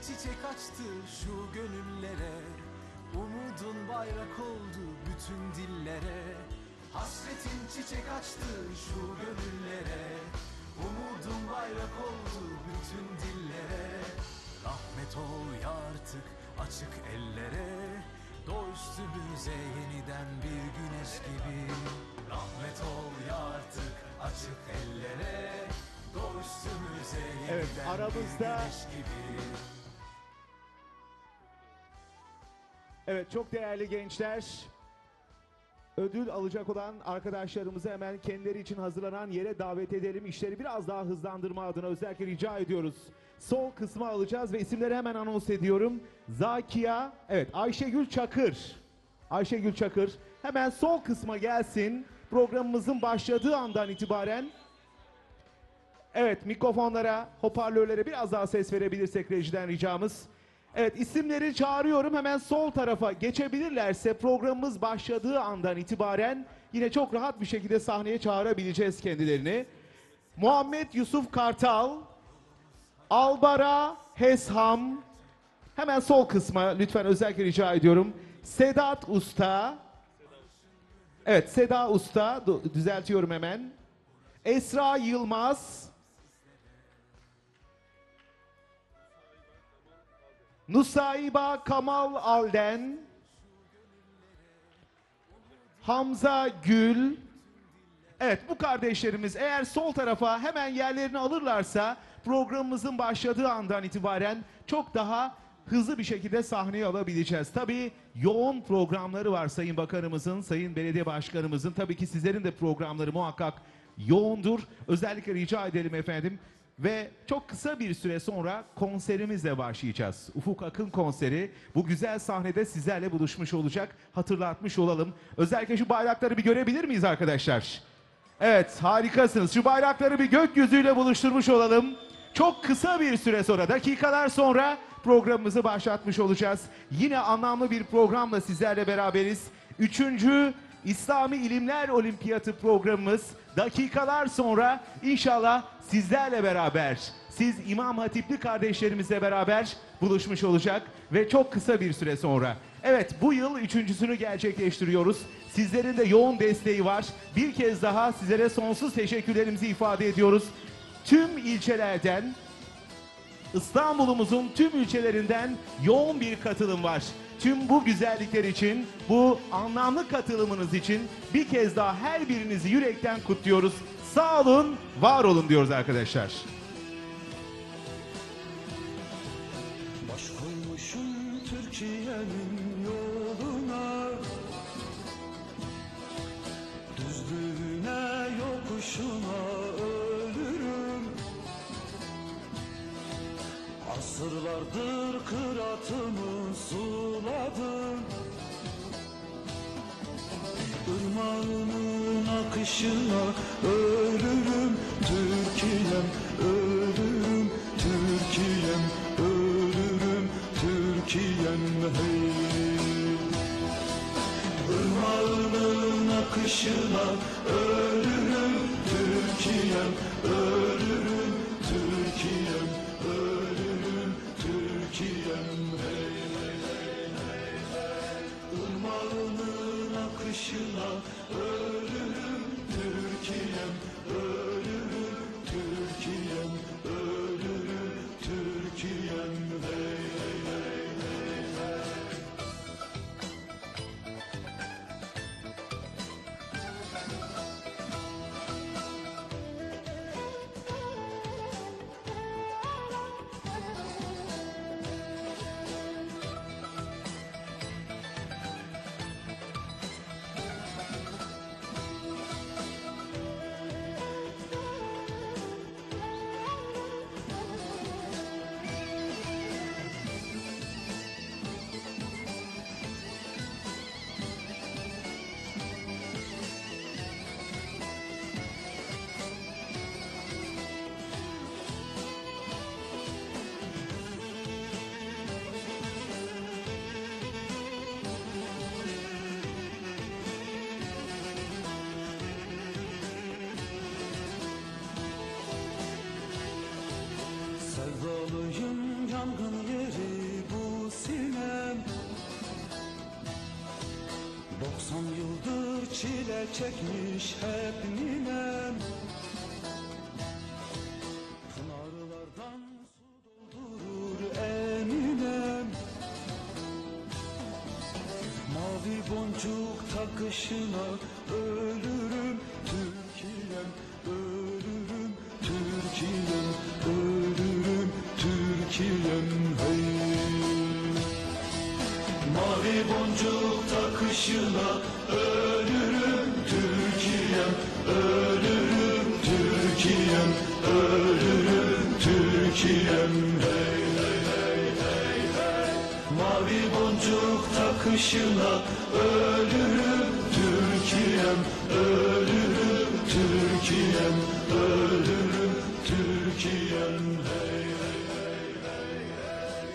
çiçek açtı şu gönüllere, umudun bayrak oldu bütün dillere. Hasretin çiçek açtı şu gönüllere, umudun bayrak oldu bütün dillere. Rahmet ol ya artık açık ellere, doğ üstümüze yeniden bir güneş gibi. Rahmet ol ya artık açık ellere, doğ üstümüze yeniden aramızda... bir güneş gibi. Evet, çok değerli gençler, ödül alacak olan arkadaşlarımızı hemen kendileri için hazırlanan yere davet edelim. İşleri biraz daha hızlandırma adına özellikle rica ediyoruz. Sol kısmı alacağız ve isimleri hemen anons ediyorum. Zakiya, evet, Ayşegül Çakır. Ayşegül Çakır hemen sol kısma gelsin. Programımızın başladığı andan itibaren. Evet, mikrofonlara, hoparlörlere biraz daha ses verebilirsek rejiden ricamız. Evet, isimleri çağırıyorum, hemen sol tarafa geçebilirlerse programımız başladığı andan itibaren yine çok rahat bir şekilde sahneye çağırabileceğiz kendilerini. Muhammed Yusuf Kartal, Albara Hesham, hemen sol kısma lütfen özellikle rica ediyorum. Sedat Usta, evet Seda Usta, düzeltiyorum hemen. Esra Yılmaz, Nusayba Kamal Alden, Hamza Gül. Evet, bu kardeşlerimiz eğer sol tarafa hemen yerlerini alırlarsa programımızın başladığı andan itibaren çok daha hızlı bir şekilde sahneye alabileceğiz. Tabii yoğun programları var Sayın Bakanımızın, Sayın Belediye Başkanımızın. Tabii ki sizlerin de programları muhakkak yoğundur. Özellikle rica edelim efendim. Ve çok kısa bir süre sonra konserimizle başlayacağız. Ufuk Akın konseri bu güzel sahnede sizlerle buluşmuş olacak. Hatırlatmış olalım. Özellikle şu bayrakları bir görebilir miyiz arkadaşlar? Evet, harikasınız. Şu bayrakları bir gökyüzüyle buluşturmuş olalım. Çok kısa bir süre sonra, dakikalar sonra programımızı başlatmış olacağız. Yine anlamlı bir programla sizlerle beraberiz. 3. İslami İlimler Olimpiyatı programımız dakikalar sonra inşallah sizlerle beraber, siz İmam Hatipli kardeşlerimizle beraber buluşmuş olacak ve çok kısa bir süre sonra. Evet, bu yıl 3.'sünü gerçekleştiriyoruz. Sizlerin de yoğun desteği var. Bir kez daha sizlere sonsuz teşekkürlerimizi ifade ediyoruz. Tüm ilçelerden, İstanbul'umuzun tüm ilçelerinden yoğun bir katılım var. Tüm bu güzellikler için, bu anlamlı katılımınız için bir kez daha her birinizi yürekten kutluyoruz. Sağ olun, var olun diyoruz arkadaşlar. Baş koymuşum Türkiye'nin yoluna, düzlüğüne yokuşuna ölürüm. Asırlardır kıratımı suladım, Irmağının akışına ölürüm. Türkiye'm ölürüm, Türkiye'm ölürüm, Türkiye'm hey. Irmağının akışına ölürüm, Türkiye'm ölürüm, Türkiye'm ölürüm, Türkiye'm hey. Irmağının akışına ölürüm, Türkiye'm ölürüm, Türkiye'm ölürüm, Türkiye'm hey hey hey hey hey. çile çekmiş hep ninem. Pınarlardan su doldurur eminem. Mavi boncuk takışına ölürüm Türkiye'm, ölürüm Türkiye'm, ölürüm Türkiye'm hey. Mavi boncuk takışına ölürüm Türkiye'm, ölürüm Türkiye'm, ölürüm Türkiye'm hey hey hey hey hey. Mavi boncuk takışına ölürüm Türkiye'm, ölürüm Türkiye'm, ölürüm Türkiye'm hey hey hey hey hey.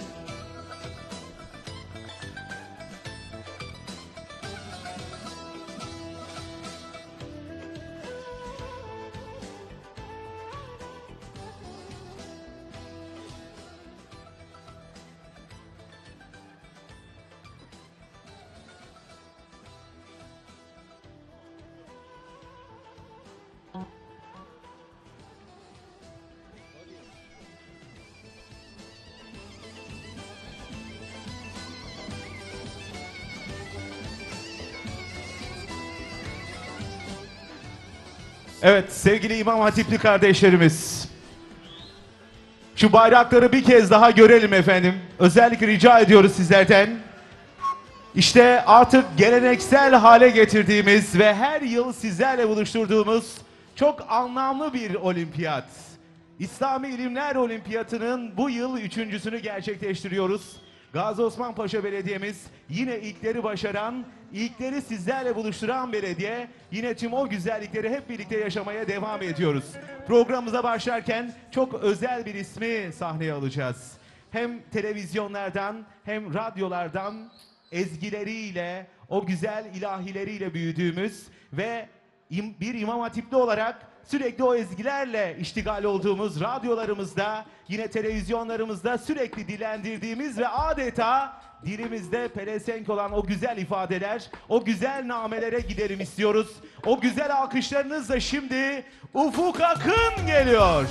Evet sevgili İmam Hatipli kardeşlerimiz. Şu bayrakları bir kez daha görelim efendim. Özellikle rica ediyoruz sizlerden. İşte artık geleneksel hale getirdiğimiz ve her yıl sizlerle buluşturduğumuz çok anlamlı bir olimpiyat. İslami İlimler Olimpiyatı'nın bu yıl üçüncüsünü gerçekleştiriyoruz. Gazi Osman Paşa Belediye'miz yine ilkleri başaran, ilkleri sizlerle buluşturan belediye. Yine tüm o güzellikleri hep birlikte yaşamaya devam ediyoruz. Programımıza başlarken çok özel bir ismi sahneye alacağız. Hem televizyonlardan hem radyolardan ezgileriyle, o güzel ilahileriyle büyüdüğümüz ve bir İmam Hatipli olarak sürekli o ezgilerle iştigal olduğumuz radyolarımızda, yine televizyonlarımızda sürekli dilendirdiğimiz ve adeta dilimizde pelesenk olan o güzel ifadeler, o güzel namelere gidelim istiyoruz. O güzel alkışlarınızla şimdi Ufuk Akın geliyor.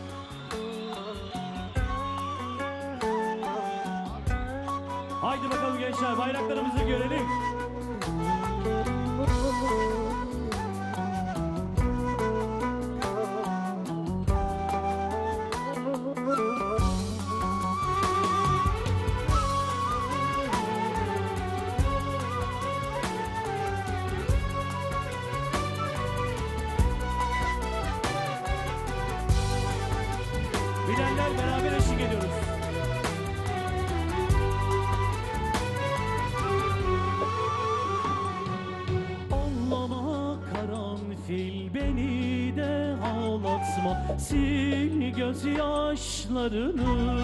Haydi bakalım gençler, bayraklarımızı görelim. Bilenler beraber eşlik ediyoruz. Ağlama karanfil, beni de ağlatma, sil gözyaşlarını.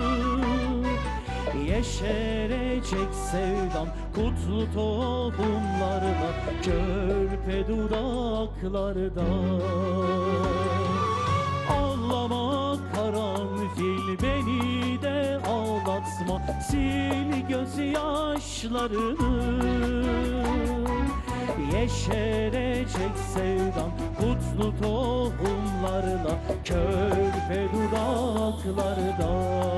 Yeşerecek sevdam kutlu tohumlarla, körpe dudaklarda. Ağlama karanfil, beni de ağlatma, sil gözyaşlarını. Yeşerecek sevdam kutlu tohumlarla, körpe dudaklarda.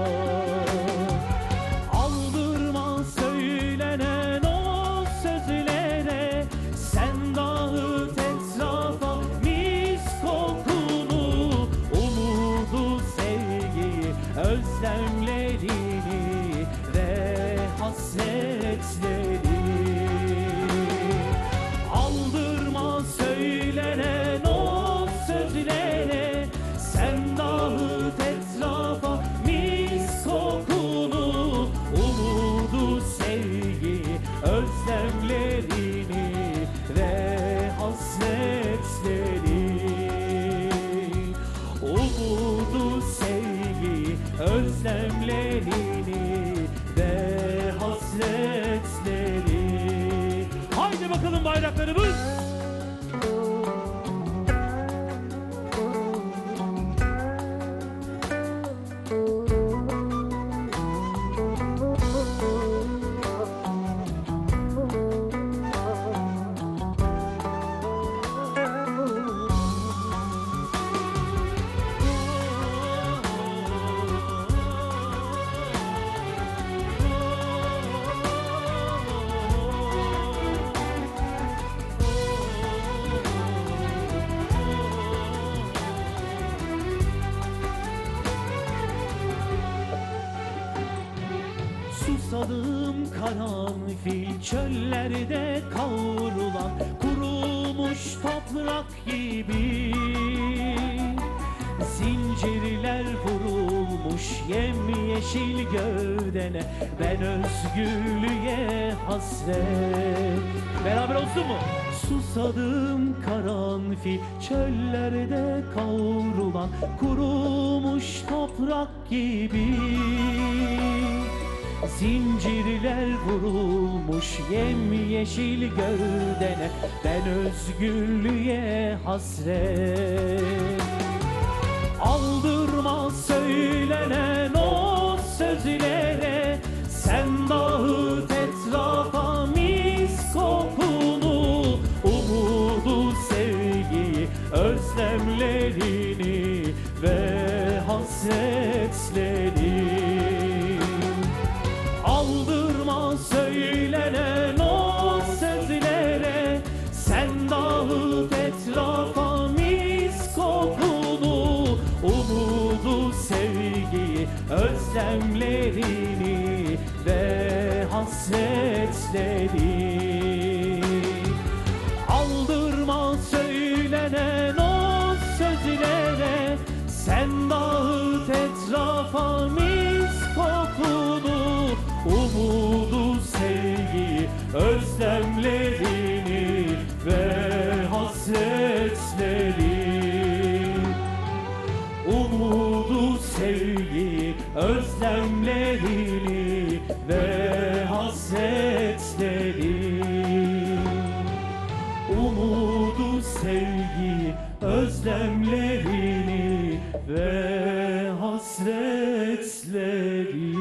Aldırma söylenen o sözlere, sen dağıt etrafa mis kokunu. Umudu, sevgiyi, özlemlerini ve hasretleri. Aldırma söylenen o sözlere, sen dağıt etrafa mis kokunu. Umudu, sevgiyi, özlemlerini ve hasretleri. Umudu, sevgiyi, özlemlerini ve hasretleri. Haydi bakalım bayraklarımız. Susadım karanfil çöllerde kavrulan kurumuş toprak gibi. Zincirler vurulmuş yemyeşil gövdene, ben özgürlüğe hasret. Beraber olsun mu? Susadım karanfil çöllerde kavrulan kurumuş toprak gibi. Zincirler vurulmuş yemyeşil gövdene, ben özgürlüğe hasret. Aldırma söylenen o sözlere, sen dağıt etrafa mis kokunu. Umudu, sevgiyi, özlemlerini ve hasretleri. Aldırma söylenen o sözlere, sen dağıt etrafa mis kokunu. Umudu, sevgiyi, özlemlerini ve hasretleri. Aldırma söylenen o sözlere, sen dağıt etrafa mis kokunu. Umudu, sevgiyi, özlemlerini ve hasretleri. Umudu, sevgiyi, özlemlerini ve hasretleri. Umudu, sevgiyi, özlemlerini ve hasretleri.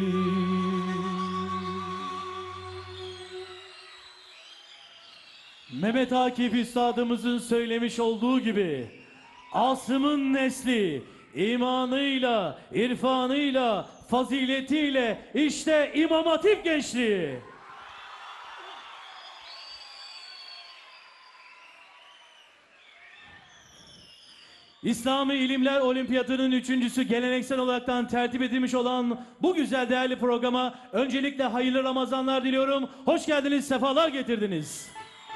Mehmet Akif Üstadımızın söylemiş olduğu gibi, Asım'ın nesli imanıyla, irfanıyla, faziletiyle işte İmam Hatip gençliği. İslami İlimler Olimpiyatı'nın üçüncüsü geleneksel olaraktan tertip edilmiş olan bu güzel değerli programa öncelikle hayırlı Ramazanlar diliyorum. Hoş geldiniz, sefalar getirdiniz.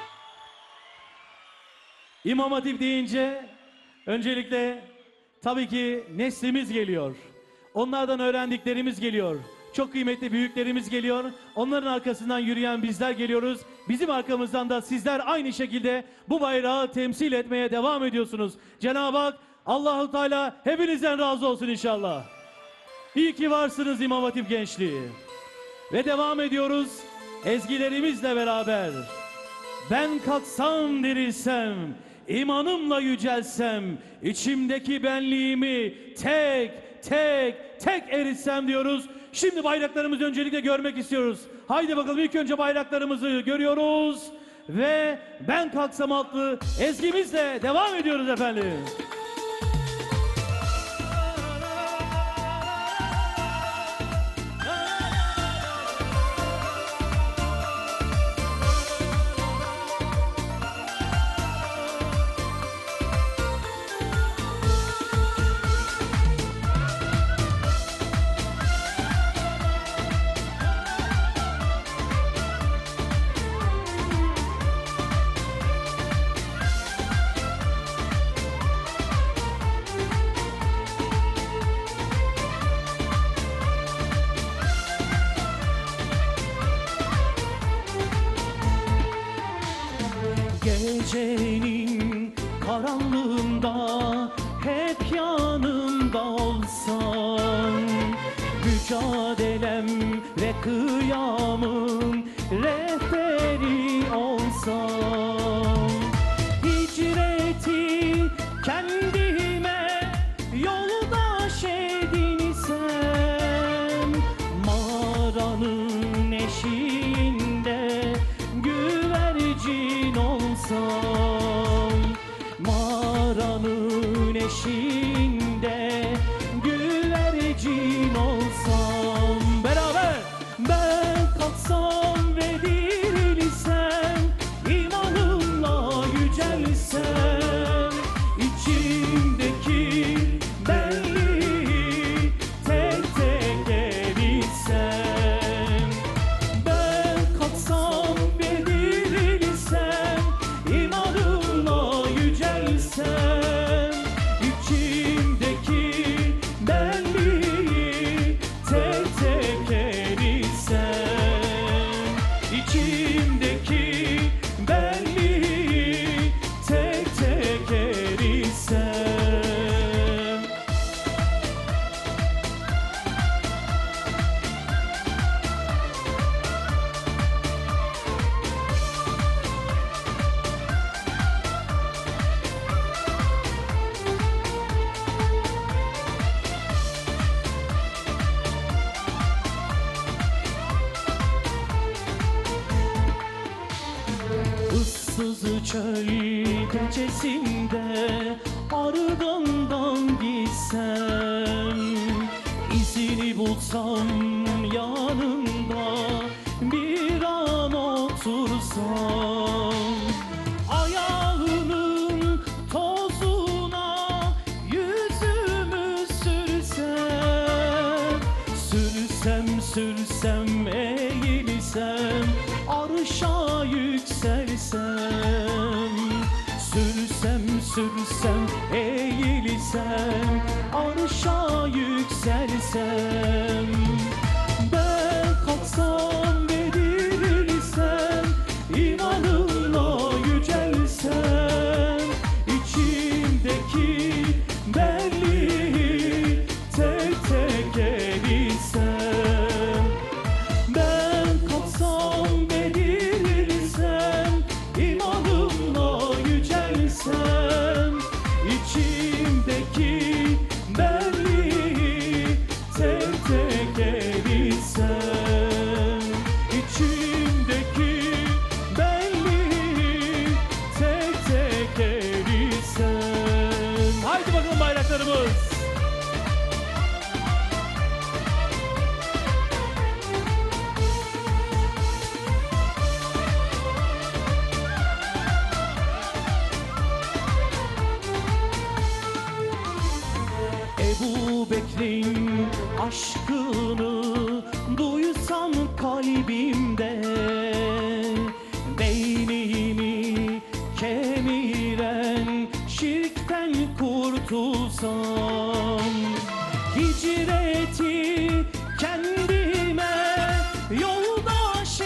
İmam Hatip deyince öncelikle tabii ki neslimiz geliyor. Onlardan öğrendiklerimiz geliyor. Çok kıymetli büyüklerimiz geliyor. Onların arkasından yürüyen bizler geliyoruz. Bizim arkamızdan da sizler aynı şekilde bu bayrağı temsil etmeye devam ediyorsunuz. Cenab-ı Hak, Allahu Teala hepinizden razı olsun inşallah. İyi ki varsınız İmam Hatip gençliği. Ve devam ediyoruz ezgilerimizle beraber. Ben kalksam dirilsem, imanımla yücelsem, içimdeki benliğimi tek eritsem diyoruz. Şimdi bayraklarımızı öncelikle görmek istiyoruz. Haydi bakalım, ilk önce bayraklarımızı görüyoruz ve Ben Kalksam adlı ezgimizle devam ediyoruz efendim. Gecenin karanlığında hep yanımda olsan, mücadelem ve kıyamın rehberi olsan, hicreti kendime yoldaş edinsem, mağaranın eşiğinde güvercin olsam, mağaranın eşiğinde güvercin olsam, beraber ben kalksam ve dirilsem, imanımla yücelsem, içimdeki benliği tek eritsem, ıssız çöl gecesinde ardından gitsem, izini bulsam yanında bir an otursam, ayağının tozuna yüzümü sürsem, sürsem eğilsem, arşa yükselsem, sürsem eğilsem, arşa yükselsem, ben kalksam ve dirilsem, imanımla yücelsem, içimdeki benliği tek tek erisem, ben kalksam ve dirilsem, imanımla yücelsem, içimdeki benliği tek tek erisem, içimdeki benliği tek tek erisem. Haydi bakalım bayraklarımız. Ebu Bekir'in aşkını duysam kalbimde, beynimi kemiren şirkten kurtulsam, hicreti kendime yoldaş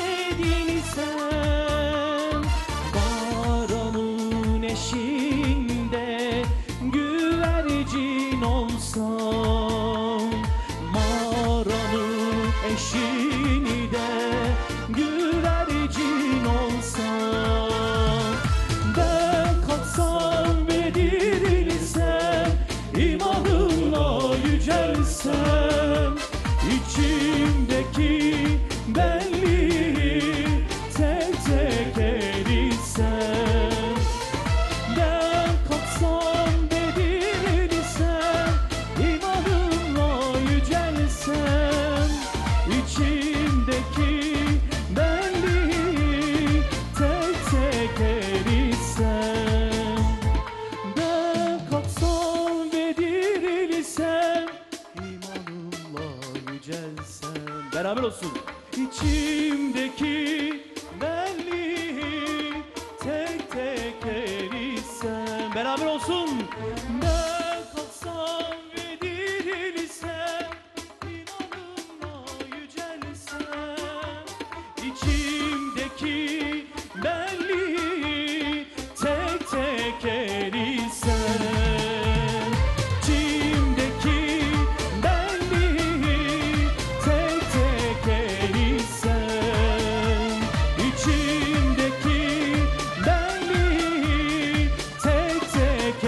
edinsem, Baranın eşiğinde güvercin olsam, mağaranın eşiğinde güvercin olsam, ben kalksam ve dirilsem, imanımla yücelsem, içimdeki benliği tek tek erisem, ben kalksam ve dirilsem, imanımla yücelsem, içimdeki benliği tek tek erisem, ben kalksam ve dirilsem, imanımla yücelsem. Beraber olsun. İçimdeki benliği tek tek erisem. Beraber olsun. Ben kalksam ve dirilsem, imanımla yücelsem, içimdeki benliği tek tek erisem, içimdeki benliği tek tek erisem, içimdeki benliği tek tek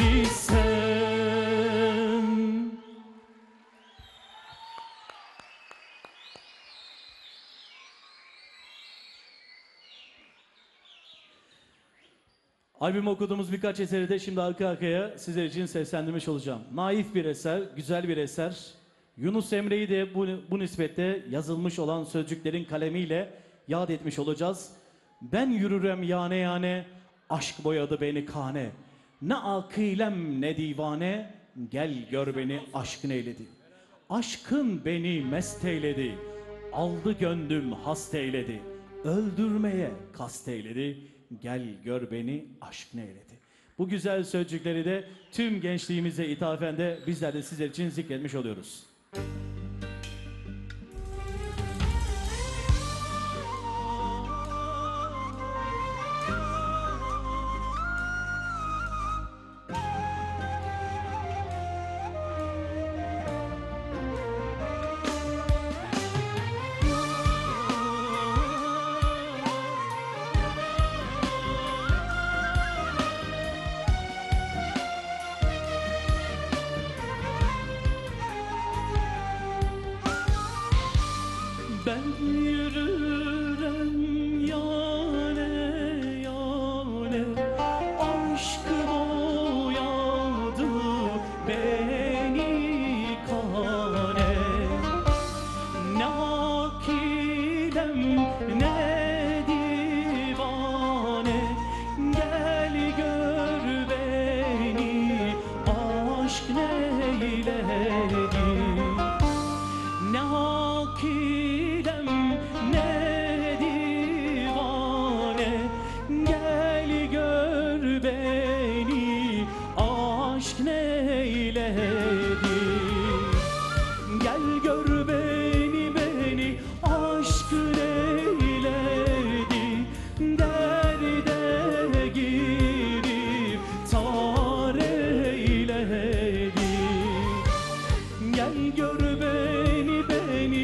erisem. Albüm okuduğumuz birkaç eseri de şimdi arka arkaya sizler için seslendirmiş olacağım. Naif bir eser, güzel bir eser. Yunus Emre'yi de bu nispette yazılmış olan sözcüklerin kalemiyle yad etmiş olacağız. Ben yürürem yane yane, aşk boyadı beni kane. Ne akilem ne divane, gel gör beni aşkın eyledi. Aşkın beni mest eyledi, aldı gönlüm hast eyledi. Öldürmeye kast eyledi, gel gör beni aşkın eyledi. Bu güzel sözcükleri de tüm gençliğimize ithafen de bizler de sizler için zikretmiş oluyoruz. Ben yürürem yâne yâne,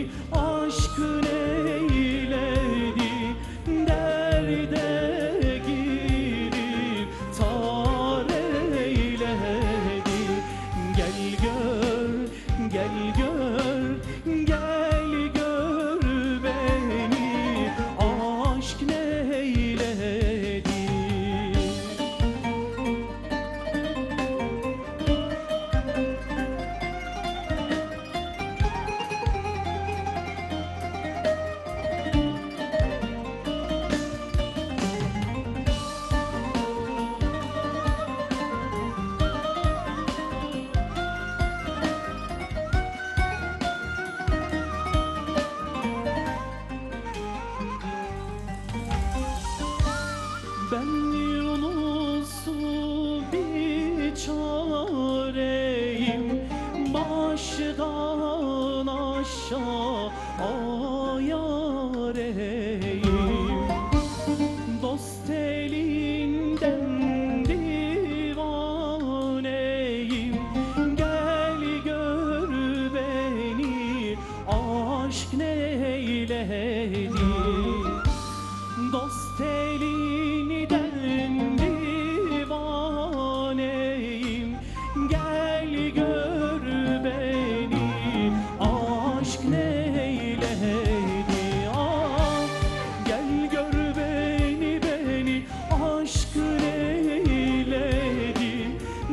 aşkın eyledi, derde girip tar eyledi. Gel gör, gel gör, gel gör beni, aşk neyledi. Ben Yunus'u bir çareyim, baştan aşağı yareyim. Dost elinden divaneyim, gel gör beni, aşk neyledi. Dost elinden divaneyim, gel gör beni, aşk neyledi. Ah, gel gör beni, beni, aşk neyledi.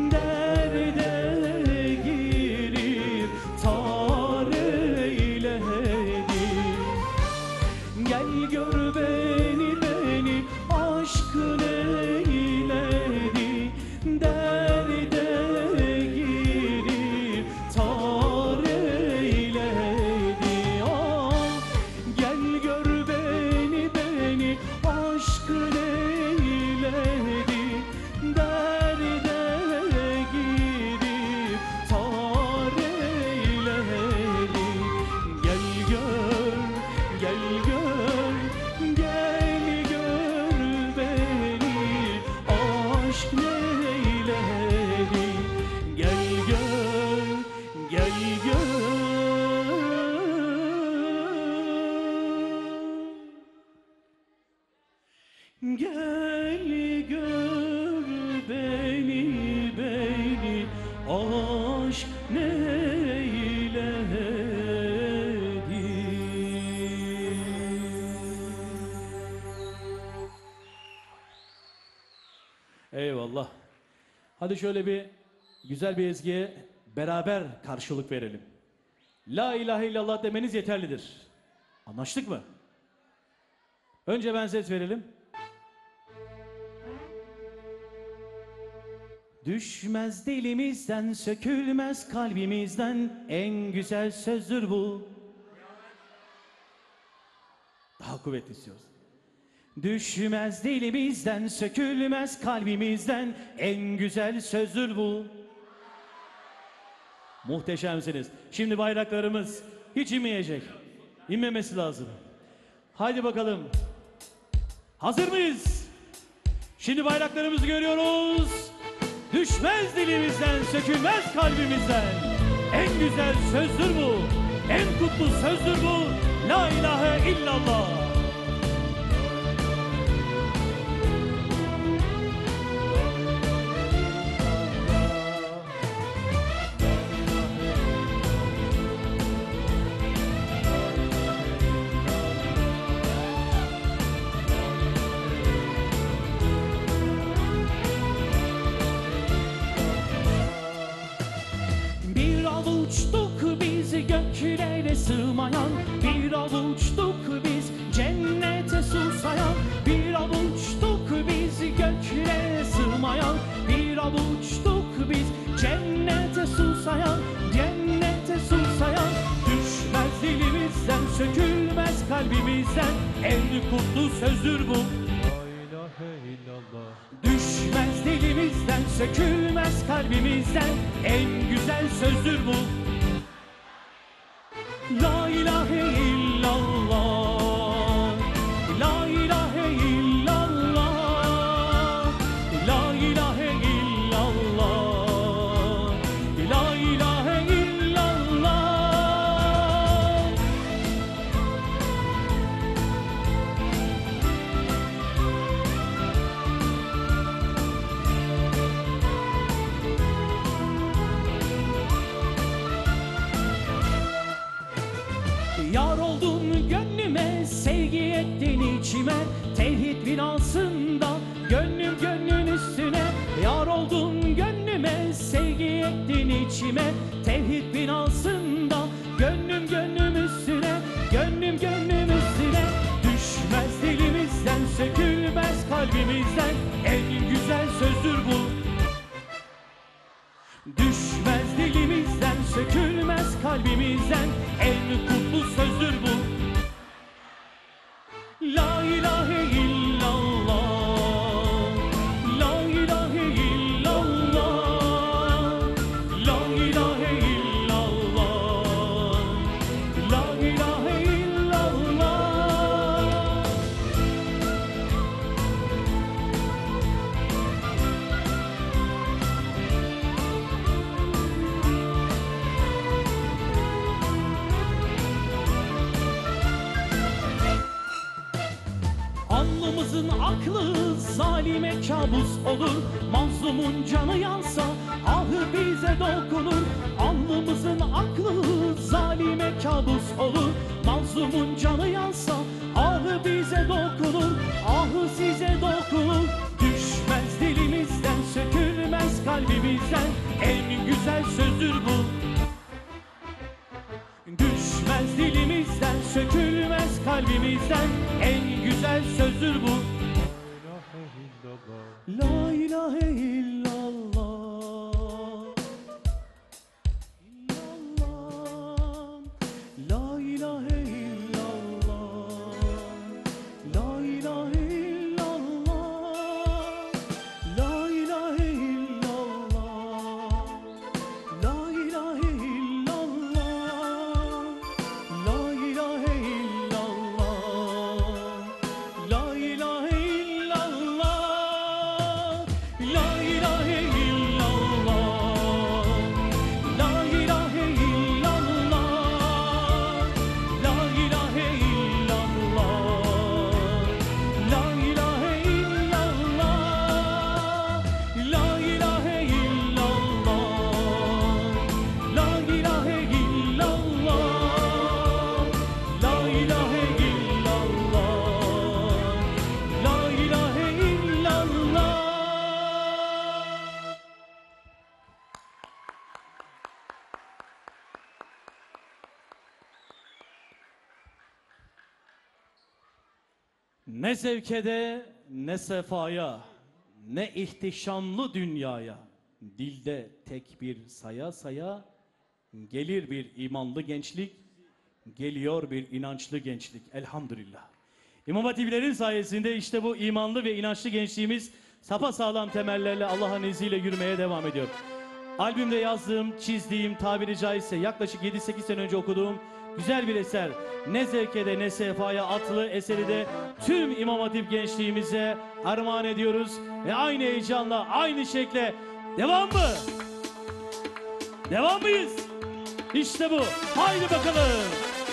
Derde girip tar eyledi. Gel gör beni, beni, aşkın eyledi. Derde girip tar eyledi. Ah, gel gör beni, beni, aşkın eyledi. Derde girip tar eyledi. Gel gör, gel gör, gel gör beni, aşk neyledi. Gel gör, gel gör. Gel gör beni, beni, aşk neyledi. Eyvallah. Hadi şöyle bir güzel bir ezgiye beraber karşılık verelim. La ilahe illallah demeniz yeterlidir. Anlaştık mı? Önce ben ses verelim. Düşmez dilimizden, sökülmez kalbimizden, en güzel sözdür bu. Daha kuvvetli istiyoruz. Düşmez dilimizden, sökülmez kalbimizden, en güzel sözdür bu. Muhteşemsiniz. Şimdi bayraklarımız hiç inmeyecek. İnmemesi lazım. Haydi bakalım. Hazır mıyız? Şimdi bayraklarımızı görüyoruz. Düşmez dilimizden, sökülmez kalbimizden. En güzel sözdür bu. En kutlu sözdür bu. La ilahe illallah. Bir avuçtuk biz göklere sığmayan, bir avuçtuk biz cennete susayan, bir avuçtuk biz göklere sığmayan, bir avuçtuk biz cennete susayan, cennete susayan. Düşmez dilimizden, sökülmez kalbimizden, en kutlu sözdür bu. Düşmez dilimizden, sökülmez kalbimizden, en güzel sözdür bu. La ilahe illallah, la ilahe illallah, la ilahe illallah, la ilahe illallah. oldun gönlüme, sevgi ettin içime, tevhid binasında gönlüm gönlün üstüne. Yar oldun gönlüme, sevgi ettin içime, tevhid binasında gönlüm gönlüm üstüne, gönlüm gönlüm üstüne. Düşmez dilimizden, sökülmez kalbimizden, en güzel sözdür bu. Düşmez dilimizden, sökülmez kalbimizden, en kutlu sözdür bu. La ilahe illallah, la ilahe illallah, la ilahe illallah, la ilahe illallah. Alnımızın aklı zalime kabus olur, mazlumun canı yansa ahı bize dokunur. Alnımızın aklı zalime kabus olur, mazlumun canı yansa ahı bize dokunur, ahı size dokunur. Düşmez dilimizden, sökülmez kalbimizden, en güzel sözdür bu. Düşmez dilimizden, sökülmez kalbimizden, en güzel sözdür bu. La ilahe illallah, illallah, la ilahe illallah, la ilahe illallah, la ilahe illallah, la ilahe illallah, la ilahe illallah, la ilahe illallah, la ilahe illallah, la ilahe illallah, la ilahe illallah, la ilahe illallah, la ilahe illallah, la ilahe illallah, la ilahe illallah, la ilahe illallah. Ne zevkede ne sefaya, ne ihtişamlı dünyaya, dilde tek bir saya saya, gelir bir imanlı gençlik, geliyor bir inançlı gençlik. Elhamdülillah. İmam Hatiplerin sayesinde işte bu imanlı ve inançlı gençliğimiz sapasağlam temellerle Allah'ın izniyle yürümeye devam ediyor. Albümde yazdığım, çizdiğim, tabiri caizse yaklaşık 7-8 sene önce okuduğum güzel bir eser. Ne zevkede ne sefaya atlı eseri de tüm İmam Hatip gençliğimize armağan ediyoruz. Ve aynı heyecanla, aynı şekle devam mı? Devam mıyız? İşte bu. Haydi bakalım.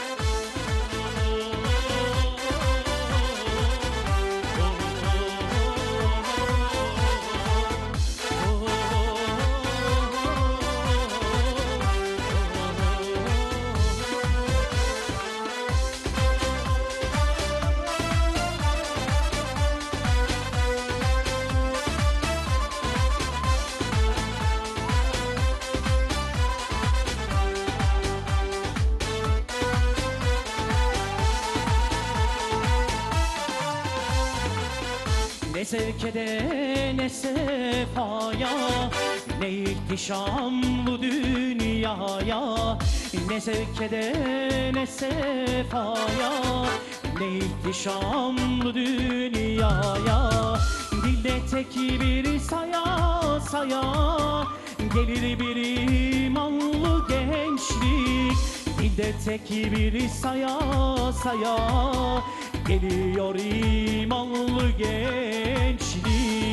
Ne zevkede ne sefaya, ne ihtişam bu dünyaya. Ne zevkede ne sefaya, ne ihtişam bu dünyaya. Dilde tek bir saya saya, gelir bir imanlı gençlik. Dilde tek bir saya saya, geliyor imanlı gençlik.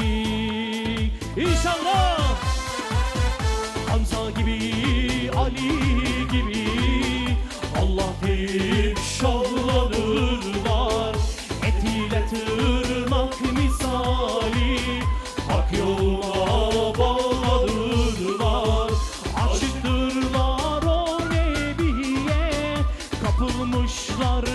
İnşallah Hamza gibi, Ali gibi Allah deyip şahlanırlar. Et ile tırnak misali hak yoluna bağlanırlar. Aşıktırlar o nebiye, kapılmışlar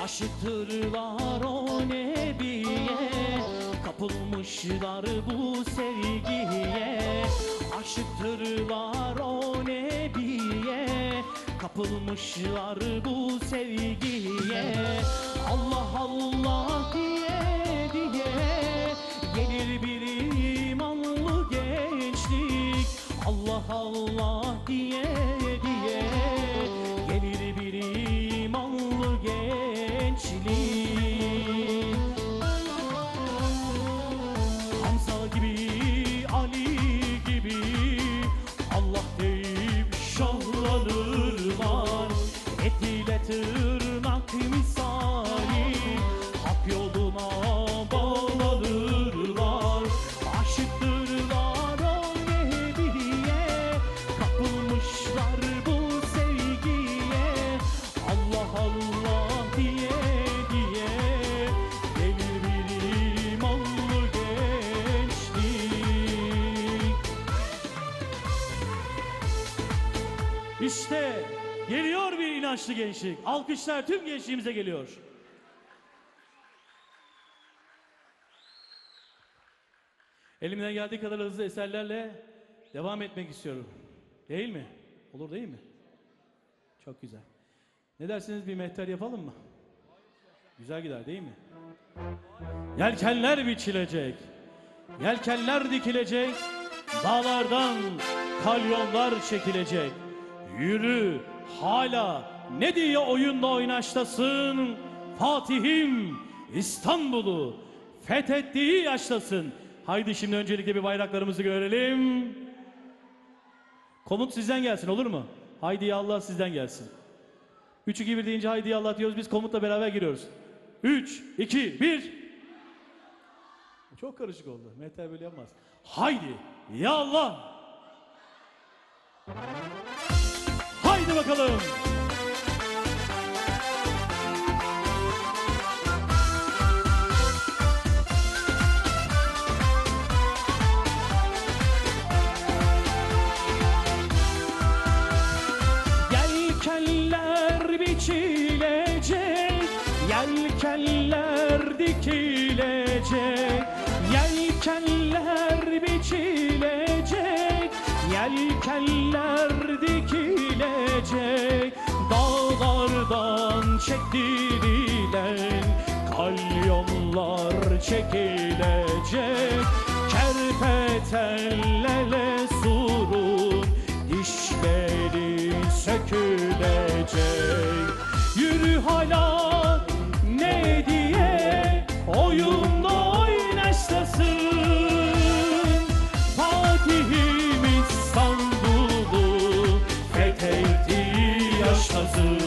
Aşıktırlar o nebiye, kapılmışlar bu sevgiye. Aşıktırlar o nebiye, kapılmışlar bu sevgiye. Allah Allah diye diye gelir bir imanlı gençlik. Allah Allah diye diye gelir bir imanlı gençlik. Hamza gibi, Ali gibi Allah deyip şahlanırlar. Et ile tırnak misali hak yoluna bağlanırlar. Aşıktırlar o nebiye, kapılmışlar bu sevgiye. Allah Allah diye diye gelir bir imanlı gençlik. İşte geliyor bir inançlı gençlik. Alkışlar tüm gençliğimize geliyor. Elimden geldiği kadar hızlı eserlerle devam etmek istiyorum. Değil mi? Olur değil mi? Çok güzel. Ne dersiniz, bir mehter yapalım mı? Güzel gider değil mi? Yelkenler biçilecek, yelkenler dikilecek, dağlardan kalyonlar çekilecek. Yürü hala ne diye oyunda oynaştasın, Fatih'im İstanbul'u fethettiği yaştasın. Haydi şimdi öncelikle bir bayraklarımızı görelim. Komut sizden gelsin, olur mu? Haydi ya Allah sizden gelsin. 3, 2, 1 deyince haydi ya Allah diyoruz, biz komutla beraber giriyoruz. 3, 2, 1. Çok karışık oldu. Mehter böyle yapmaz. Haydi ya Allah. Haydi bakalım. Yelkenler biçilecek, yelkenler dikilecek. Yelkenler biçilecek, yelkenler dikilecek. Dağlardan çektirilen kalyonlar çekilecek. Kerpetenlerle surun dişleri sökülecek. Yürü hala ne diye oyunda oynaştasın, Fatih'im İstanbul'u fethettiği yaştasın.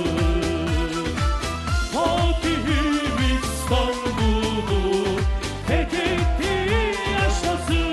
Fatih'im İstanbul'u fethettiği yaştasın.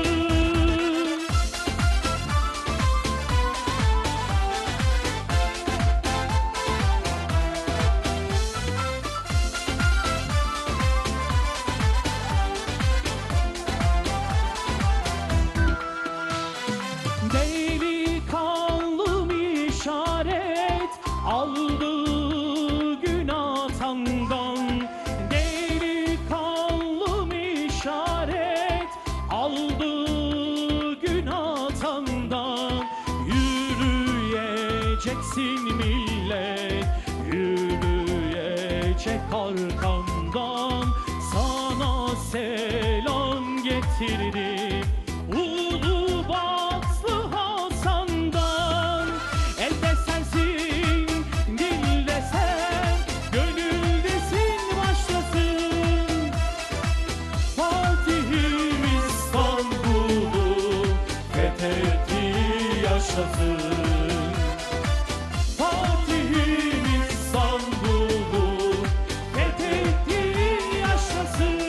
Delikanlım işaret aldı gün atandan. Delikanlım işaret aldı gün atandan. Yürüyeceksin millet, yürüyecek arkandan. Sana selam getirdim Ulubatlı Hasan'dan. Elde sensin, dilde sen, gönüldesin başlasın. Fatih'im İstanbul'u fethettiği yaşasın. Fatih'im İstanbul'u fethettiği yaşasın.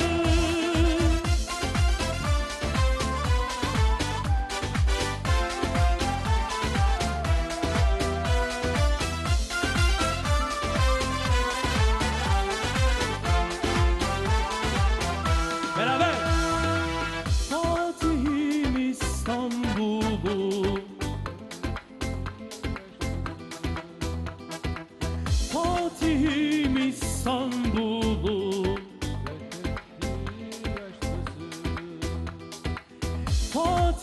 Beraber. Fatih'im İstanbul'u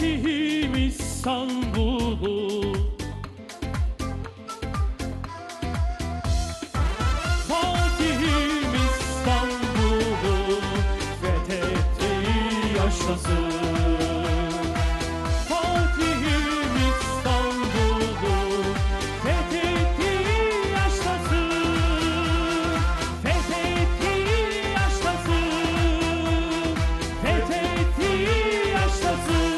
Fatih'im İstanbul'u, Fatih'im İstanbul'u fethetti yaşasın. Fatih'im İstanbul'u fethetti yaşasın. Fethetti yaşasın. Fethetti yaşasın.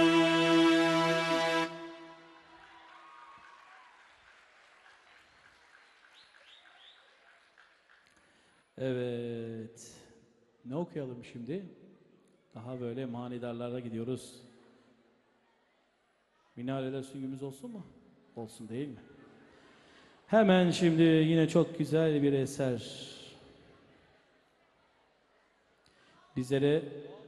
Evet. Ne okuyalım şimdi? Daha böyle manidarlara gidiyoruz. Minareler süngümüz olsun mu? Olsun değil mi? Hemen şimdi yine çok güzel bir eser. Bizlere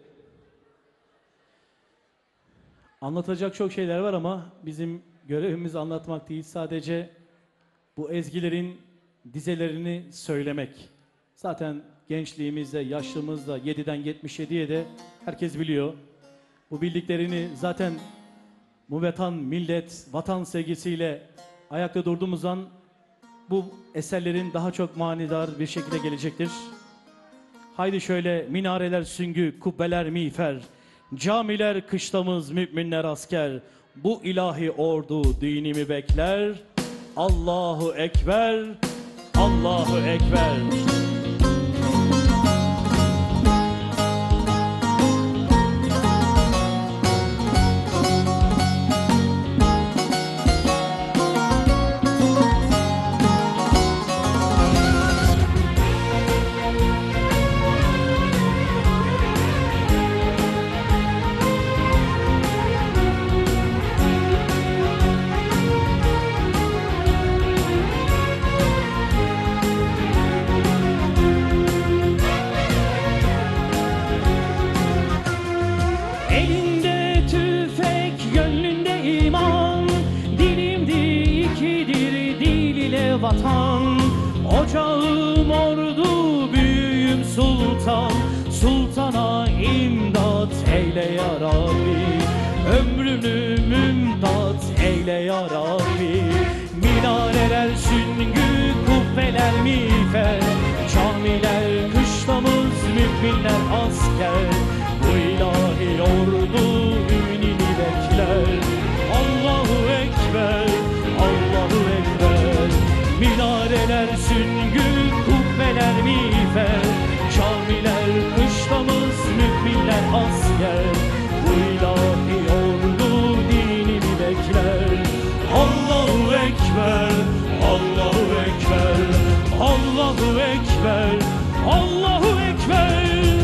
anlatacak çok şeyler var ama bizim görevimiz anlatmak değil, sadece bu ezgilerin dizelerini söylemek. Zaten gençliğimizde, yaşlımızda, 7'den 77'ye de herkes biliyor. Bu bildiklerini zaten bu vatan, millet, vatan sevgisiyle ayakta durduğumuz an bu eserlerin daha çok manidar bir şekilde gelecektir. Haydi şöyle: minareler süngü, kubbeler miğfer, camiler kışlamız, müminler asker. Bu ilahi ordu dinimi bekler. Allahu Ekber, Allahu Ekber. Elinde tüfek, gönlünde iman, dilimde ikidir dil ile vatan. Ocağım ordu, büyüğüm sultan, sultana imdat eyle ya Rabbi. Ömrünü mümtat eyle ya Rabbi. Minareler süngü, kubbeler miğfer, camiler kışlamız, müminler asker. Bu ilahi ordu ümini bekler. Allahu Ekber, Allahu Ekber. Minareler süngü, kubbeler miğfer, camiler kışlamız, müminler asker. Bu ilahi ordu dinini bekler. Allahu Ekber, Allahu Ekber, Allahu Ekber, Allahu Ekber.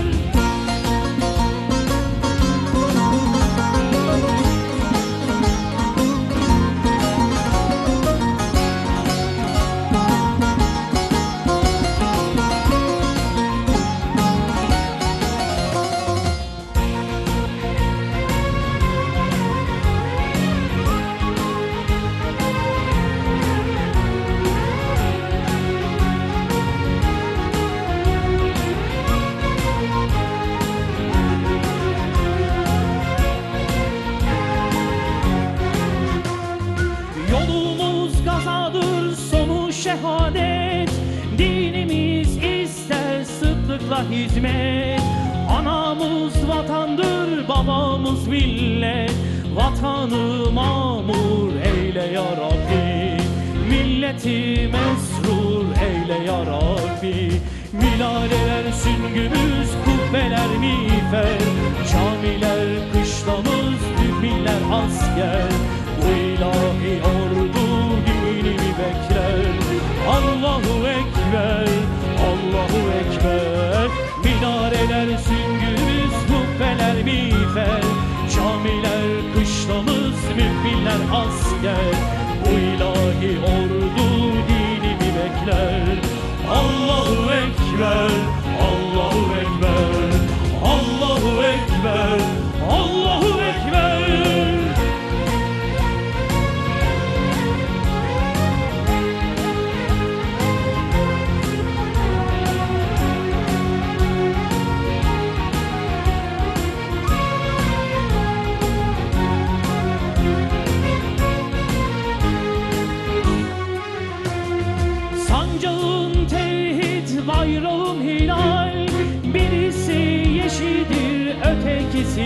Yolumuz gazadır, sonu şehadet. Dinimiz ister sıddıkla hizmet. Anamız vatandır, babamız millet. Vatanı mamur eyle ya Rabbi. Milleti mesrur eyle ya Rabbi. Minareler süngümüz, kubbeler miğfer, camiler kışlamız, müminler asker. Bu ilahi ordu dinini bekler. Allahu Ekber, Allahu Ekber. Minareler süngümüz, kubbeler miğfer, camiler kışlamız, müminler asker. Bu ilahi ordu dinini bekler. Allahu Ekber, Allahu Ekber, Allahu Ekber, Allahu Ekber.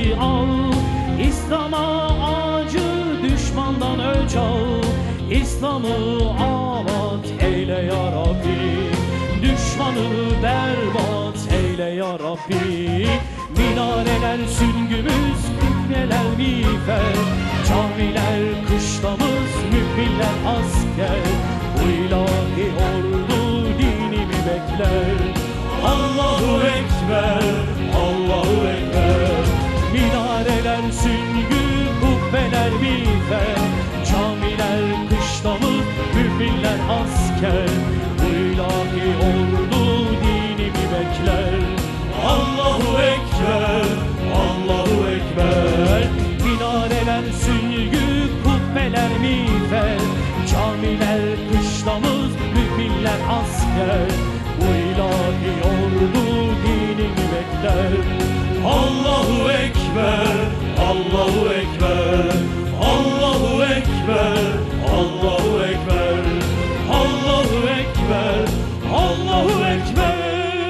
al. İslam'a acı düşmandan öç al. İslam'ı avat eyle ya Rabbi. Düşmanı berbat eyle ya Rabbi. Minareler süngümüz, kubbeler miğfer. Camiler kışlamız, müminler asker. Bu ilahi ordu dinimi bekler. Allahu Ekber, Allahu Ekber. Minareler süngü, kubbeler miğfer. Camiler kışlamız, müminler asker. Bu ilahi ordu dinimi bekler. Allahu Ekber, Allahu Ekber. Minareler süngü, kubbeler miğfer. Camiler kışlamız, müminler asker. Bu ilahi ordu dinimi bekler. Allahu Ekber, Allahu Ekber. Allahu Ekber, Allahu Ekber. Allahu Ekber, Allahu Ekber.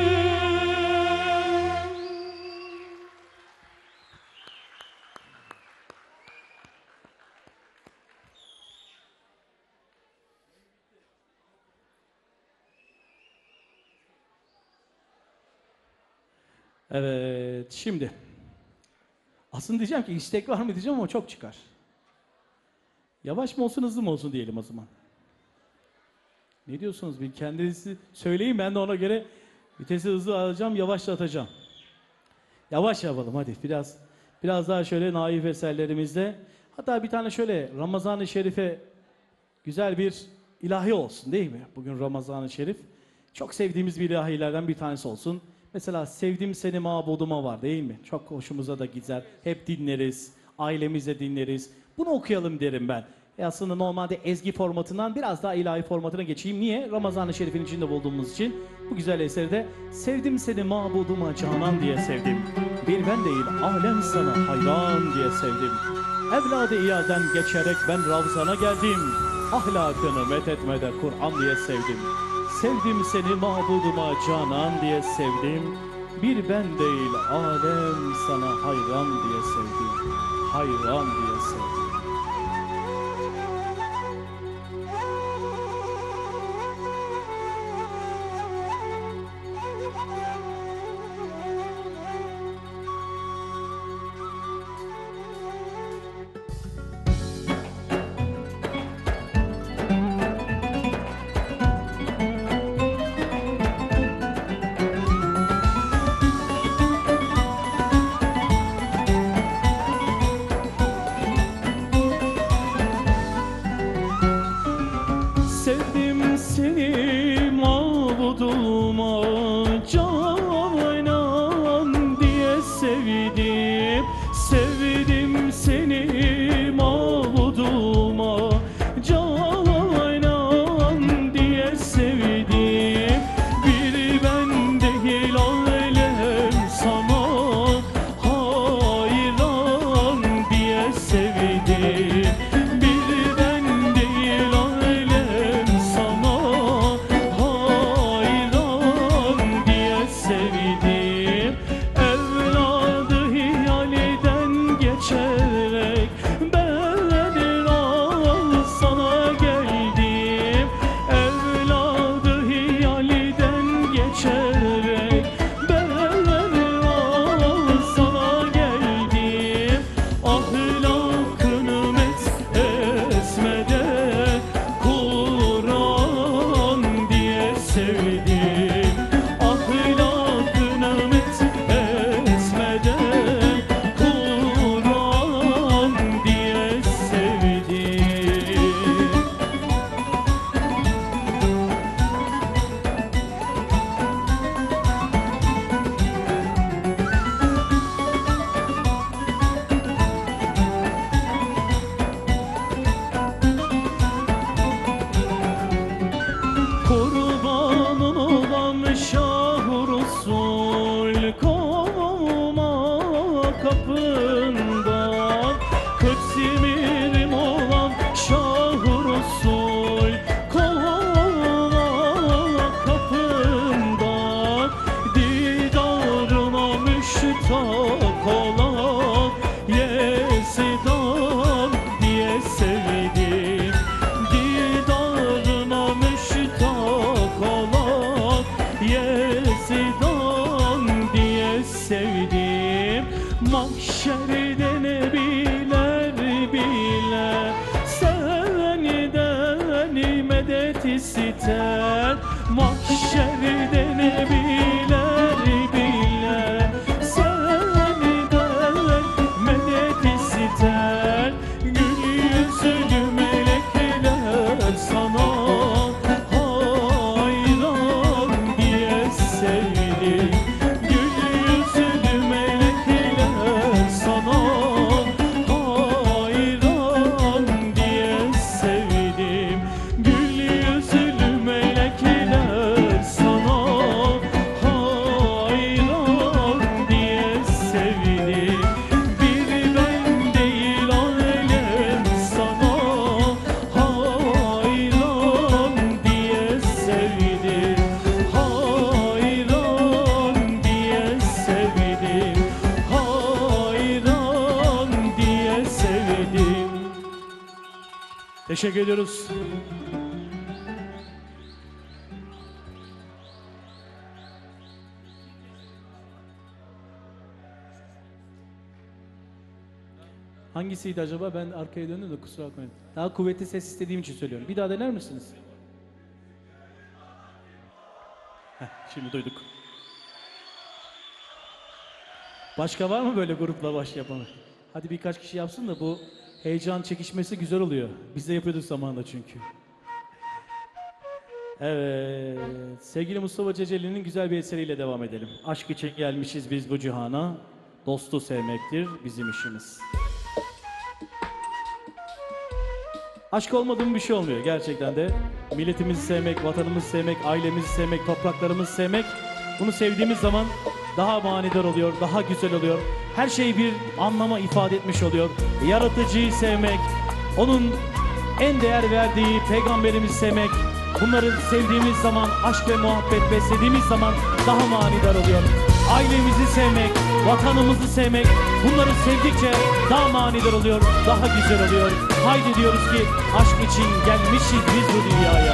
Evet, şimdi aslında diyeceğim ki istek var mı diyeceğim ama çok çıkar. Yavaş mı olsun, hızlı mı olsun diyelim o zaman. Ne diyorsunuz? Bir kendinizi söyleyin, ben de ona göre vitesi hızlı alacağım, yavaşlatacağım. Yavaş yapalım hadi, biraz daha şöyle naif eserlerimizde. Hatta bir tane şöyle Ramazan-ı Şerif'e güzel bir ilahi olsun değil mi? Bugün Ramazan-ı Şerif. Çok sevdiğimiz bir ilahilerden bir tanesi olsun. Mesela sevdim seni mabuduma var değil mi? Çok hoşumuza da gider. Hep dinleriz, ailemizle dinleriz. Bunu okuyalım derim ben. Aslında normalde ezgi formatından biraz daha ilahi formatına geçeyim. Niye? Ramazan-ı Şerif'in içinde bulduğumuz için bu güzel eseri de sevdim seni mabuduma canan diye sevdim. Bir ben değil alem sana hayran diye sevdim. Evladı iyaden geçerek ben Ravzan'a geldim. Ahlakını methetmede Kur'an diye sevdim. Sevdim seni mabuduma canan diye sevdim. Bir ben değil alem sana hayran diye sevdim. Hayran diye sevdim. Sevdim seni mabuduma canan diye sevdim. Sevdim seni mabuduma canan diye sevdim. Bir ben değil alem sana hayran diye sevdim. Bir ben değil alem sana hayran diye sevdim. Evladı hiyaliden geçerek ben sana geldim. Evladı hiyaliden geçerek ben sana geldim. Ahlakını esmede Kur'an diye sevdim. Ahlakını esmede Kur'an diye sevdim. Kurbanın olan Şah-ı Resul kovma kapından. Kıtsimirim olan Şah-ı Resul kovma kapından. Didarına müştak olan Mahşerde ne biler bile senden medet ister. Mahşerde ne biler bile senden medet ister. Gül yüzlü melekler sana hayran diye sevdim. Gül yüzlü melekler sana hayran diye sevdim. Gül yüzlü melekler sana hayran diye sevdim. Bir ben değil alem sana hayran diye sevdim. Hayran diye sevdim. Hayran diye sevdim. Teşekkür ediyoruz. Hangisiydi acaba? Ben arkaya döndüm de kusura bakmayın. Daha kuvvetli ses istediğim için söylüyorum. Bir daha dener misiniz? Heh, şimdi duyduk. Başka var mı böyle grupla baş yapanı? Hadi birkaç kişi yapsın da bu heyecan çekişmesi güzel oluyor. Biz de yapıyorduk zamanında çünkü. Evet, sevgili Mustafa Ceceli'nin güzel bir eseriyle devam edelim. Aşk için gelmişiz biz bu cihana, dostu sevmektir bizim işimiz. Aşk olmadığım bir şey olmuyor gerçekten de. Milletimizi sevmek, vatanımızı sevmek, ailemizi sevmek, topraklarımızı sevmek. Bunu sevdiğimiz zaman daha manidar oluyor, daha güzel oluyor. Her şey bir anlama ifade etmiş oluyor. Yaratıcıyı sevmek, onun en değer verdiği peygamberimizi sevmek. Bunları sevdiğimiz zaman, aşk ve muhabbet beslediğimiz zaman daha manidar oluyor. Ailemizi sevmek, vatanımızı sevmek, bunları sevdikçe daha manidar oluyor, daha güzel oluyor. Haydi diyoruz ki aşk için gelmişiz biz bu dünyaya.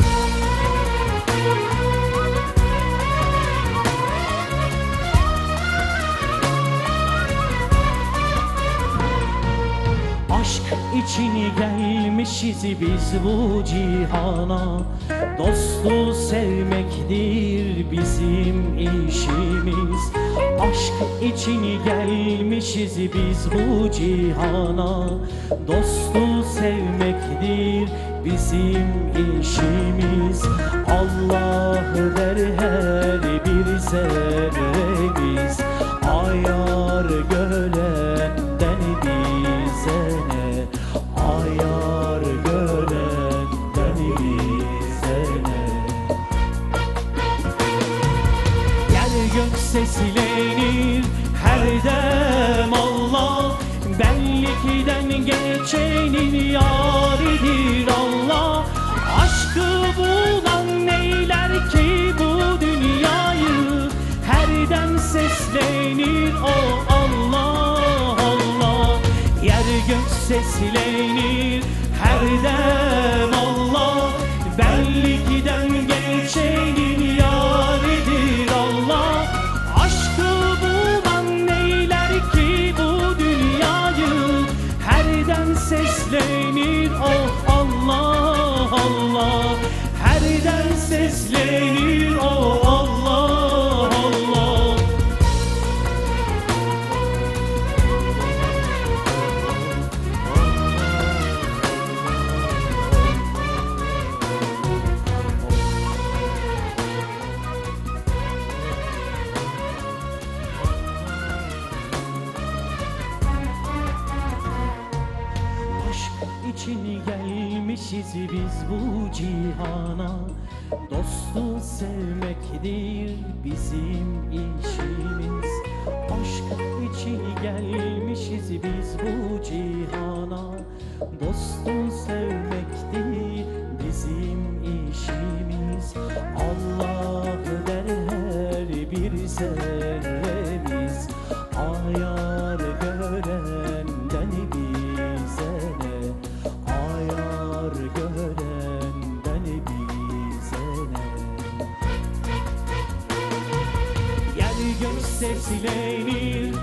Aşk için gelmişiz biz bu cihana, dostu sevmektir bizim işimiz. Aşk için gelmişiz biz bu cihana, dostu sevmektir bizim işimiz. Allah der her bir zerremiz, ayar gölenden bize ne, ayar gölenden bize ne. Yer gök seslenir her dem Allah, benlikten geçenin yaridir Allah. Aşkı bulan neyler ki bu dünyayı, her dem seslenir o Allah Allah. Yer gök seslenir her dem Allah, benlikten geçenin yaridir Allah. Aşkı bulan neyler ki bu dünyayı, her dem seslenir o Allah Allah. Her dem seslenir o Allah Allah. Aşk için gelmişiz biz bu cihana, dostu sevmektir bizim işimiz. Aşk için gelmişiz biz bu cihana, dostu sevmektir bizim işimiz. Allah der her bir zerremiz, ayar görenden bize ne, ayar görenden bize ne. Yer gök seslenir her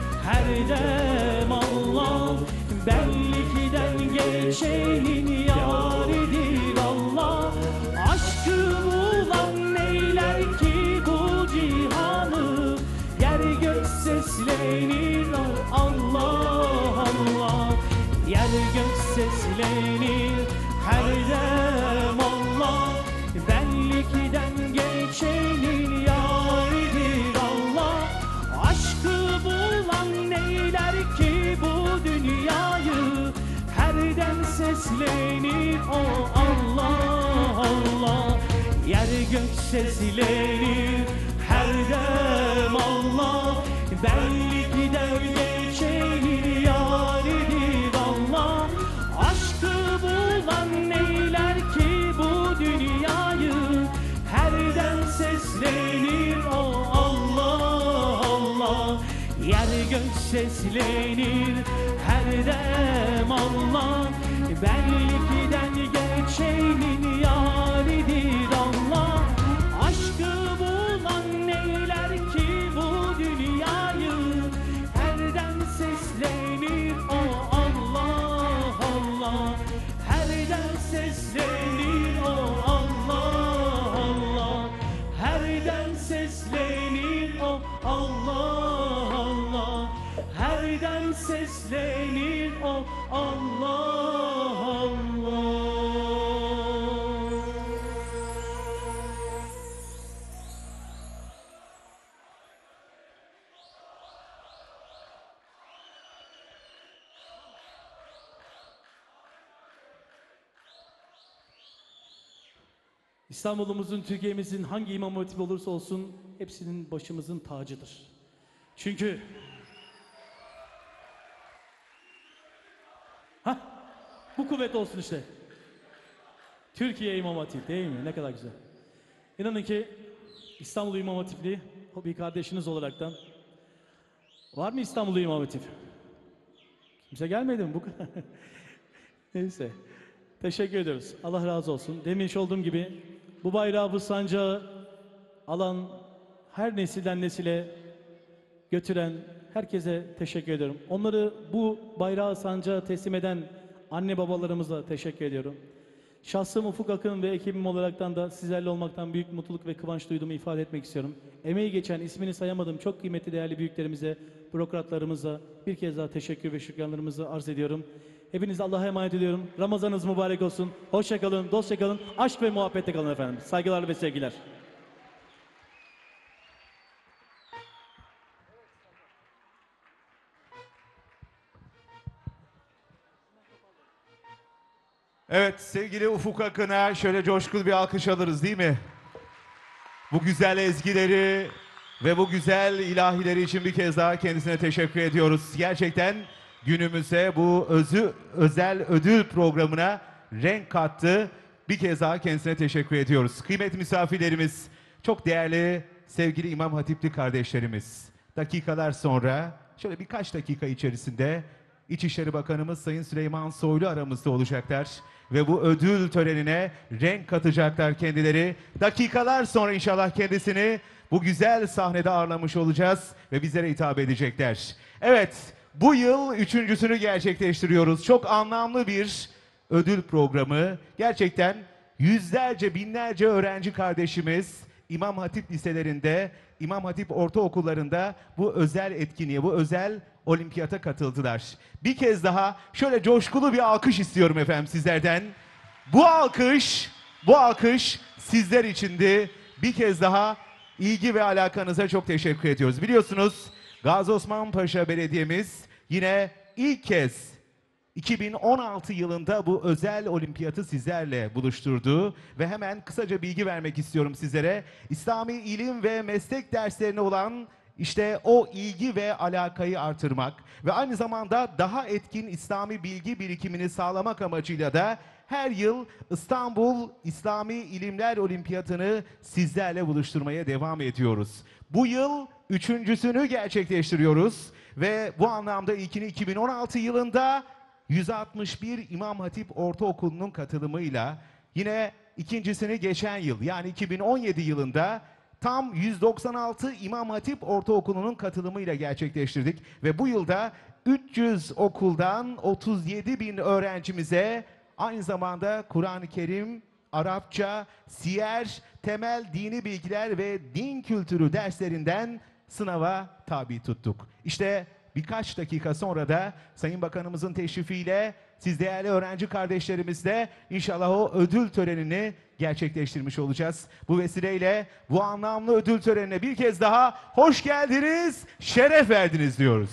her dem Allah. Bellikiden geçenin yaridir Allah. Aşkı bulan neyler ki bu cihanı, yer gök seslenir Allah Allah. Yer gök seslenir her dem Allah. Benlikten geçenin yaridir Allah. Aşkı bulan neyler ki bu dünyayı, her dem seslenir o Allah Allah. Yer gök seslenir her dem Allah. Benlikten geçenin yaridir Allah. Aşkı bulan neyler ki bu dünyayı, her dem seslenir o Allah Allah. Yer gök seslenir her dem Allah. Benlikten geçenin yaridir Allah. Aşkı bulan neyler ki bu dünyayı, her dem seslenir o Allah Allah. Her dem seslenir o Allah Allah. Her dem seslenir o Allah Allah. Her dem seslenir o Allah Allah. İstanbul'umuzun, Türkiye'mizin hangi imam hatibi olursa olsun hepsinin başımızın tacıdır. Çünkü bu kuvvet olsun işte. Türkiye İmam Hatip değil mi? Ne kadar güzel. İnanın ki İstanbul İmam Hatipli bir kardeşiniz olaraktan, var mı İstanbul İmam Hatip? Kimse gelmedi mi? Bu neyse. Teşekkür ediyoruz. Allah razı olsun. Demiş olduğum gibi bu bayrağı, bu sancağı alan, her nesilden nesile götüren herkese teşekkür ediyorum. Onları bu bayrağı, sancağı teslim eden anne babalarımıza teşekkür ediyorum. Şahsım Ufuk Akın ve ekibim olaraktan da sizlerle olmaktan büyük mutluluk ve kıvanç duyduğumu ifade etmek istiyorum. Emeği geçen, ismini sayamadığım çok kıymetli değerli büyüklerimize, bürokratlarımıza bir kez daha teşekkür ve şükranlarımızı arz ediyorum. Hepinize Allah'a emanet ediyorum. Ramazanınız mübarek olsun. Hoşça kalın, dostça kalın. Aşk ve muhabbette kalın efendim. Saygılar ve sevgiler. Evet, sevgili Ufuk Akın'a şöyle coşkulu bir alkış alırız değil mi? Bu güzel ezgileri ve bu güzel ilahileri için bir kez daha kendisine teşekkür ediyoruz. Gerçekten günümüze bu özel ödül programına renk kattı. Bir kez daha kendisine teşekkür ediyoruz. Kıymetli misafirlerimiz, çok değerli sevgili İmam Hatipli kardeşlerimiz, dakikalar sonra, şöyle birkaç dakika içerisinde İçişleri Bakanımız Sayın Süleyman Soylu aramızda olacaklar ve bu ödül törenine renk katacaklar kendileri. Dakikalar sonra inşallah kendisini bu güzel sahnede ağırlamış olacağız ve bizlere hitap edecekler. Evet, bu yıl üçüncüsünü gerçekleştiriyoruz. Çok anlamlı bir ödül programı. Gerçekten yüzlerce, binlerce öğrenci kardeşimiz İmam Hatip liselerinde, İmam Hatip ortaokullarında bu özel etkinliğe, bu özel olimpiyata katıldılar. Bir kez daha şöyle coşkulu bir alkış istiyorum efendim sizlerden. Bu alkış sizler içindi. Bir kez daha ilgi ve alakanıza çok teşekkür ediyoruz. Biliyorsunuz Gazi Osman Paşa Belediye'miz yine ilk kez 2016 yılında bu özel olimpiyatı sizlerle buluşturdu ve hemen kısaca bilgi vermek istiyorum sizlere. İslami ilim ve meslek derslerine olan işte o ilgi ve alakayı artırmak ve aynı zamanda daha etkin İslami bilgi birikimini sağlamak amacıyla da her yıl İstanbul İslami İlimler Olimpiyatı'nı sizlerle buluşturmaya devam ediyoruz. Bu yıl üçüncüsünü gerçekleştiriyoruz ve bu anlamda ilkini 2016 yılında 161 İmam Hatip Ortaokulu'nun katılımıyla, yine ikincisini geçen yıl yani 2017 yılında tam 196 İmam Hatip Ortaokulu'nun katılımıyla gerçekleştirdik. Ve bu yılda 300 okuldan 37 bin öğrencimize aynı zamanda Kur'an-ı Kerim, Arapça, siyer, temel dini bilgiler ve din kültürü derslerinden sınava tabi tuttuk. İşte birkaç dakika sonra da Sayın Bakanımızın teşrifiyle siz değerli öğrenci kardeşlerimizle inşallah o ödül törenini gerçekleştirmiş olacağız. Bu vesileyle bu anlamlı ödül törenine bir kez daha hoş geldiniz, şeref verdiniz diyoruz.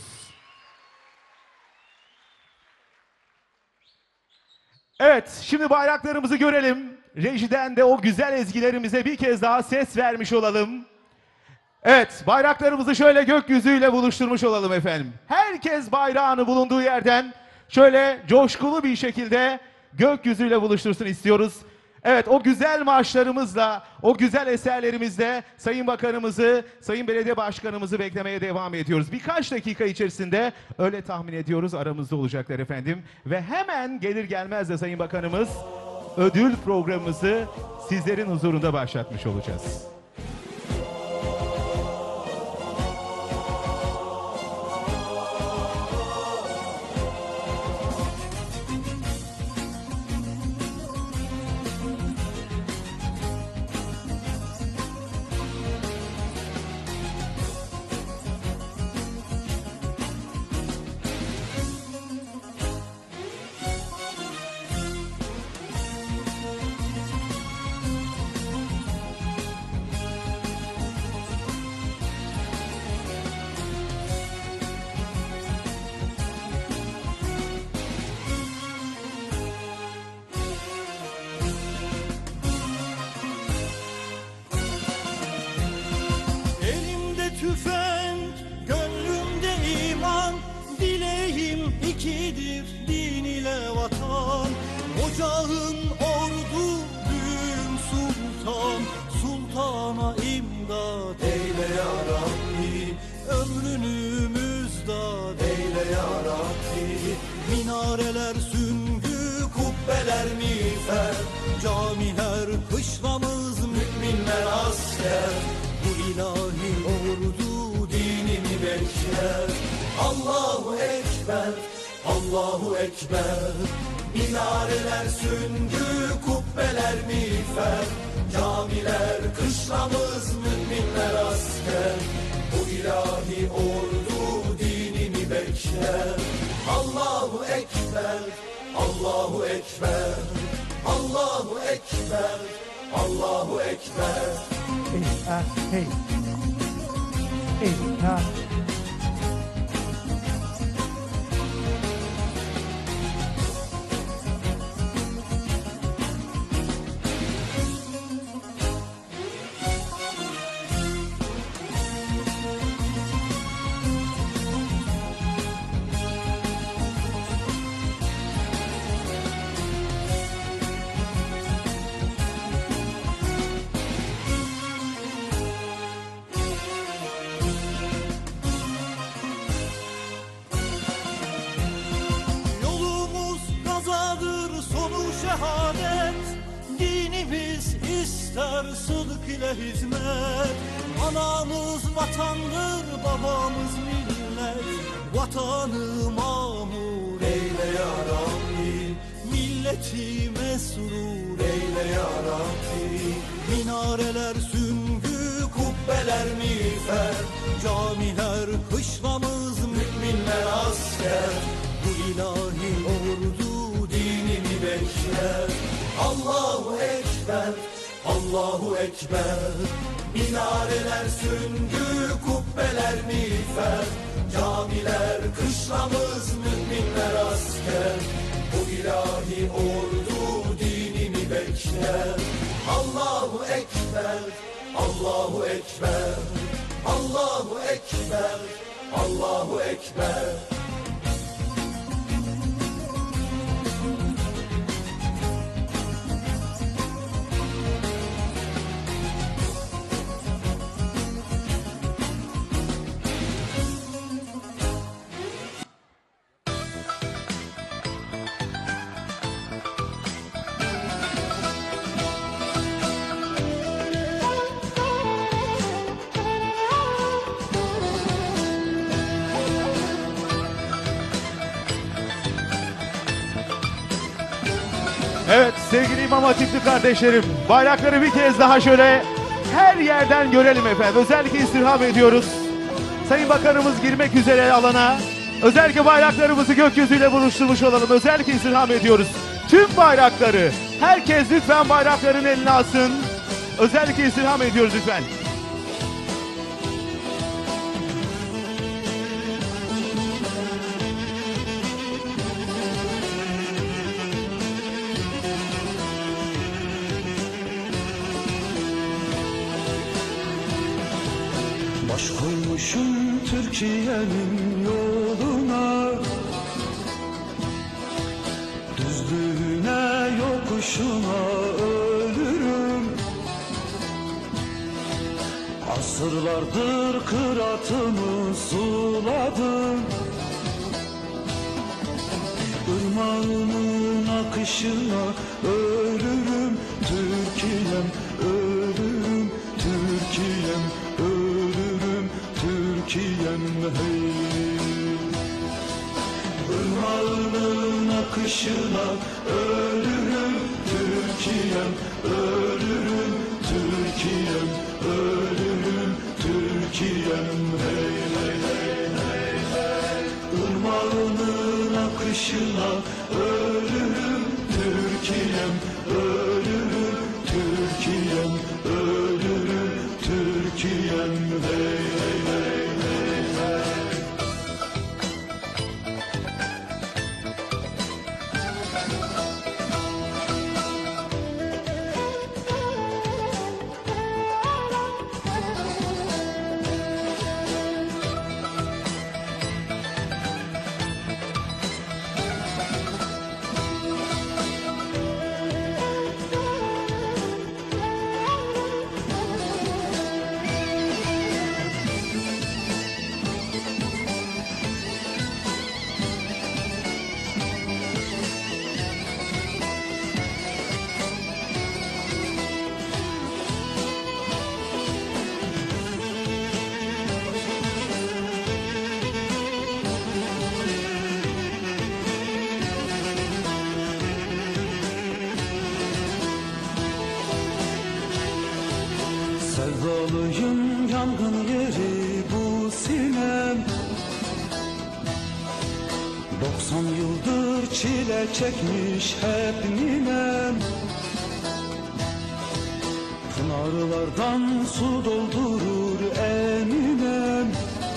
Evet, şimdi bayraklarımızı görelim. Rejiden de o güzel ezgilerimize bir kez daha ses vermiş olalım. Evet, bayraklarımızı şöyle gökyüzüyle buluşturmuş olalım efendim. Herkes bayrağını bulunduğu yerden şöyle coşkulu bir şekilde gökyüzüyle buluştursun istiyoruz. Evet, o güzel marşlarımızla, o güzel eserlerimizle Sayın Bakanımızı, Sayın Belediye Başkanımızı beklemeye devam ediyoruz. Birkaç dakika içerisinde öyle tahmin ediyoruz aramızda olacaklar efendim. Ve hemen gelir gelmez de Sayın Bakanımız ödül programımızı sizlerin huzurunda başlatmış olacağız. Tüfek, gönlümde iman, dileğim ikidir, din ile vatan. Ocağın ordu, büyüm sultan, sultana imdad eyle ya Rabbi. Ömrünü müjdat eyle ya Rabbi. Minareler süngü, kubbeler miğfer, camiler kışlamız, müminler asker. Bu ilahi ordu dinimi bekler. Allahu Ekber, Allahu Ekber. Minareler süngü, kubbeler miğfer, camiler kışlamız, müminler asker. Bu ilahi ordu dinimi bekler. Allahu Ekber, Allahu Ekber. Allahu Ekber, Allahu Ekber. Hey. Hey, ha. Dinimiz ister sıdk ile hizmet. Anamız vatandır, babamız millet. Vatanı mamur eyle ya Rabbi. Milleti mesrur eyle ya Rabbi. Minareler süngü, kubbeler miğfer, camiler kışlamız, müminler asker. Bu ilahi ordu dinimi bekler. Allahu Ekber, Allahu Ekber. Minareler süngü, kubbeler miğfer, camiler kışlamız, müminler asker. Bu ilahi ordu dinimi bekler. Allahu Ekber, Allahu Ekber. Allahu Ekber, Allahu Ekber. Evet sevgili İmam Hatipli kardeşlerim, bayrakları bir kez daha şöyle her yerden görelim efendim. Özellikle istirham ediyoruz. Sayın Bakanımız girmek üzere alana. Özellikle bayraklarımızı gökyüzüyle buluşturmuş olalım. Özellikle istirham ediyoruz. Tüm bayrakları, herkes lütfen bayrakların eline alsın. Özellikle istirham ediyoruz lütfen. Baş koymuşum Türkiye'nin yoluna, düzlüğüne yokuşuna ölürüm. Asırlardır kıratımı suladım, ırmağının akışına ölürüm. Türkiye'm ölürüm, Türkiye'm ölürüm, Türkiye'm hey. Irmağının akışına ölürüm, Türkiye'm ölürüm, Türkiye'm ölürüm, Türkiye'm hey hey hey hey hey. Irmağının akışına ölürüm, Türkiye'm ölürüm, Türkiye'm ölürüm, Türkiye'm hey hey hey hey hey. Sevdalıyım yangın yeri bu sinem, 90 yıldır çile çekmiş hep ninem. Pınarlardan su doldurur eminem,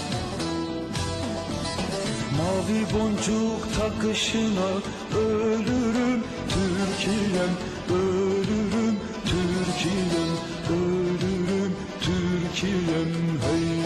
mavi boncuk takışına ölürüm. Türkiye'm ölürüm, Türkiye'm ölürüm, Türkiye'm hey.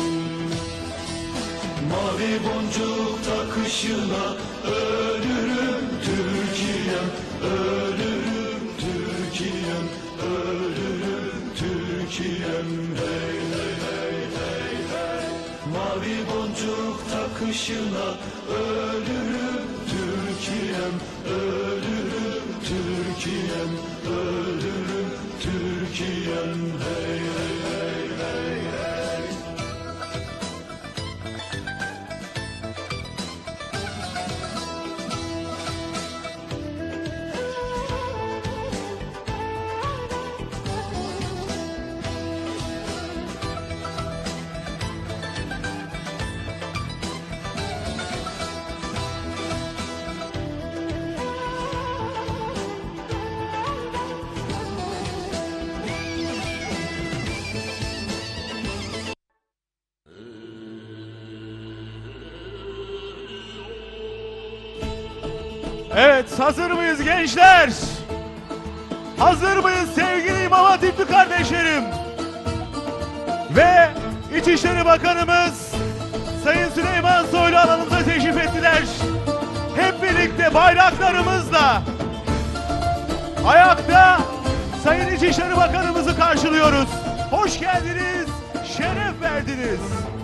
Mavi boncuk takışına ölürüm, Türkiye'm ölürüm, Türkiye'm ölürüm, Türkiye'm hey hey hey hey hey. Mavi boncuk takışına ölürüm, Türkiye'm ölürüm, Türkiye'm ölürüm, Türkiye'm hey hey hey hey hey. Evet, hazır mıyız gençler? Hazır mıyız sevgili İmam Hatipli kardeşlerim? Ve İçişleri Bakanımız Sayın Süleyman Soylu alanımıza teşrif ettiler. Hep birlikte bayraklarımızla ayakta Sayın İçişleri Bakanımızı karşılıyoruz. Hoş geldiniz, şeref verdiniz.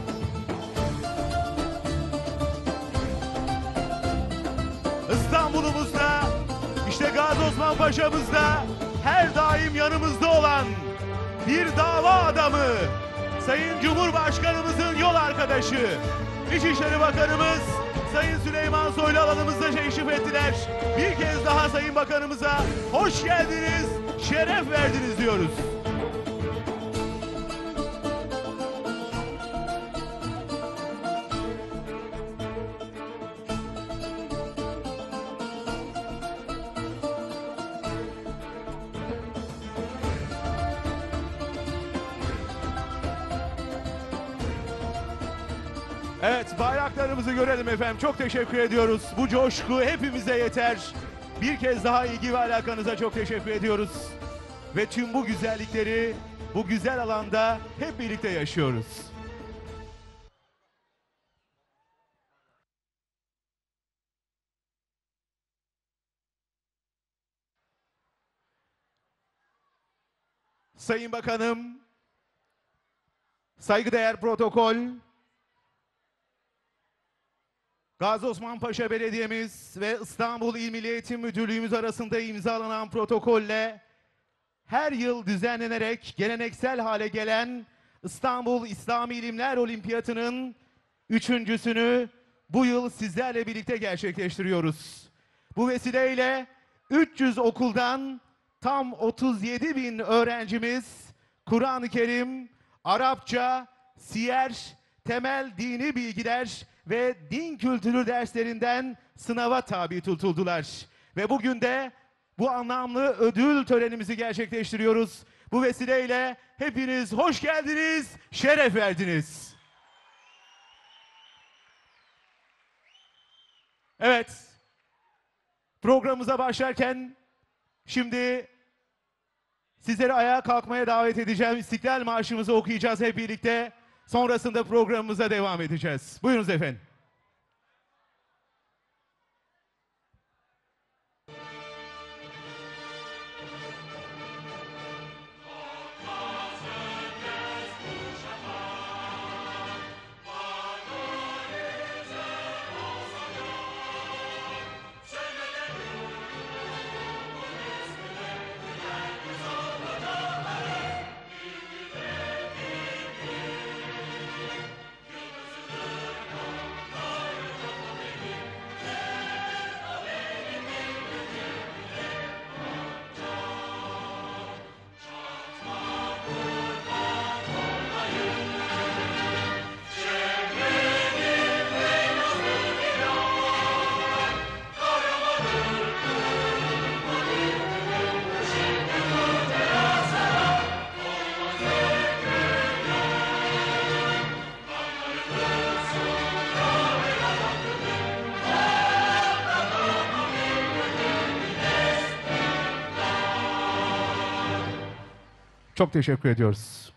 İstanbul'umuzda, işte Gazi Osman Paşa'mızda her daim yanımızda olan bir dava adamı, Sayın Cumhurbaşkanımızın yol arkadaşı, İçişleri Bakanımız Sayın Süleyman Soylu alanımızda teşrif ettiler. Bir kez daha Sayın Bakanımıza hoş geldiniz, şeref verdiniz diyoruz. Evet, bayraklarımızı görelim efendim. Çok teşekkür ediyoruz. Bu coşku hepimize yeter. Bir kez daha ilgi ve alakanıza çok teşekkür ediyoruz. Ve tüm bu güzellikleri bu güzel alanda hep birlikte yaşıyoruz. Sayın Bakanım, saygıdeğer protokol, Gazi Osman Paşa Belediye'miz ve İstanbul İl Milli Eğitim Müdürlüğümüz arasında imzalanan protokolle her yıl düzenlenerek geleneksel hale gelen İstanbul İslami İlimler Olimpiyatı'nın üçüncüsünü bu yıl sizlerle birlikte gerçekleştiriyoruz. Bu vesileyle 300 okuldan tam 37 bin öğrencimiz Kur'an-ı Kerim, Arapça, siyer, temel dini bilgiler ve din kültürü derslerinden sınava tabi tutuldular. Ve bugün de bu anlamlı ödül törenimizi gerçekleştiriyoruz. Bu vesileyle hepiniz hoş geldiniz, şeref verdiniz. Evet, programımıza başlarken şimdi sizleri ayağa kalkmaya davet edeceğim. İstiklal Marşımızı okuyacağız hep birlikte. Sonrasında programımıza devam edeceğiz. Buyurunuz efendim. Çok teşekkür ediyoruz.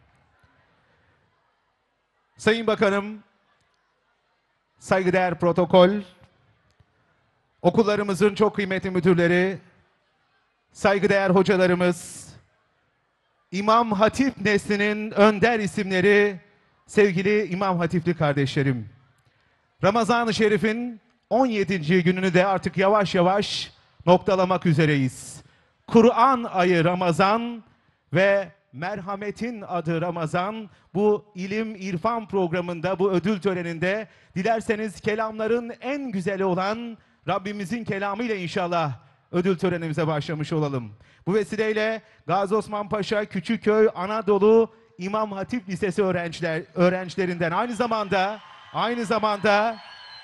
Sayın Bakanım, saygıdeğer protokol, okullarımızın çok kıymetli müdürleri, saygıdeğer hocalarımız, İmam Hatip neslinin önder isimleri, sevgili İmam Hatipli kardeşlerim. Ramazan-ı Şerif'in 17. gününü de artık yavaş yavaş noktalamak üzereyiz. Kur'an ayı Ramazan ve merhametin adı Ramazan. Bu ilim irfan programında, bu ödül töreninde dilerseniz kelamların en güzeli olan Rabbimizin kelamıyla inşallah ödül törenimize başlamış olalım. Bu vesileyle Gazi Osman Paşa Küçükköy Anadolu İmam Hatip Lisesi öğrencilerinden aynı zamanda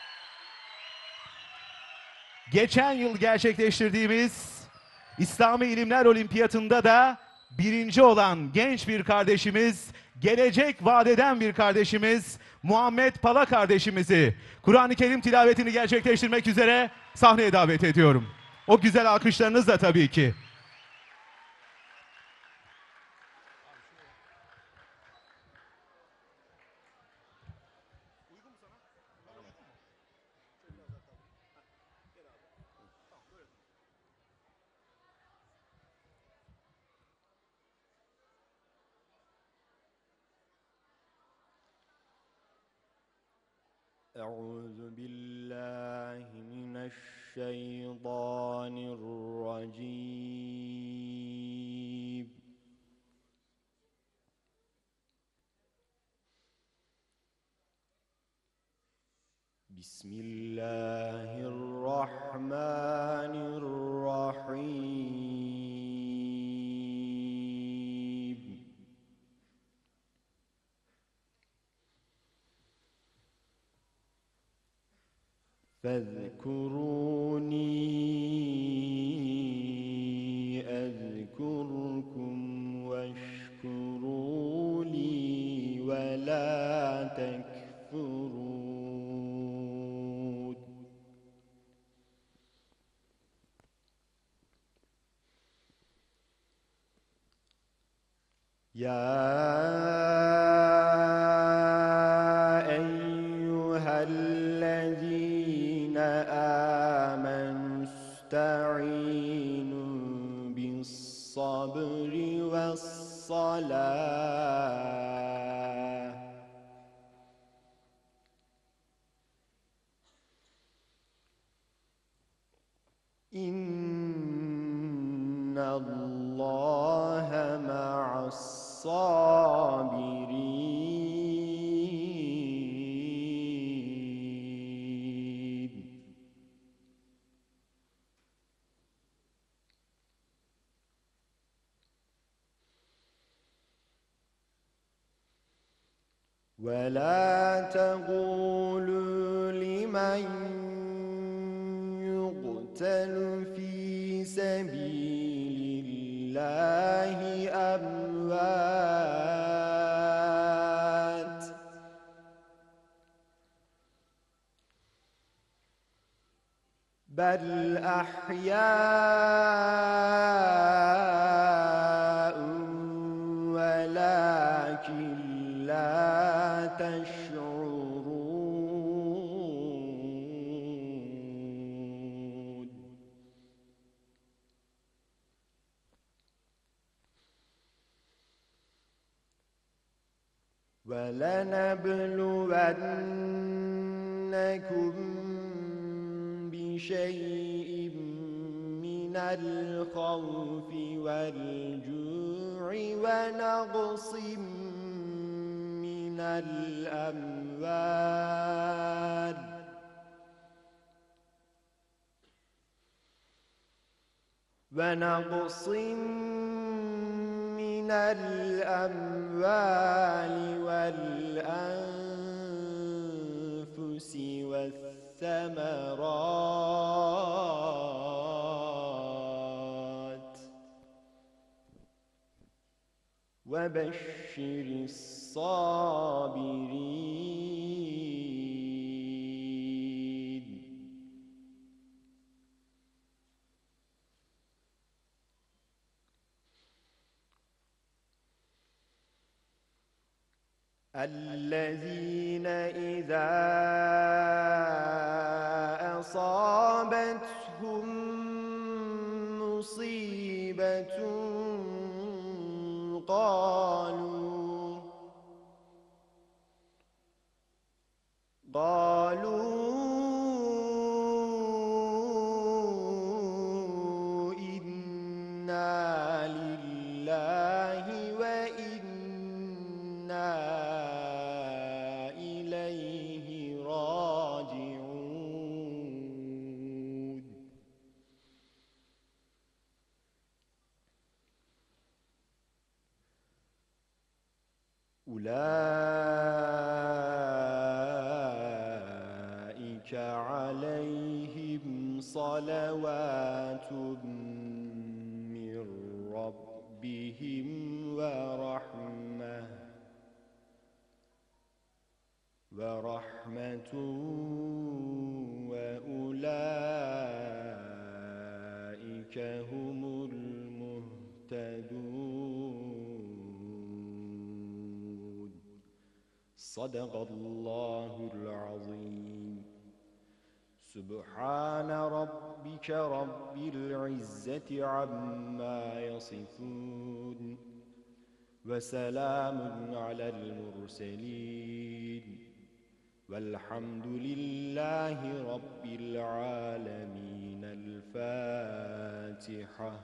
geçen yıl gerçekleştirdiğimiz İslami İlimler Olimpiyatında da birinci olan genç bir kardeşimiz, gelecek vadeden bir kardeşimiz Muhammed Pala kardeşimizi Kur'an-ı Kerim tilavetini gerçekleştirmek üzere sahneye davet ediyorum. O güzel alkışlarınızla tabii ki. أعوذ بالله من الشيطان الرجيم بسم الله الرحمن الرحيم فاذكروني أذكركم واشكروا لي ولا تكفرون يا أيها الذين آمنوا استعينوا بالصبر والصلاة إن الله مع الصابرين ولا تقولوا لمن يقتل في سبيل الله أموات بل أحياء ولكن لا تشعرون ولنبلونكم بشيء من الخوف والجوع ونقص من الأموال والأنفس والثمرات وبشر الصابرين الذين إذا أصابتهم مصيبة قالوا إنا لله وإنا إليه راجعون أولئك عليهم صلوات من ربهم ورحمة وأولئك هم المهتدون صدق الله العظيم سبحان ربك رب العزة عما يصفون وسلام على المرسلين والحمد لله رب العالمين الفاتحة.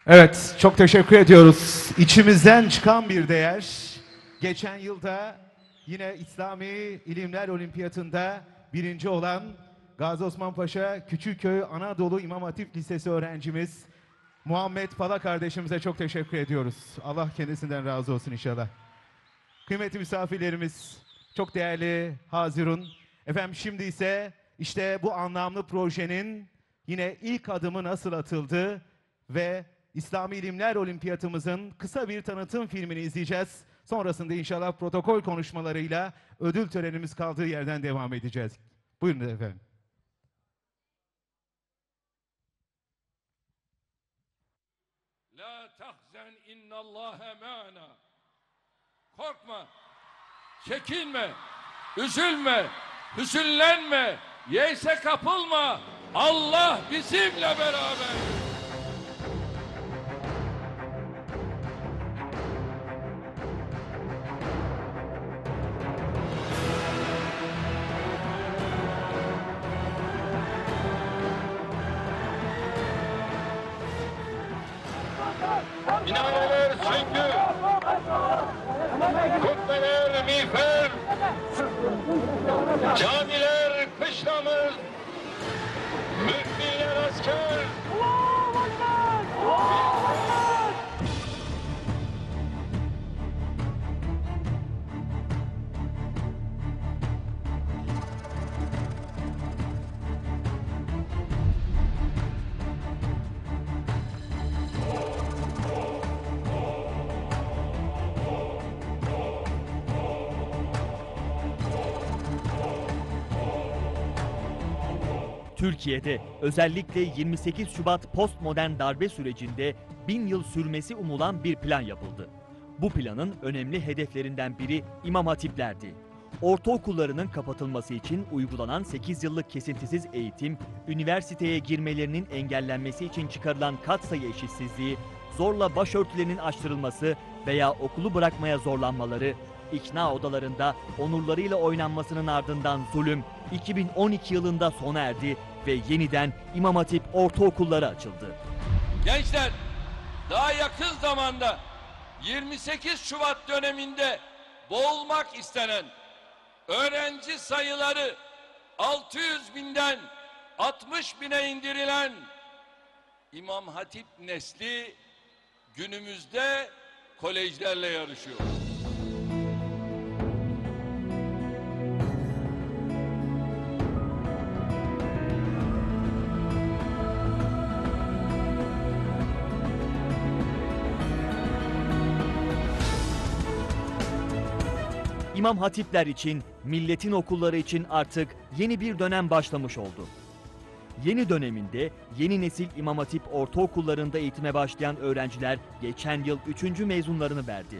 Evet, çok teşekkür ediyoruz. İçimizden çıkan bir değer. Geçen yılda yine İslami İlimler Olimpiyatında birinci olan Gazi Osman Paşa Küçükköy Anadolu İmam Hatip Lisesi öğrencimiz Muhammed Pala kardeşimize çok teşekkür ediyoruz. Allah kendisinden razı olsun inşallah. Kıymetli misafirlerimiz, çok değerli Hazirun. Efendim şimdi ise işte bu anlamlı projenin yine ilk adımı nasıl atıldı ve İslami İlimler Olimpiyatımızın kısa bir tanıtım filmini izleyeceğiz. Sonrasında inşallah protokol konuşmalarıyla ödül törenimiz kaldığı yerden devam edeceğiz. Buyurun efendim. La tahzen innallâhe ma'ana. Korkma, çekinme, üzülme, hüzünlenme, yeyse kapılma. Allah bizimle beraber. Minareler süngü, kubbeler miğfer, camiler kışlamız, müminler asker. Türkiye'de özellikle 28 Şubat postmodern darbe sürecinde 1000 yıl sürmesi umulan bir plan yapıldı. Bu planın önemli hedeflerinden biri İmam Hatiplerdi. Ortaokullarının kapatılması için uygulanan 8 yıllık kesintisiz eğitim, üniversiteye girmelerinin engellenmesi için çıkarılan katsayı eşitsizliği, zorla başörtülerinin açtırılması veya okulu bırakmaya zorlanmaları, ikna odalarında onurlarıyla oynanmasının ardından zulüm 2012 yılında sona erdi ve yeniden İmam Hatip ortaokulları açıldı. Gençler, daha yakın zamanda 28 Şubat döneminde boğulmak istenen öğrenci sayıları 600 binden 60 bine indirilen İmam Hatip nesli günümüzde kolejlerle yarışıyor. İmam Hatipler için, milletin okulları için artık yeni bir dönem başlamış oldu. Yeni döneminde yeni nesil İmam Hatip ortaokullarında eğitime başlayan öğrenciler geçen yıl 3. mezunlarını verdi.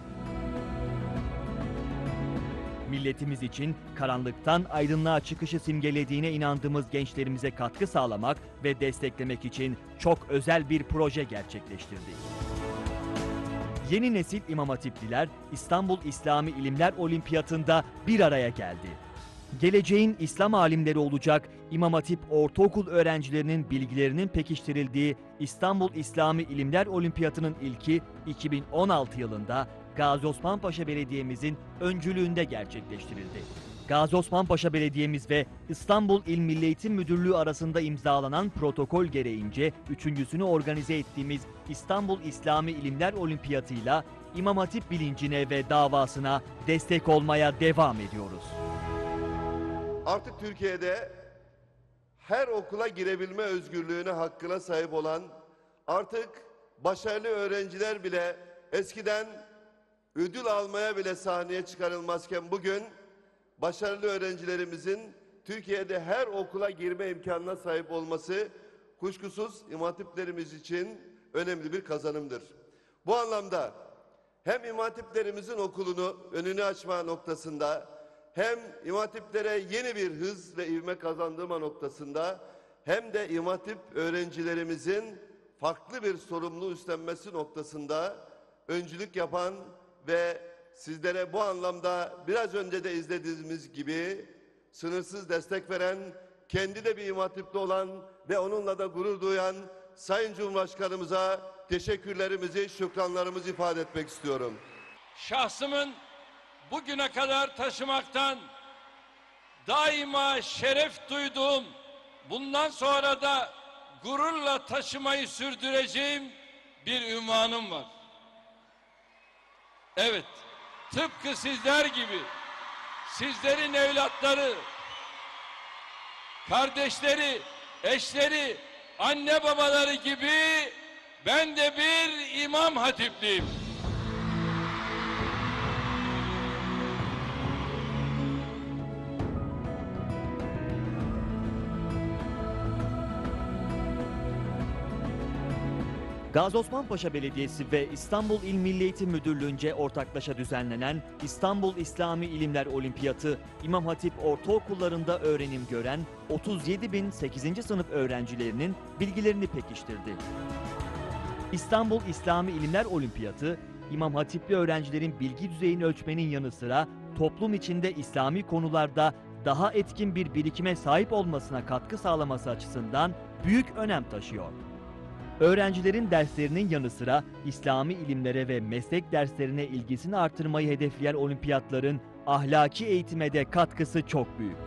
Milletimiz için karanlıktan aydınlığa çıkışı simgelediğine inandığımız gençlerimize katkı sağlamak ve desteklemek için çok özel bir proje gerçekleştirdik. Yeni nesil İmam Hatipliler İstanbul İslami İlimler Olimpiyatı'nda bir araya geldi. Geleceğin İslam alimleri olacak İmam Hatip ortaokul öğrencilerinin bilgilerinin pekiştirildiği İstanbul İslami İlimler Olimpiyatı'nın ilki 2016 yılında Gazi Osman Paşa Belediye'mizin öncülüğünde gerçekleştirildi. Gazi Osman Paşa Belediye'miz ve İstanbul İl Milli Eğitim Müdürlüğü arasında imzalanan protokol gereğince üçüncüsünü organize ettiğimiz İstanbul İslami İlimler Olimpiyatı'yla İmam Hatip bilincine ve davasına destek olmaya devam ediyoruz. Artık Türkiye'de her okula girebilme özgürlüğüne, hakkına sahip olan, artık başarılı öğrenciler bile eskiden ödül almaya bile sahneye çıkarılmazken bugün başarılı öğrencilerimizin Türkiye'de her okula girme imkanına sahip olması kuşkusuz İmam Hatiplerimiz için önemli bir kazanımdır. Bu anlamda hem İmam Hatiplerimizin okulunu önünü açma noktasında, hem İmam Hatiplere yeni bir hız ve ivme kazandırma noktasında, hem de İmam Hatip öğrencilerimizin farklı bir sorumluluğu üstlenmesi noktasında öncülük yapan ve sizlere bu anlamda biraz önce de izlediğimiz gibi sınırsız destek veren, kendi de bir İmam Hatipli olan ve onunla da gurur duyan Sayın Cumhurbaşkanımıza teşekkürlerimizi, şükranlarımızı ifade etmek istiyorum. Şahsımın bugüne kadar taşımaktan daima şeref duyduğum, bundan sonra da gururla taşımayı sürdüreceğim bir ünvanım var. Evet, tıpkı sizler gibi, sizlerin evlatları, kardeşleri, eşleri, anne babaları gibi ben de bir İmam Hatipliyim. Gazi Osman Paşa Belediyesi ve İstanbul İl Milli Eğitim Müdürlüğü'nce ortaklaşa düzenlenen İstanbul İslami İlimler Olimpiyatı, İmam Hatip ortaokullarında öğrenim gören 37.008. sınıf öğrencilerinin bilgilerini pekiştirdi. İstanbul İslami İlimler Olimpiyatı, İmam Hatipli öğrencilerin bilgi düzeyini ölçmenin yanı sıra toplum içinde İslami konularda daha etkin bir birikime sahip olmasına katkı sağlaması açısından büyük önem taşıyor. Öğrencilerin derslerinin yanı sıra İslami ilimlere ve meslek derslerine ilgisini artırmayı hedefleyen olimpiyatların ahlaki eğitime de katkısı çok büyük.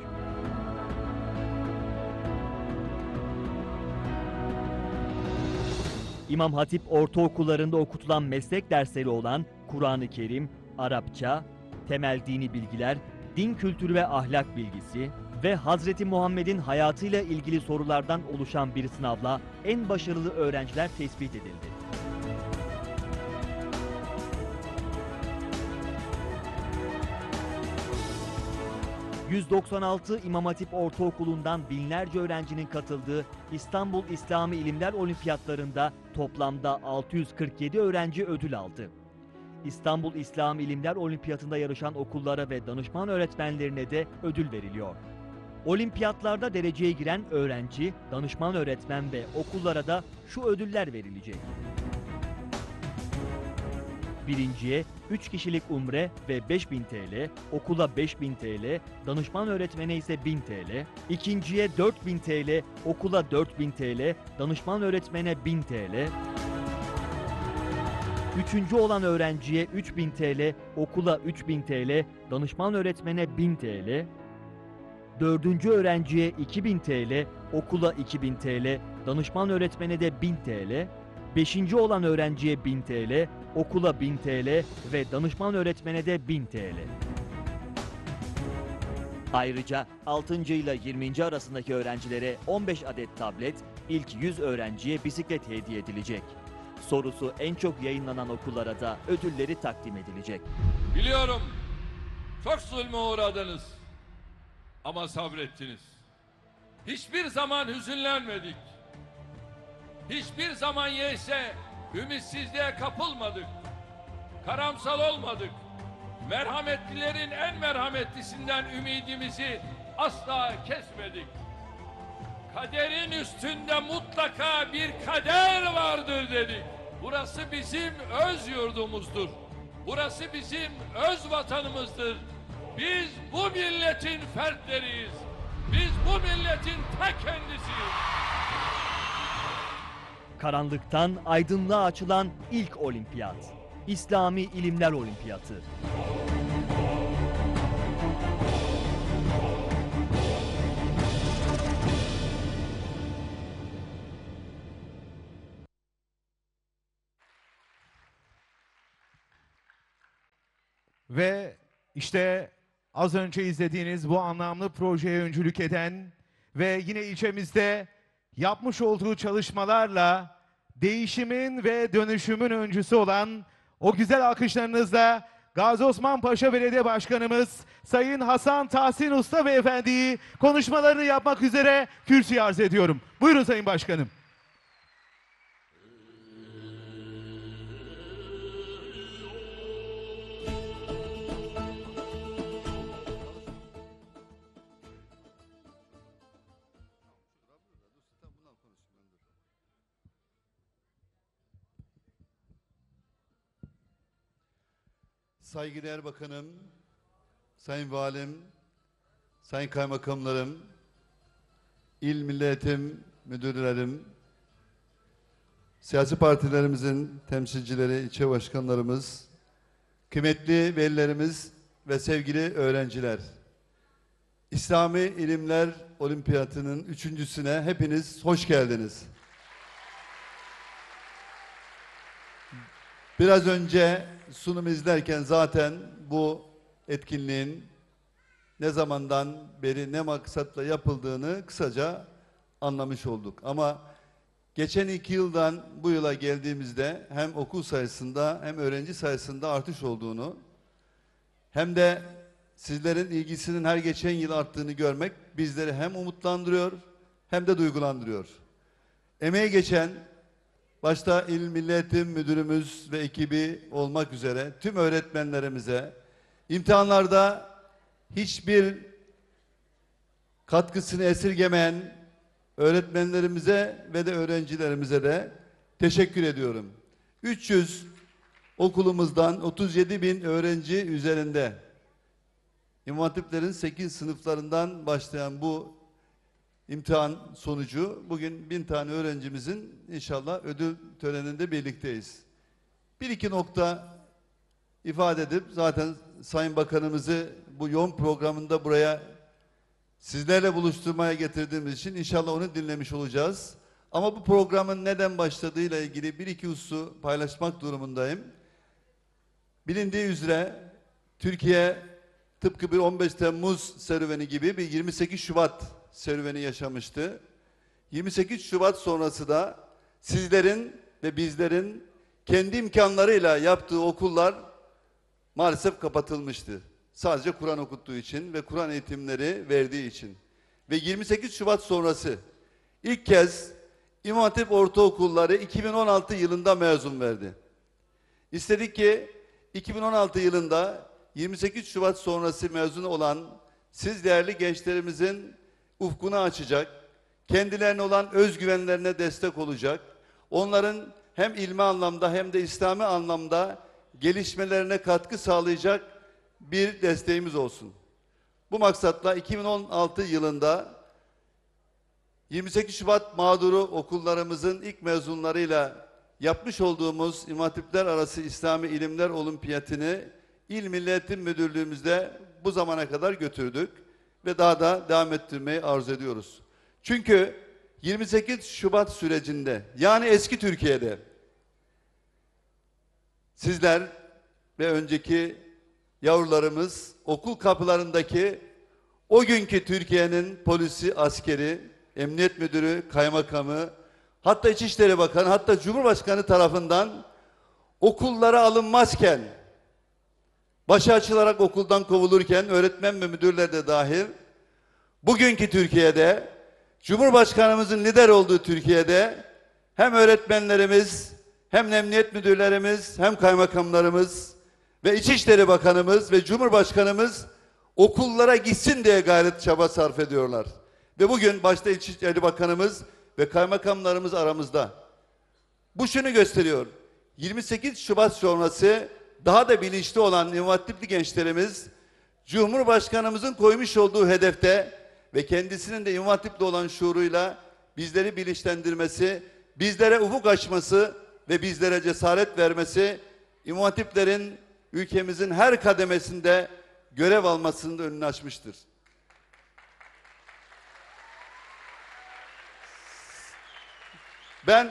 İmam Hatip ortaokullarında okutulan meslek dersleri olan Kur'an-ı Kerim, Arapça, temel dini bilgiler, din kültürü ve ahlak bilgisi ve Hazreti Muhammed'in hayatıyla ilgili sorulardan oluşan bir sınavla en başarılı öğrenciler tespit edildi. ...196 İmam Hatip Ortaokulu'ndan binlerce öğrencinin katıldığı İstanbul İslami İlimler Olimpiyatlarında toplamda 647 öğrenci ödül aldı. İstanbul İslami İlimler Olimpiyatında yarışan okullara ve danışman öğretmenlerine de ödül veriliyor. Olimpiyatlarda dereceye giren öğrenci, danışman öğretmen ve okullara da şu ödüller verilecek. Birinciye 3 kişilik umre ve 5.000 TL, okula 5.000 TL, danışman öğretmene ise 1.000 TL. İkinciye 4.000 TL, okula 4.000 TL, danışman öğretmene 1.000 TL. Üçüncü olan öğrenciye 3.000 TL, okula 3.000 TL, danışman öğretmene 1.000 TL. Dördüncü öğrenciye 2.000 TL, okula 2.000 TL, danışman öğretmene de 1.000 TL. Beşinci olan öğrenciye 1.000 TL, okula 1.000 TL ve danışman öğretmene de 1.000 TL. Ayrıca 6. ile 20. arasındaki öğrencilere 15 adet tablet, ilk 100 öğrenciye bisiklet hediye edilecek. Sorusu en çok yayınlanan okullara da ödülleri takdim edilecek. Biliyorum, çok zulme uğradınız ama sabrettiniz. Hiçbir zaman hüzünlenmedik. Hiçbir zaman yeyse ümitsizliğe kapılmadık. Karamsal olmadık. Merhametlilerin en merhametlisinden ümidimizi asla kesmedik. Kaderin üstünde mutlaka bir kader vardır dedik. Burası bizim öz yurdumuzdur. Burası bizim öz vatanımızdır. Biz bu milletin fertleriyiz. Biz bu milletin ta kendisiyiz. Karanlıktan aydınlığa açılan ilk olimpiyat. İslami İlimler Olimpiyatı. Ve işte az önce izlediğiniz bu anlamlı projeye öncülük eden ve yine ilçemizde yapmış olduğu çalışmalarla değişimin ve dönüşümün öncüsü olan o güzel alkışlarınızla Gazi Osman Paşa Belediye Başkanımız Sayın Hasan Tahsin Usta Beyefendi'yi konuşmalarını yapmak üzere kürsüye arz ediyorum. Buyurun Sayın Başkanım. Saygıdeğer Bakanım, Sayın Valim, Sayın Kaymakamlarım, İl Milli Eğitim Müdürlerim, siyasi partilerimizin temsilcileri, ilçe başkanlarımız, kıymetli velilerimiz ve sevgili öğrenciler. İslami İlimler Olimpiyatı'nın 3.'süne hepiniz hoş geldiniz. Biraz önce sunumu izlerken zaten bu etkinliğin ne zamandan beri ne maksatla yapıldığını kısaca anlamış olduk. Ama geçen 2 yıldan bu yıla geldiğimizde hem okul sayısında hem öğrenci sayısında artış olduğunu, hem de sizlerin ilgisinin her geçen yıl arttığını görmek bizleri hem umutlandırıyor hem de duygulandırıyor. Emeği geçen başta İl Milli Eğitim Müdürümüz ve ekibi olmak üzere tüm öğretmenlerimize, imtihanlarda hiçbir katkısını esirgemeyen öğretmenlerimize ve de öğrencilerimize de teşekkür ediyorum. 300 okulumuzdan 37.000 öğrenci üzerinde İmam Hatiplerin 8 sınıflarından başlayan bu imtihan sonucu bugün 1000 tane öğrencimizin inşallah ödül töreninde birlikteyiz. Bir iki nokta ifade edip zaten Sayın Bakanımızı bu yoğun programında buraya sizlerle buluşturmaya getirdiğimiz için inşallah onu dinlemiş olacağız. Ama bu programın neden başladığıyla ilgili bir iki hususu paylaşmak durumundayım. Bilindiği üzere Türkiye tıpkı bir 15 Temmuz serüveni gibi bir 28 Şubat serüveni yaşamıştı. 28 Şubat sonrası da sizlerin ve bizlerin kendi imkanlarıyla yaptığı okullar maalesef kapatılmıştı. Sadece Kur'an okuttuğu için ve Kur'an eğitimleri verdiği için. Ve 28 Şubat sonrası ilk kez İmam Hatip ortaokulları 2016 yılında mezun verdi. İstedik ki 2016 yılında 28 Şubat sonrası mezun olan siz değerli gençlerimizin ufkunu açacak, kendilerine olan özgüvenlerine destek olacak, onların hem ilmi anlamda hem de İslami anlamda gelişmelerine katkı sağlayacak bir desteğimiz olsun. Bu maksatla 2016 yılında 28 Şubat mağduru okullarımızın ilk mezunlarıyla yapmış olduğumuz İmam Hatipler Arası İslami İlimler Olimpiyatını İl Milli Eğitim Müdürlüğümüzde bu zamana kadar götürdük ve daha da devam ettirmeyi arzu ediyoruz. Çünkü 28 Şubat sürecinde, yani eski Türkiye'de sizler ve önceki yavrularımız okul kapılarındaki o günkü Türkiye'nin polisi, askeri, emniyet müdürü, kaymakamı, hatta İçişleri Bakanı, hatta Cumhurbaşkanı tarafından okullara alınmazken, başı açılarak okuldan kovulurken, öğretmen ve müdürler de dahil, bugünkü Türkiye'de, Cumhurbaşkanımızın lider olduğu Türkiye'de, hem öğretmenlerimiz, hem emniyet müdürlerimiz, hem kaymakamlarımız ve İçişleri Bakanımız ve Cumhurbaşkanımız okullara gitsin diye gayret çaba sarf ediyorlar. Ve bugün başta İçişleri Bakanımız ve kaymakamlarımız aramızda. Bu şunu gösteriyor. 28 Şubat sonrası daha da bilinçli olan İmam Hatipli gençlerimiz Cumhurbaşkanımızın koymuş olduğu hedefte ve kendisinin de İmam Hatipli olan şuuruyla bizleri bilinçlendirmesi, bizlere ufuk açması ve bizlere cesaret vermesi, İmam Hatiplerin ülkemizin her kademesinde görev almasının da önünü açmıştır. Ben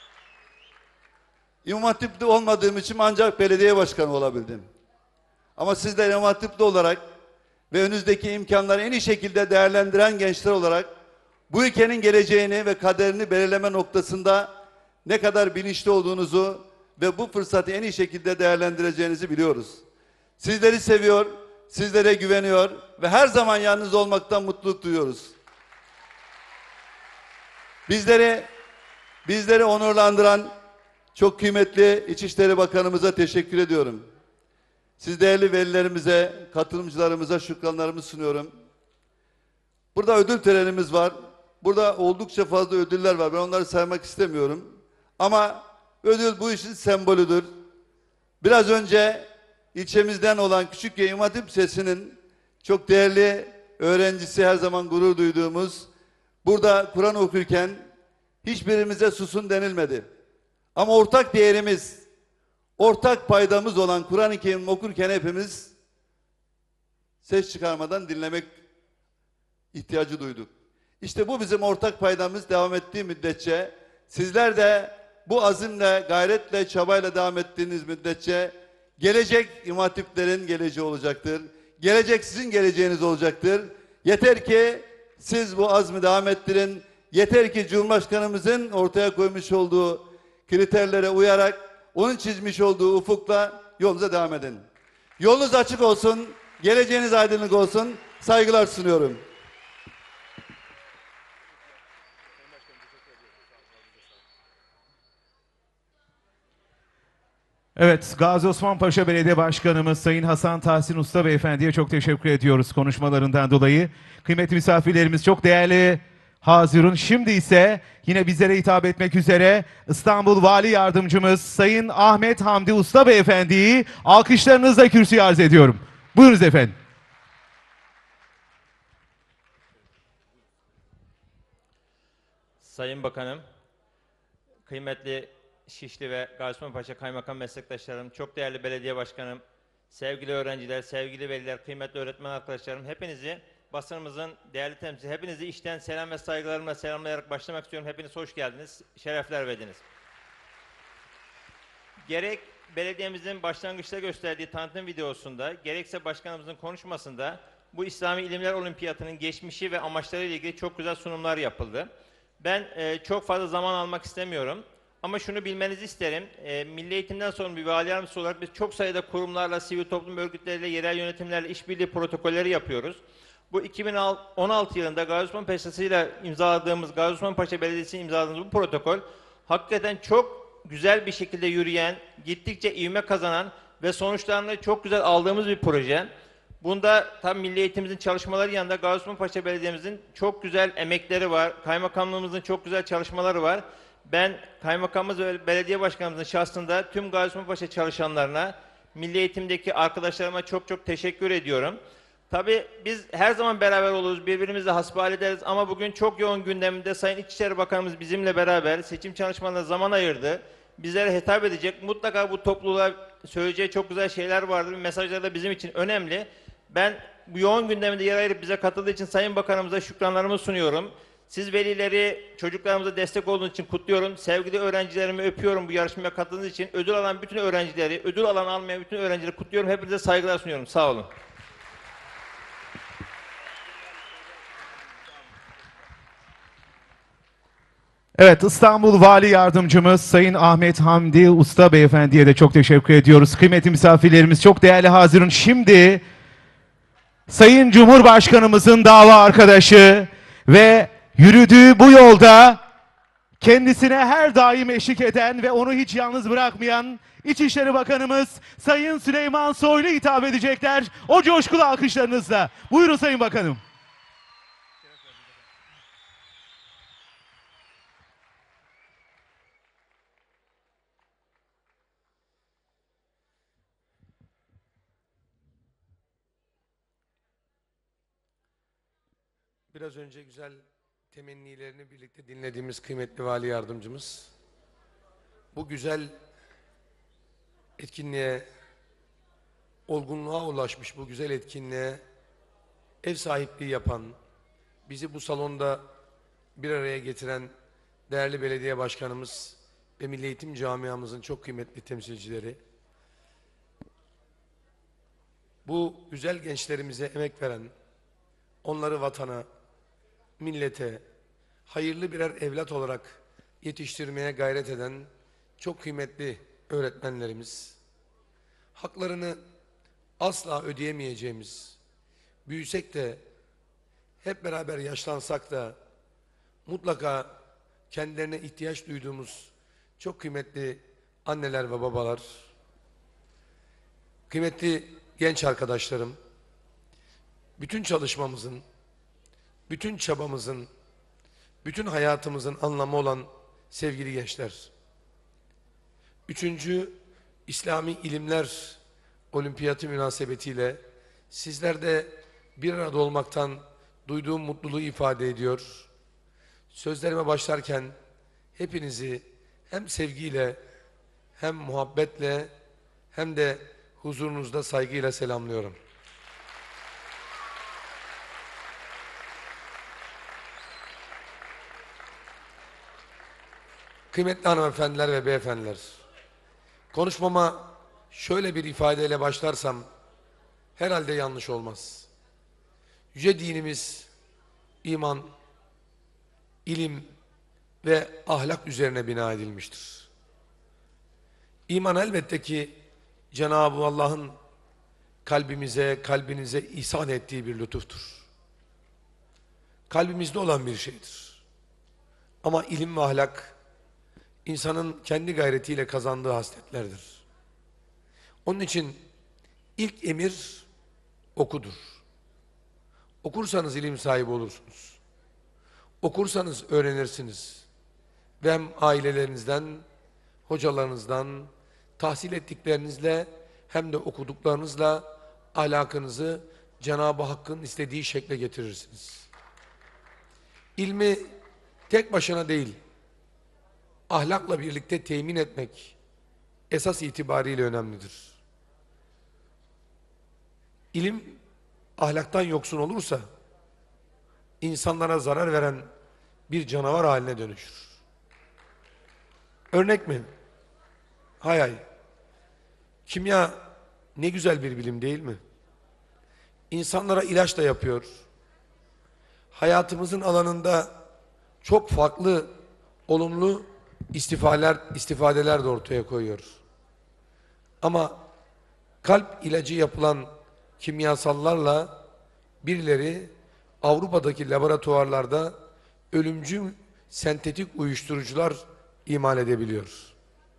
İmam Hatip'te olmadığım için ancak belediye başkanı olabildim. Ama sizler İmam Hatip'te olarak ve önünüzdeki imkanları en iyi şekilde değerlendiren gençler olarak bu ülkenin geleceğini ve kaderini belirleme noktasında ne kadar bilinçli olduğunuzu ve bu fırsatı en iyi şekilde değerlendireceğinizi biliyoruz. Sizleri seviyor, sizlere güveniyor ve her zaman yanınızda olmaktan mutluluk duyuyoruz. Bizleri onurlandıran çok kıymetli İçişleri Bakanımıza teşekkür ediyorum. Siz değerli velilerimize, katılımcılarımıza şükranlarımı sunuyorum. Burada ödül törenimiz var. Burada oldukça fazla ödüller var. Ben onları saymak istemiyorum. Ama ödül bu işin sembolüdür. Biraz önce ilçemizden olan Küçükköy İmam Hatip Lisesi'nin çok değerli öğrencisi, her zaman gurur duyduğumuz, burada Kur'an okurken hiçbirimize susun denilmedi. Ama ortak değerimiz, ortak paydamız olan Kur'an-ı Kerim okurken hepimiz ses çıkarmadan dinlemek ihtiyacı duyduk. İşte bu bizim ortak paydamız devam ettiği müddetçe, sizler de bu azimle, gayretle, çabayla devam ettiğiniz müddetçe gelecek İmam Hatiplerin geleceği olacaktır. Gelecek sizin geleceğiniz olacaktır. Yeter ki siz bu azmi devam ettirin. Yeter ki Cumhurbaşkanımızın ortaya koymuş olduğu kriterlere uyarak, onun çizmiş olduğu ufukla yolunuza devam edin. Yolunuz açık olsun, geleceğiniz aydınlık olsun. Saygılar sunuyorum. Evet, Gazi Osman Paşa Belediye Başkanımız Sayın Hasan Tahsin Usta Beyefendi'ye çok teşekkür ediyoruz konuşmalarından dolayı. Kıymetli misafirlerimiz, çok değerli hazirun. Şimdi ise yine bizlere hitap etmek üzere İstanbul Vali Yardımcımız Sayın Ahmet Hamdi Usta Beyefendi'yi alkışlarınızla kürsüye arz ediyorum. Buyurunuz efendim. Sayın Bakanım, kıymetli Şişli ve Gazi Osman Paşa Kaymakam meslektaşlarım, çok değerli belediye başkanım, sevgili öğrenciler, sevgili veliler, kıymetli öğretmen arkadaşlarım, hepinizi basınımızın değerli temsilcisi, hepinizi içten selam ve saygılarımla selamlayarak başlamak istiyorum. Hepiniz hoş geldiniz, şerefler verdiniz. Gerek belediyemizin başlangıçta gösterdiği tanıtım videosunda, gerekse başkanımızın konuşmasında bu İslami İlimler Olimpiyatı'nın geçmişi ve amaçları ile ilgili çok güzel sunumlar yapıldı. Ben çok fazla zaman almak istemiyorum. Ama şunu bilmenizi isterim, Milli Eğitim'den sonra bir vali yardımcısı olarak biz çok sayıda kurumlarla, sivil toplum örgütleriyle, yerel yönetimlerle işbirliği protokolleri yapıyoruz. Bu 2016 yılında Gazi Osman Paşa'sıyla imzaladığımız, Gazi Osman Paşa Belediyesi'yle imzaladığımız bu protokol, hakikaten çok güzel bir şekilde yürüyen, gittikçe ivme kazanan ve sonuçlarını çok güzel aldığımız bir proje. Bunda tam Milli Eğitimimizin çalışmaları yanında Gazi Osman Paşa Belediye'mizin çok güzel emekleri var, kaymakamlığımızın çok güzel çalışmaları var. Ben kaymakamımız ve belediye başkanımızın şahsında tüm Gazi Osman Paşa çalışanlarına, Milli Eğitim'deki arkadaşlarıma çok çok teşekkür ediyorum. Tabii biz her zaman beraber oluruz, birbirimizle hasbihal ederiz ama bugün çok yoğun gündeminde Sayın İçişleri Bakanımız bizimle beraber seçim çalışmalarına zaman ayırdı. Bizlere hitap edecek, mutlaka bu topluluğa söyleyeceği çok güzel şeyler vardır. Mesajlar da bizim için önemli. Ben bu yoğun gündeminde yer ayırıp bize katıldığı için Sayın Bakanımıza şükranlarımı sunuyorum. Siz velileri, çocuklarımıza destek olduğunuz için kutluyorum. Sevgili öğrencilerimi öpüyorum bu yarışmaya katıldığınız için. Ödül alan bütün öğrencileri, ödül alan almayan bütün öğrencileri kutluyorum. Hepinize saygılar sunuyorum. Sağ olun. Evet, İstanbul Vali Yardımcımız Sayın Ahmet Hamdi Usta Beyefendi'ye de çok teşekkür ediyoruz. Kıymetli misafirlerimiz, çok değerli hazirun. Şimdi Sayın Cumhurbaşkanımızın dava arkadaşı ve yürüdüğü bu yolda kendisine her daim eşlik eden ve onu hiç yalnız bırakmayan İçişleri Bakanımız Sayın Süleyman Soylu hitap edecekler. O coşkulu alkışlarınızla. Buyurun Sayın Bakanım. Biraz önce güzel temennilerini birlikte dinlediğimiz kıymetli vali yardımcımız, bu güzel etkinliğe, olgunluğa ulaşmış bu güzel etkinliğe ev sahipliği yapan, bizi bu salonda bir araya getiren değerli belediye başkanımız ve Milli Eğitim camiamızın çok kıymetli temsilcileri, bu güzel gençlerimize emek veren, onları vatana, millete, hayırlı birer evlat olarak yetiştirmeye gayret eden çok kıymetli öğretmenlerimiz, haklarını asla ödeyemeyeceğimiz, büyüsek de, hep beraber yaşlansak da mutlaka kendilerine ihtiyaç duyduğumuz çok kıymetli anneler ve babalar, kıymetli genç arkadaşlarım, bütün çalışmamızın, bütün çabamızın, bütün hayatımızın anlamı olan sevgili gençler, 3. İslami İlimler Olimpiyatı münasebetiyle sizler de bir arada olmaktan duyduğum mutluluğu ifade ediyor. Sözlerime başlarken hepinizi hem sevgiyle, hem muhabbetle, hem de huzurunuzda saygıyla selamlıyorum. Kıymetli hanımefendiler ve beyefendiler, konuşmama şöyle bir ifadeyle başlarsam herhalde yanlış olmaz. Yüce dinimiz iman, ilim ve ahlak üzerine bina edilmiştir. İman elbette ki Cenab-ı Allah'ın kalbimize, kalbinize ihsan ettiği bir lütuftur. Kalbimizde olan bir şeydir. Ama ilim ve ahlak insanın kendi gayretiyle kazandığı hasletlerdir. Onun için ilk emir okudur. Okursanız ilim sahibi olursunuz. Okursanız öğrenirsiniz. Ve hem ailelerinizden, hocalarınızdan, tahsil ettiklerinizle hem de okuduklarınızla ahlakınızı Cenab-ı Hakk'ın istediği şekle getirirsiniz. İlmi tek başına değil, ahlakla birlikte temin etmek esas itibariyle önemlidir. İlim ahlaktan yoksun olursa insanlara zarar veren bir canavar haline dönüşür. Örnek mi? Hay hay. Kimya ne güzel bir bilim değil mi? İnsanlara ilaç da yapıyor. Hayatımızın alanında çok farklı, olumlu istifadeler de ortaya koyuyor. Ama kalp ilacı yapılan kimyasallarla birileri Avrupa'daki laboratuvarlarda ölümcül sentetik uyuşturucular imal edebiliyor.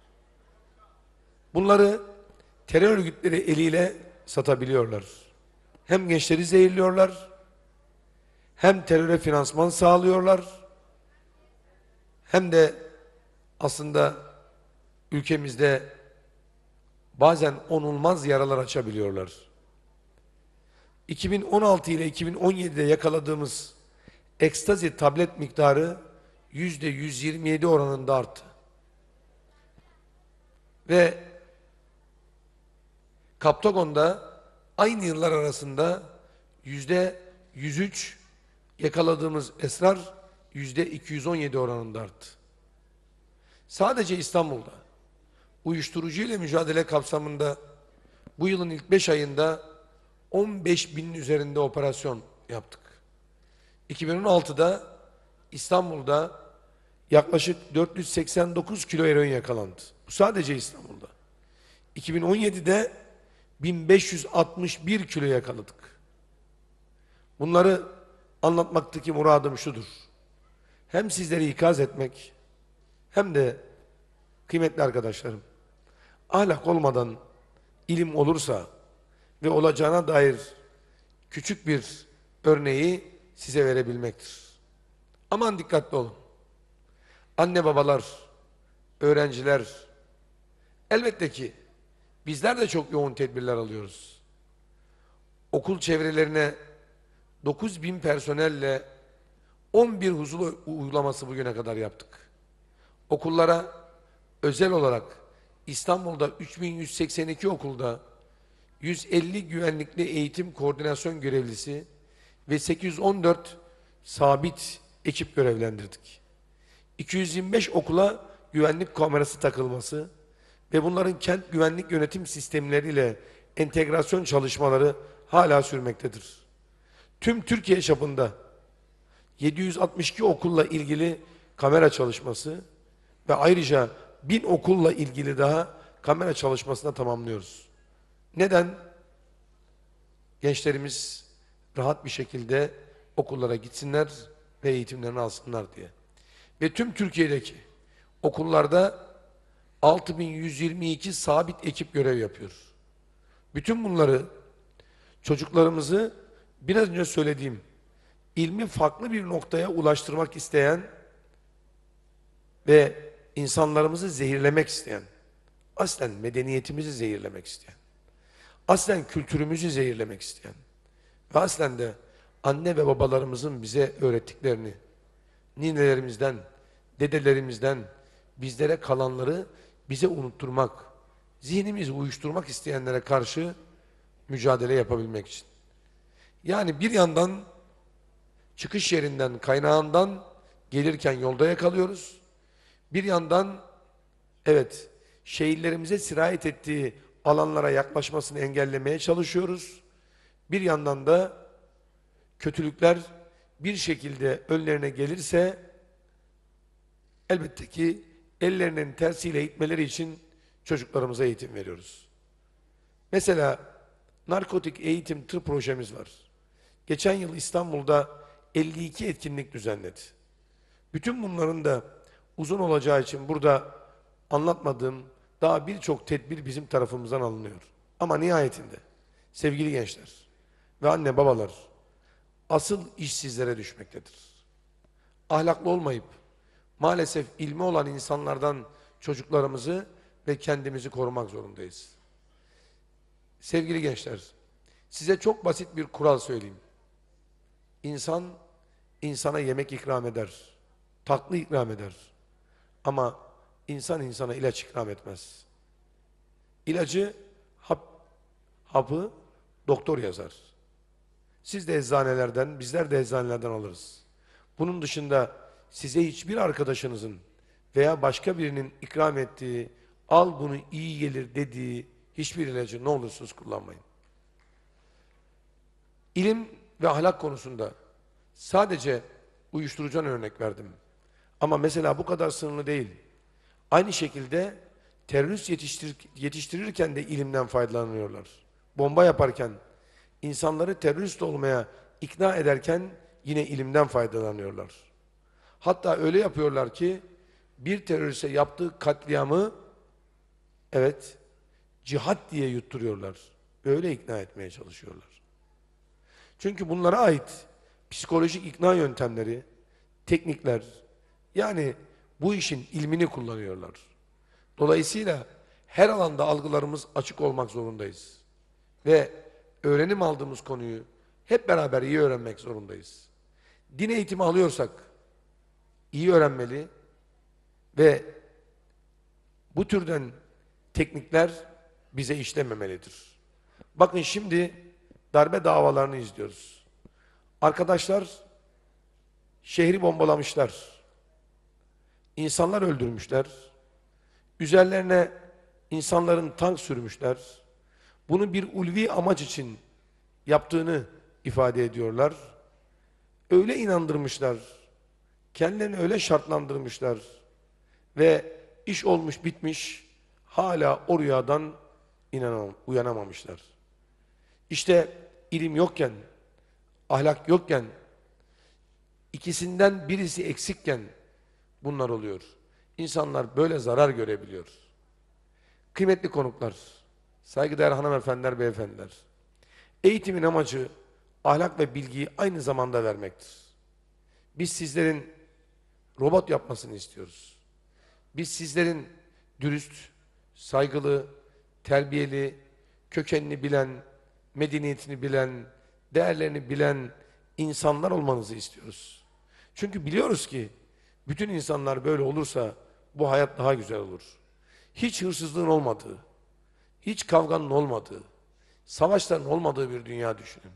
Bunları terör örgütleri eliyle satabiliyorlar. Hem gençleri zehirliyorlar, hem teröre finansman sağlıyorlar, hem de aslında ülkemizde bazen onulmaz yaralar açabiliyorlar. 2016 ile 2017'de yakaladığımız ekstazi tablet miktarı %127 oranında arttı. Ve Kaptagon'da aynı yıllar arasında %103, yakaladığımız esrar %217 oranında arttı. Sadece İstanbul'da uyuşturucu ile mücadele kapsamında bu yılın ilk 5 ayında 15.000'in üzerinde operasyon yaptık. 2016'da İstanbul'da yaklaşık 489 kilo eroin yakalandı. Bu sadece İstanbul'da. 2017'de 1561 kilo yakaladık. Bunları anlatmaktaki muradım şudur. Hem sizleri ikaz etmek, hem de kıymetli arkadaşlarım, ahlak olmadan ilim olursa ve olacağına dair küçük bir örneği size verebilmektir. Aman dikkatli olun. Anne babalar, öğrenciler, elbette ki bizler de çok yoğun tedbirler alıyoruz. Okul çevrelerine 9.000 personelle 11 huzur uygulaması bugüne kadar yaptık. Okullara özel olarak İstanbul'da 3182 okulda 150 güvenlikli eğitim koordinasyon görevlisi ve 814 sabit ekip görevlendirdik. 225 okula güvenlik kamerası takılması ve bunların kent güvenlik yönetim sistemleriyle entegrasyon çalışmaları hala sürmektedir. Tüm Türkiye çapında 762 okulla ilgili kamera çalışması ve ayrıca 1000 okulla ilgili daha kamera çalışmasına tamamlıyoruz. Neden? Gençlerimiz rahat bir şekilde okullara gitsinler ve eğitimlerini alsınlar diye. Ve tüm Türkiye'deki okullarda 6122 sabit ekip görev yapıyor. Bütün bunları çocuklarımızı biraz önce söylediğim ilmi farklı bir noktaya ulaştırmak isteyen ve insanlarımızı zehirlemek isteyen, aslen medeniyetimizi zehirlemek isteyen, aslen kültürümüzü zehirlemek isteyen ve aslen de anne ve babalarımızın bize öğrettiklerini ninelerimizden, dedelerimizden, bizlere kalanları bize unutturmak, zihnimizi uyuşturmak isteyenlere karşı mücadele yapabilmek için. Yani bir yandan çıkış yerinden, kaynağından gelirken yolda yakalıyoruz. Bir yandan evet şehirlerimize sirayet ettiği alanlara yaklaşmasını engellemeye çalışıyoruz. Bir yandan da kötülükler bir şekilde önlerine gelirse elbette ki ellerinin tersiyle itmeleri için çocuklarımıza eğitim veriyoruz. Mesela narkotik eğitim tır projemiz var. Geçen yıl İstanbul'da 52 etkinlik düzenledi. Bütün bunların da uzun olacağı için burada anlatmadığım daha birçok tedbir bizim tarafımızdan alınıyor. Ama nihayetinde sevgili gençler ve anne babalar asıl iş sizlere düşmektedir. Ahlaklı olmayıp maalesef ilmi olan insanlardan çocuklarımızı ve kendimizi korumak zorundayız. Sevgili gençler, size çok basit bir kural söyleyeyim. İnsan, insana yemek ikram eder, tatlı ikram eder. Ama insan insana ilaç ikram etmez. İlacı, hapı doktor yazar. Siz de eczanelerden, bizler de eczanelerden alırız. Bunun dışında size hiçbir arkadaşınızın veya başka birinin ikram ettiği, al bunu iyi gelir dediği hiçbir ilacı ne olursunuz kullanmayın. İlim ve ahlak konusunda sadece uyuşturucudan örnek verdim. Ama mesela bu kadar sınırlı değil. Aynı şekilde terörist yetiştirirken de ilimden faydalanıyorlar. Bomba yaparken, insanları terörist olmaya ikna ederken yine ilimden faydalanıyorlar. Hatta öyle yapıyorlar ki bir teröriste yaptığı katliamı evet cihat diye yutturuyorlar. Öyle ikna etmeye çalışıyorlar. Çünkü bunlara ait psikolojik ikna yöntemleri, teknikler, yani bu işin ilmini kullanıyorlar. Dolayısıyla her alanda algılarımız açık olmak zorundayız. Ve öğrenim aldığımız konuyu hep beraber iyi öğrenmek zorundayız. Din eğitimi alıyorsak iyi öğrenmeli ve bu türden teknikler bize işlememelidir. Bakın şimdi darbe davalarını izliyoruz. Arkadaşlar şehri bombalamışlar. İnsanlar öldürmüşler. Üzerlerine insanların tank sürmüşler. Bunu bir ulvi amaç için yaptığını ifade ediyorlar. Öyle inandırmışlar. Kendilerini öyle şartlandırmışlar. Ve iş olmuş bitmiş. Hala o rüyadan uyanamamışlar. İşte ilim yokken, ahlak yokken, ikisinden birisi eksikken bunlar oluyor. İnsanlar böyle zarar görebiliyor. Kıymetli konuklar, saygıdeğer hanımefendiler, beyefendiler. Eğitimin amacı ahlak ve bilgiyi aynı zamanda vermektir. Biz sizlerin robot yapmasını istiyoruz. Biz sizlerin dürüst, saygılı, terbiyeli, kökenini bilen, medeniyetini bilen, değerlerini bilen insanlar olmanızı istiyoruz. Çünkü biliyoruz ki bütün insanlar böyle olursa bu hayat daha güzel olur. Hiç hırsızlığın olmadığı, hiç kavganın olmadığı, savaşların olmadığı bir dünya düşünün.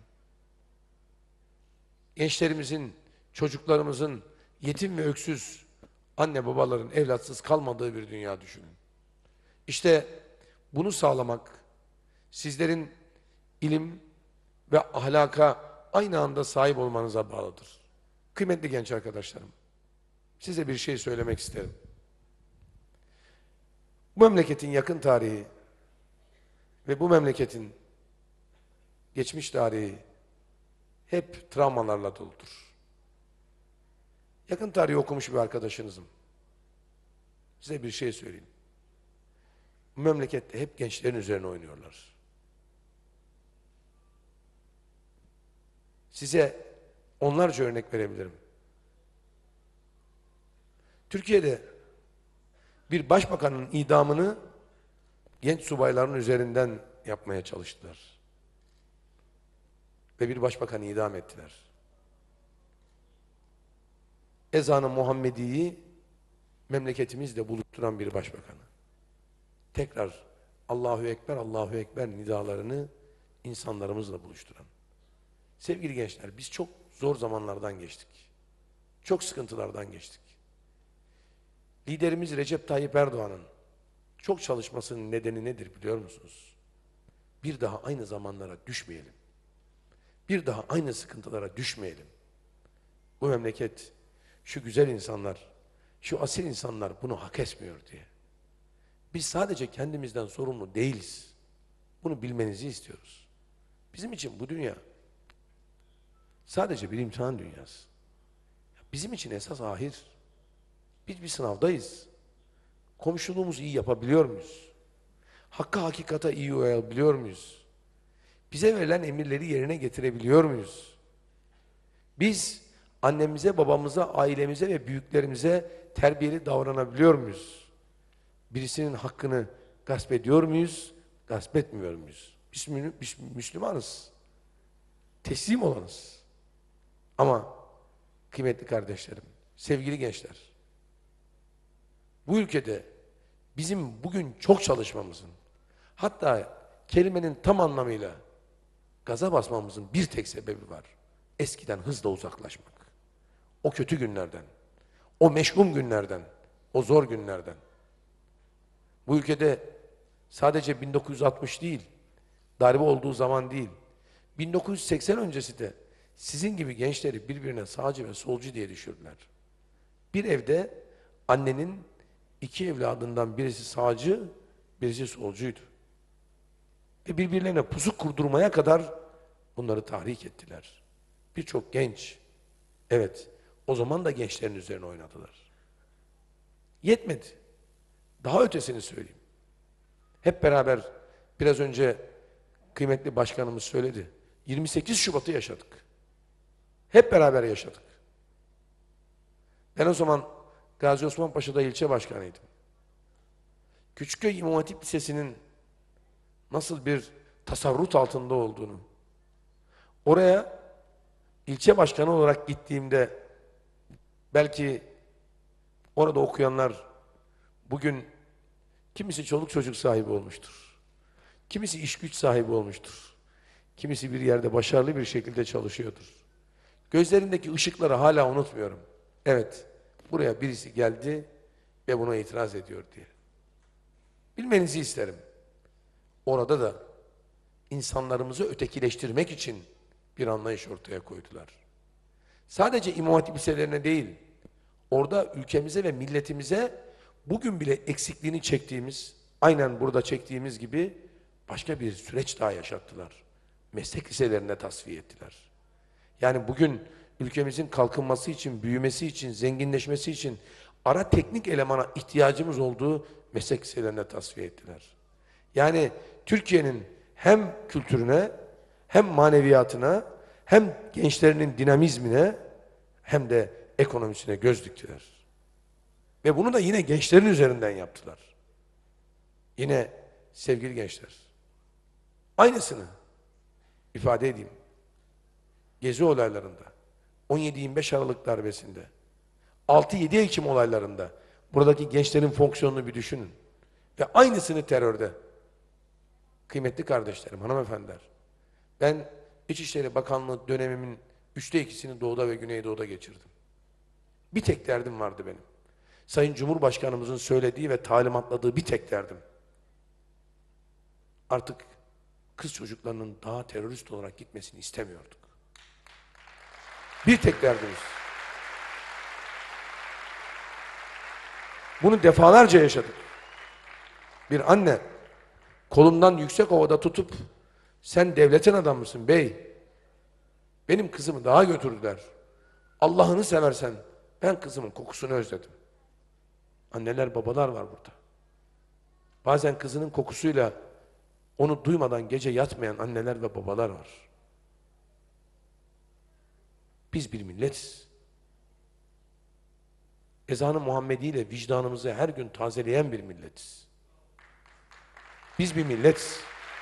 Gençlerimizin, çocuklarımızın yetim ve öksüz, anne babaların evlatsız kalmadığı bir dünya düşünün. İşte bunu sağlamak sizlerin ilim ve ahlaka aynı anda sahip olmanıza bağlıdır. Kıymetli genç arkadaşlarım, size bir şey söylemek isterim. Bu memleketin yakın tarihi ve bu memleketin geçmiş tarihi hep travmalarla doludur. Yakın tarihi okumuş bir arkadaşınızım. Size bir şey söyleyeyim. Bu memlekette hep gençlerin üzerine oynuyorlar. Size onlarca örnek verebilirim. Türkiye'de bir başbakanın idamını genç subayların üzerinden yapmaya çalıştılar. Ve bir başbakanı idam ettiler. Ezan-ı Muhammedi'yi memleketimizle buluşturan bir başbakanı. Tekrar Allahu Ekber, Allahu Ekber nidalarını insanlarımızla buluşturan. Sevgili gençler, biz çok zor zamanlardan geçtik. Çok sıkıntılardan geçtik. Liderimiz Recep Tayyip Erdoğan'ın çok çalışmasının nedeni nedir biliyor musunuz? Bir daha aynı zamanlara düşmeyelim. Bir daha aynı sıkıntılara düşmeyelim. Bu memleket, şu güzel insanlar, şu asil insanlar bunu hak etmiyor diye. Biz sadece kendimizden sorumlu değiliz. Bunu bilmenizi istiyoruz. Bizim için bu dünya sadece bir imtihan dünyası. Bizim için esas ahir. Biz bir sınavdayız. Komşuluğumuzu iyi yapabiliyor muyuz? Hakka hakikata iyi uyabiliyor muyuz? Bize verilen emirleri yerine getirebiliyor muyuz? Biz annemize, babamıza, ailemize ve büyüklerimize terbiyeli davranabiliyor muyuz? Birisinin hakkını gasp ediyor muyuz? Gasp etmiyor muyuz? Biz Müslümanız. Teslim olanız. Ama kıymetli kardeşlerim, sevgili gençler, bu ülkede bizim bugün çok çalışmamızın, hatta kelimenin tam anlamıyla gaza basmamızın bir tek sebebi var. Eskiden hızla uzaklaşmak. O kötü günlerden, o meşgum günlerden, o zor günlerden. Bu ülkede sadece 1960 değil, darbe olduğu zaman değil, 1980 öncesi de sizin gibi gençleri birbirine sağcı ve solcu diye düşürdüler. Bir evde annenin 2 evladından birisi sağcı, birisi solcuydu. Ve birbirlerine pusu kurdurmaya kadar bunları tahrik ettiler. Birçok genç, evet, o zaman da gençlerin üzerine oynadılar. Yetmedi. Daha ötesini söyleyeyim. Hep beraber biraz önce kıymetli başkanımız söyledi. 28 Şubat'ı yaşadık. Hep beraber yaşadık. Ben o zaman Gazi Osman Paşa'da ilçe başkanıydım. Küçükköy İmam Hatip Lisesi'nin nasıl bir tasarrut altında olduğunu, oraya ilçe başkanı olarak gittiğimde belki orada okuyanlar bugün kimisi çoluk çocuk sahibi olmuştur. Kimisi iş güç sahibi olmuştur. Kimisi bir yerde başarılı bir şekilde çalışıyordur. Gözlerindeki ışıkları hala unutmuyorum. Evet, buraya birisi geldi ve buna itiraz ediyor diye. Bilmenizi isterim. Orada da insanlarımızı ötekileştirmek için bir anlayış ortaya koydular. Sadece İmam Hatip liselerine değil, orada ülkemize ve milletimize bugün bile eksikliğini çektiğimiz, aynen burada çektiğimiz gibi başka bir süreç daha yaşattılar. Meslek liselerine tasfiye ettiler. Yani bugün ülkemizin kalkınması için, büyümesi için, zenginleşmesi için ara teknik elemana ihtiyacımız olduğu meslek liselerine tasfiye ettiler. Yani Türkiye'nin hem kültürüne, hem maneviyatına, hem gençlerinin dinamizmine, hem de ekonomisine göz diktiler. Ve bunu da yine gençlerin üzerinden yaptılar. Yine sevgili gençler, aynısını ifade edeyim. Gezi olaylarında, 17-25 Aralık darbesinde, 6-7 Ekim olaylarında buradaki gençlerin fonksiyonunu bir düşünün. Ve aynısını terörde. Kıymetli kardeşlerim, hanımefendiler, ben İçişleri Bakanlığı dönemimin 2/3'ünü Doğu'da ve Güneydoğu'da geçirdim. Bir tek derdim vardı benim. Sayın Cumhurbaşkanımızın söylediği ve talimatladığı bir tek derdim. Artık kız çocuklarının daha terörist olarak gitmesini istemiyorduk. Bir tek derdimiz. Bunu defalarca yaşadık. Bir anne kolumdan Yüksekova'da tutup sen devletin adamısın bey. Benim kızımı daha götürdüler. Allah'ını seversen ben kızımın kokusunu özledim. Anneler babalar var burada. Bazen kızının kokusuyla onu duymadan gece yatmayan anneler ve babalar var. Biz bir milletiz. Ezan-ı Muhammedi ile vicdanımızı her gün tazeleyen bir milletiz. Biz bir milletiz.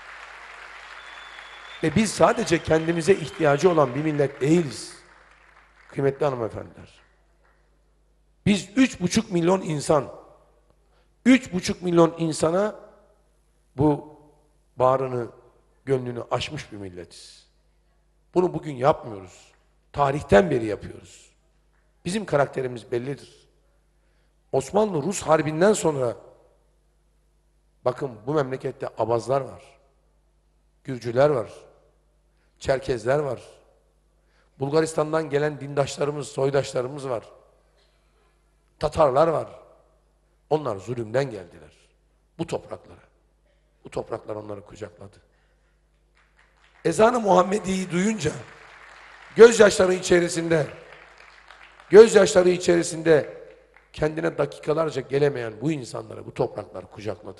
Ve biz sadece kendimize ihtiyacı olan bir millet değiliz. Kıymetli hanımefendiler. Biz 3,5 milyon insan, 3,5 milyon insana bu bağrını, gönlünü açmış bir milletiz. Bunu bugün yapmıyoruz. Tarihten beri yapıyoruz. Bizim karakterimiz bellidir. Osmanlı-Rus Harbi'nden sonra bakın bu memlekette Abazlar var, Gürcüler var, Çerkezler var, Bulgaristan'dan gelen dindaşlarımız, soydaşlarımız var, Tatarlar var. Onlar zulümden geldiler bu topraklara. Bu topraklar onları kucakladı. Ezan-ı Muhammedi'yi duyunca gözyaşları içerisinde kendine dakikalarca gelemeyen bu insanları bu topraklar kucakladı.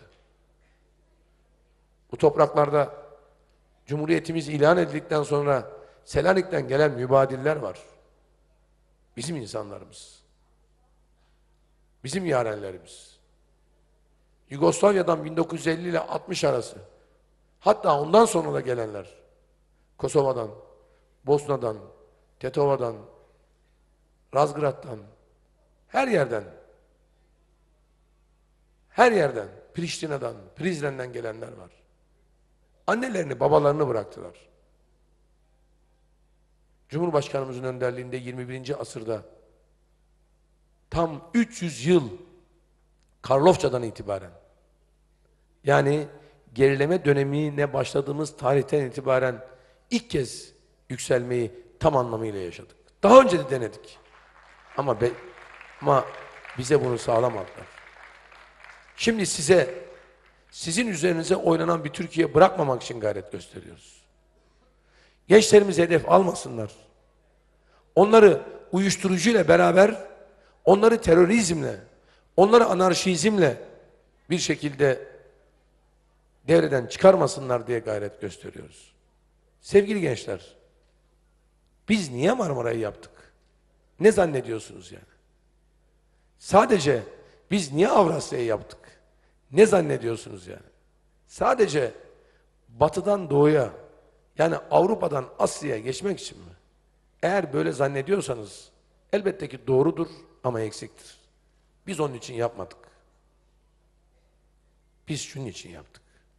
Bu topraklarda Cumhuriyetimiz ilan edildikten sonra Selanik'ten gelen mübadiller var. Bizim insanlarımız. Bizim yarenlerimiz. Yugoslavya'dan 1950 ile 60 arası. Hatta ondan sonra da gelenler. Kosova'dan, Bosna'dan, Tetova'dan, Razgrad'dan, her yerden, Priştine'den, Prizren'den gelenler var. Annelerini, babalarını bıraktılar. Cumhurbaşkanımızın önderliğinde 21. asırda tam 300 yıl Karlofça'dan itibaren, yani gerileme dönemine başladığımız tarihten itibaren ilk kez yükselmeyi tam anlamıyla yaşadık. Daha önce de denedik. Ama bize bunu sağlamadılar. Şimdi sizin üzerinize oynanan bir Türkiye bırakmamak için gayret gösteriyoruz. Gençlerimiz hedef almasınlar. Onları uyuşturucuyla beraber, onları terörizmle, onları anarşizmle bir şekilde devreden çıkarmasınlar diye gayret gösteriyoruz. Sevgili gençler, biz niye Marmara'yı yaptık? Ne zannediyorsunuz yani? Sadece biz niye Avrasya'yı yaptık? Ne zannediyorsunuz yani? Sadece batıdan doğuya, yani Avrupa'dan Asya'ya geçmek için mi? Eğer böyle zannediyorsanız elbette ki doğrudur ama eksiktir. Biz onun için yapmadık. Biz şunun için yaptık.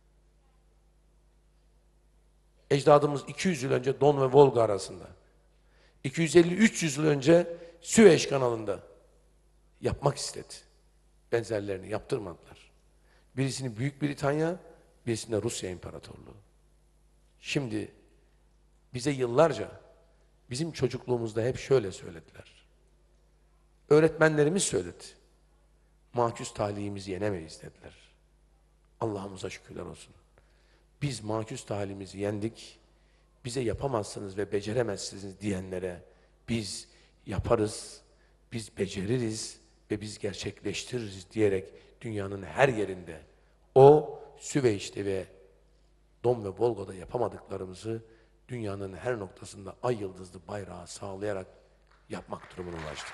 Ecdadımız 200 yıl önce Don ve Volga arasında, 250-300 yıl önce Süveyş kanalında yapmak istedi. Benzerlerini yaptırmadılar. Birisini Büyük Britanya, birisini de Rusya İmparatorluğu. Şimdi bize yıllarca, bizim çocukluğumuzda hep şöyle söylediler. Öğretmenlerimiz söyledi. Maküs talihimizi yenemeyiz dediler. Allah'ımıza şükürler olsun. Biz maküs talihimizi yendik. Bize yapamazsınız ve beceremezsiniz diyenlere biz yaparız, biz beceririz ve biz gerçekleştiririz diyerek dünyanın her yerinde o Süveyş'te ve Don ve Volga'da yapamadıklarımızı dünyanın her noktasında ay yıldızlı bayrağı sağlayarak yapmak durumuna ulaştık.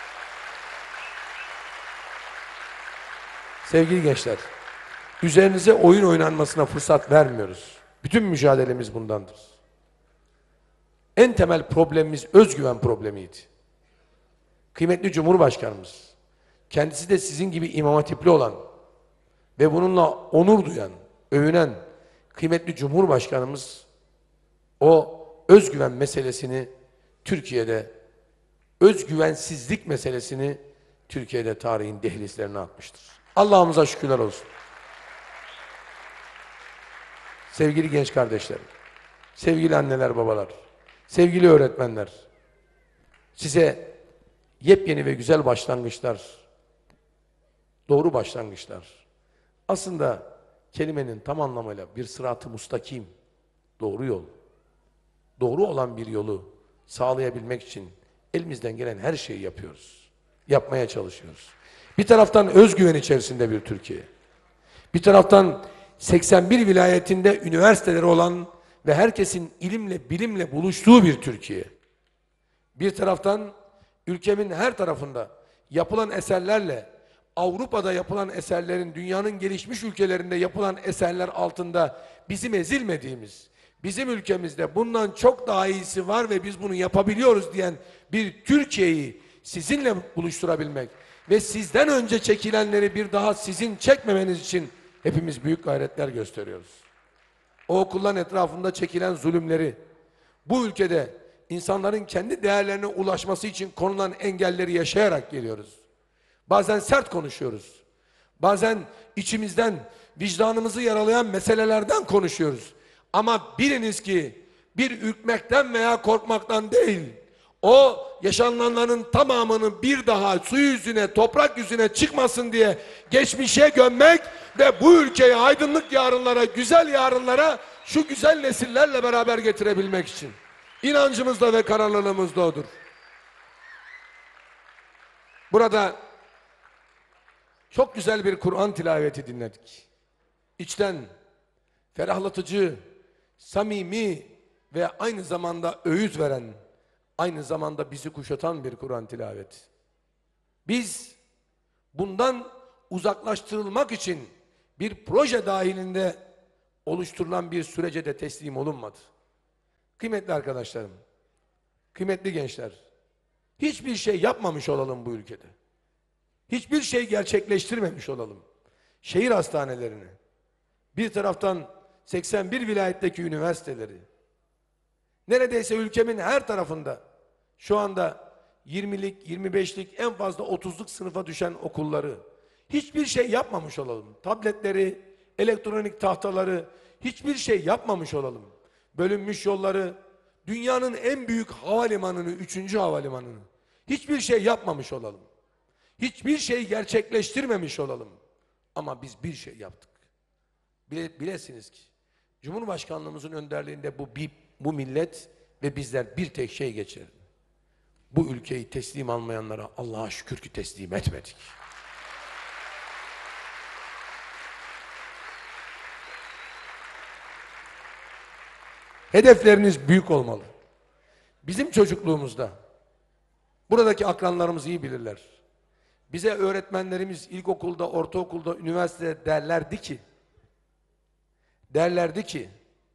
Sevgili gençler, üzerinize oyun oynanmasına fırsat vermiyoruz. Bütün mücadelemiz bundandır. En temel problemimiz özgüven problemiydi. Kıymetli Cumhurbaşkanımız, kendisi de sizin gibi İmam Hatipli olan ve bununla onur duyan, övünen kıymetli Cumhurbaşkanımız o özgüven meselesini Türkiye'de, özgüvensizlik meselesini Türkiye'de tarihin dehlizlerine atmıştır. Allah'ımıza şükürler olsun. Sevgili genç kardeşlerim, sevgili anneler, babalar, sevgili öğretmenler, size yepyeni ve güzel başlangıçlar, doğru başlangıçlar, aslında kelimenin tam anlamıyla bir sırat-ı mustakim, doğru yol, doğru olan bir yolu sağlayabilmek için elimizden gelen her şeyi yapıyoruz, yapmaya çalışıyoruz. Bir taraftan özgüven içerisinde bir Türkiye, bir taraftan 81 vilayetinde üniversiteleri olan ve herkesin ilimle, bilimle buluştuğu bir Türkiye. Bir taraftan ülkemin her tarafında yapılan eserlerle, Avrupa'da yapılan eserlerin, dünyanın gelişmiş ülkelerinde yapılan eserler altında bizim ezilmediğimiz, bizim ülkemizde bundan çok daha iyisi var ve biz bunu yapabiliyoruz diyen bir Türkiye'yi sizinle buluşturabilmek, ve sizden önce çekilenleri bir daha sizin çekmemeniz için hepimiz büyük gayretler gösteriyoruz. O okulların etrafında çekilen zulümleri, bu ülkede insanların kendi değerlerine ulaşması için konulan engelleri yaşayarak geliyoruz. Bazen sert konuşuyoruz. Bazen içimizden, vicdanımızı yaralayan meselelerden konuşuyoruz. Ama biliniz ki bir ürkmekten veya korkmaktan değil, o yaşananların tamamını bir daha su yüzüne, toprak yüzüne çıkmasın diye geçmişe gömmek ve bu ülkeyi aydınlık yarınlara, güzel yarınlara şu güzel nesillerle beraber getirebilmek için. İnancımız da ve kararlılığımız da odur. Burada çok güzel bir Kur'an tilaveti dinledik. İçten, ferahlatıcı, samimi ve aynı zamanda öğüt veren, aynı zamanda bizi kuşatan bir Kur'an tilaveti. Biz bundan uzaklaştırılmak için bir proje dahilinde oluşturulan bir sürece de teslim olunmadı. Kıymetli arkadaşlarım, kıymetli gençler, hiçbir şey yapmamış olalım bu ülkede. Hiçbir şey gerçekleştirmemiş olalım. Şehir hastanelerini, bir taraftan 81 vilayetteki üniversiteleri, neredeyse ülkemin her tarafında şu anda 20'lik, 25'lik, en fazla 30'luk sınıfa düşen okulları, hiçbir şey yapmamış olalım. Tabletleri, elektronik tahtaları, hiçbir şey yapmamış olalım. Bölünmüş yolları, dünyanın en büyük havalimanını, 3. havalimanını, hiçbir şey yapmamış olalım. Hiçbir şey gerçekleştirmemiş olalım. Ama biz bir şey yaptık. Bilesiniz ki Cumhurbaşkanlığımızın önderliğinde bu millet ve bizler bir tek şey geçirir. Bu ülkeyi teslim almayanlara Allah'a şükür ki teslim etmedik. Hedefleriniz büyük olmalı. Bizim çocukluğumuzda, buradaki akranlarımız iyi bilirler. Bize öğretmenlerimiz ilkokulda, ortaokulda, üniversitede derlerdi ki,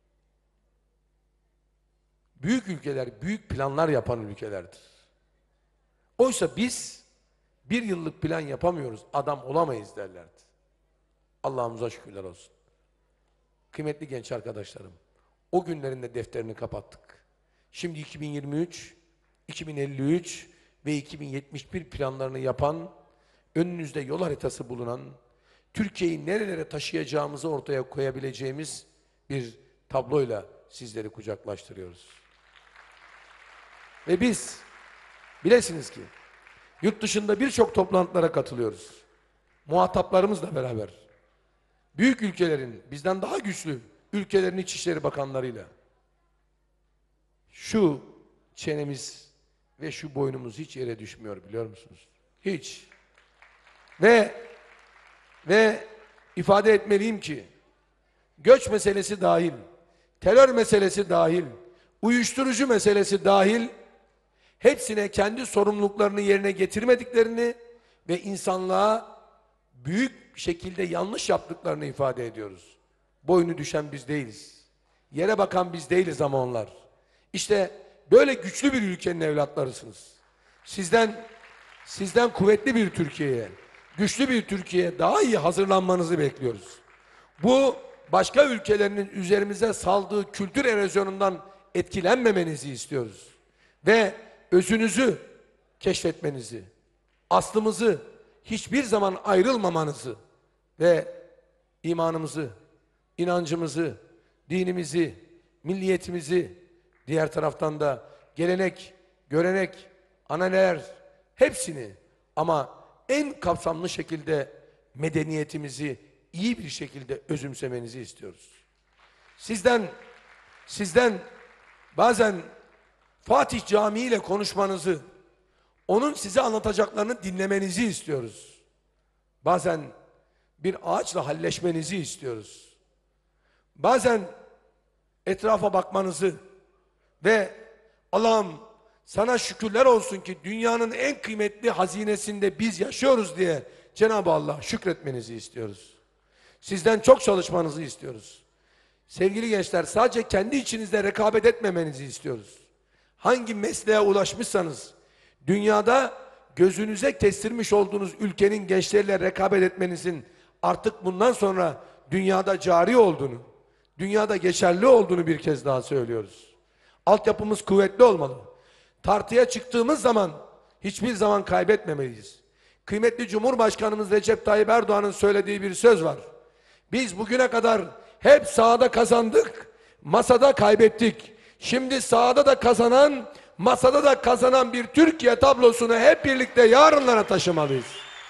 büyük ülkeler, büyük planlar yapan ülkelerdir. Oysa biz bir yıllık plan yapamıyoruz, adam olamayız derlerdi. Allah'ımıza şükürler olsun. Kıymetli genç arkadaşlarım, o günlerin de defterini kapattık. Şimdi 2023, 2053 ve 2071 planlarını yapan, önünüzde yol haritası bulunan, Türkiye'yi nerelere taşıyacağımızı ortaya koyabileceğimiz bir tabloyla sizleri kucaklaştırıyoruz. Ve biz, bilesiniz ki, yurt dışında birçok toplantılara katılıyoruz. Muhataplarımızla beraber. Büyük ülkelerin, bizden daha güçlü ülkelerin İçişleri Bakanlarıyla. Şu çenemiz ve şu boynumuz hiç yere düşmüyor, biliyor musunuz? Hiç. Ve ifade etmeliyim ki, göç meselesi dahil, terör meselesi dahil, uyuşturucu meselesi dahil, hepsine kendi sorumluluklarını yerine getirmediklerini ve insanlığa büyük şekilde yanlış yaptıklarını ifade ediyoruz. Boynu düşen biz değiliz. Yere bakan biz değiliz ama onlar. İşte böyle güçlü bir ülkenin evlatlarısınız. Sizden kuvvetli bir Türkiye'ye, güçlü bir Türkiye'ye daha iyi hazırlanmanızı bekliyoruz. Bu başka ülkelerinin üzerimize saldığı kültür erozyonundan etkilenmemenizi istiyoruz. Ve özünüzü keşfetmenizi, aslımızı hiçbir zaman ayrılmamanızı ve imanımızı, inancımızı, dinimizi, milliyetimizi, diğer taraftan da gelenek, görenek, ananeler hepsini ama en kapsamlı şekilde medeniyetimizi iyi bir şekilde özümsemenizi istiyoruz. Sizden bazen Fatih Camii ile konuşmanızı, onun size anlatacaklarını dinlemenizi istiyoruz. Bazen bir ağaçla halleşmenizi istiyoruz. Bazen etrafa bakmanızı ve Allah'ım sana şükürler olsun ki dünyanın en kıymetli hazinesinde biz yaşıyoruz diye Cenab-ı Allah şükretmenizi istiyoruz. Sizden çok çalışmanızı istiyoruz. Sevgili gençler, sadece kendi içinizde rekabet etmemenizi istiyoruz. Hangi mesleğe ulaşmışsanız dünyada gözünüze kestirmiş olduğunuz ülkenin gençleriyle rekabet etmenizin artık bundan sonra dünyada cari olduğunu, dünyada geçerli olduğunu bir kez daha söylüyoruz. Altyapımız kuvvetli olmalı. Tartıya çıktığımız zaman hiçbir zaman kaybetmemeliyiz. Kıymetli Cumhurbaşkanımız Recep Tayyip Erdoğan'ın söylediği bir söz var. Biz bugüne kadar hep sahada kazandık, masada kaybettik. Şimdi sahada da kazanan, masada da kazanan bir Türkiye tablosunu hep birlikte yarınlara taşımalıyız.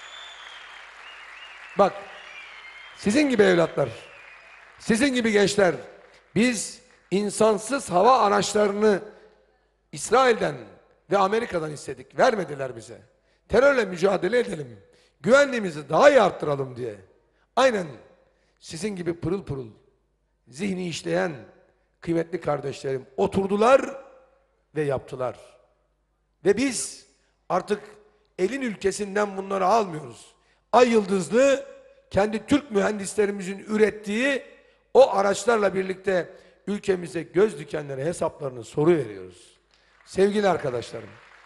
Bak, sizin gibi evlatlar, sizin gibi gençler, biz insansız hava araçlarını İsrail'den ve Amerika'dan istedik. Vermediler bize. Terörle mücadele edelim. Güvenliğimizi daha iyi arttıralım diye. Aynen sizin gibi pırıl pırıl, zihni işleyen kıymetli kardeşlerim oturdular ve yaptılar. Ve biz artık elin ülkesinden bunları almıyoruz. Ay yıldızlı kendi Türk mühendislerimizin ürettiği o araçlarla birlikte ülkemize göz dikenlere hesaplarını soru veriyoruz. Sevgili arkadaşlarım,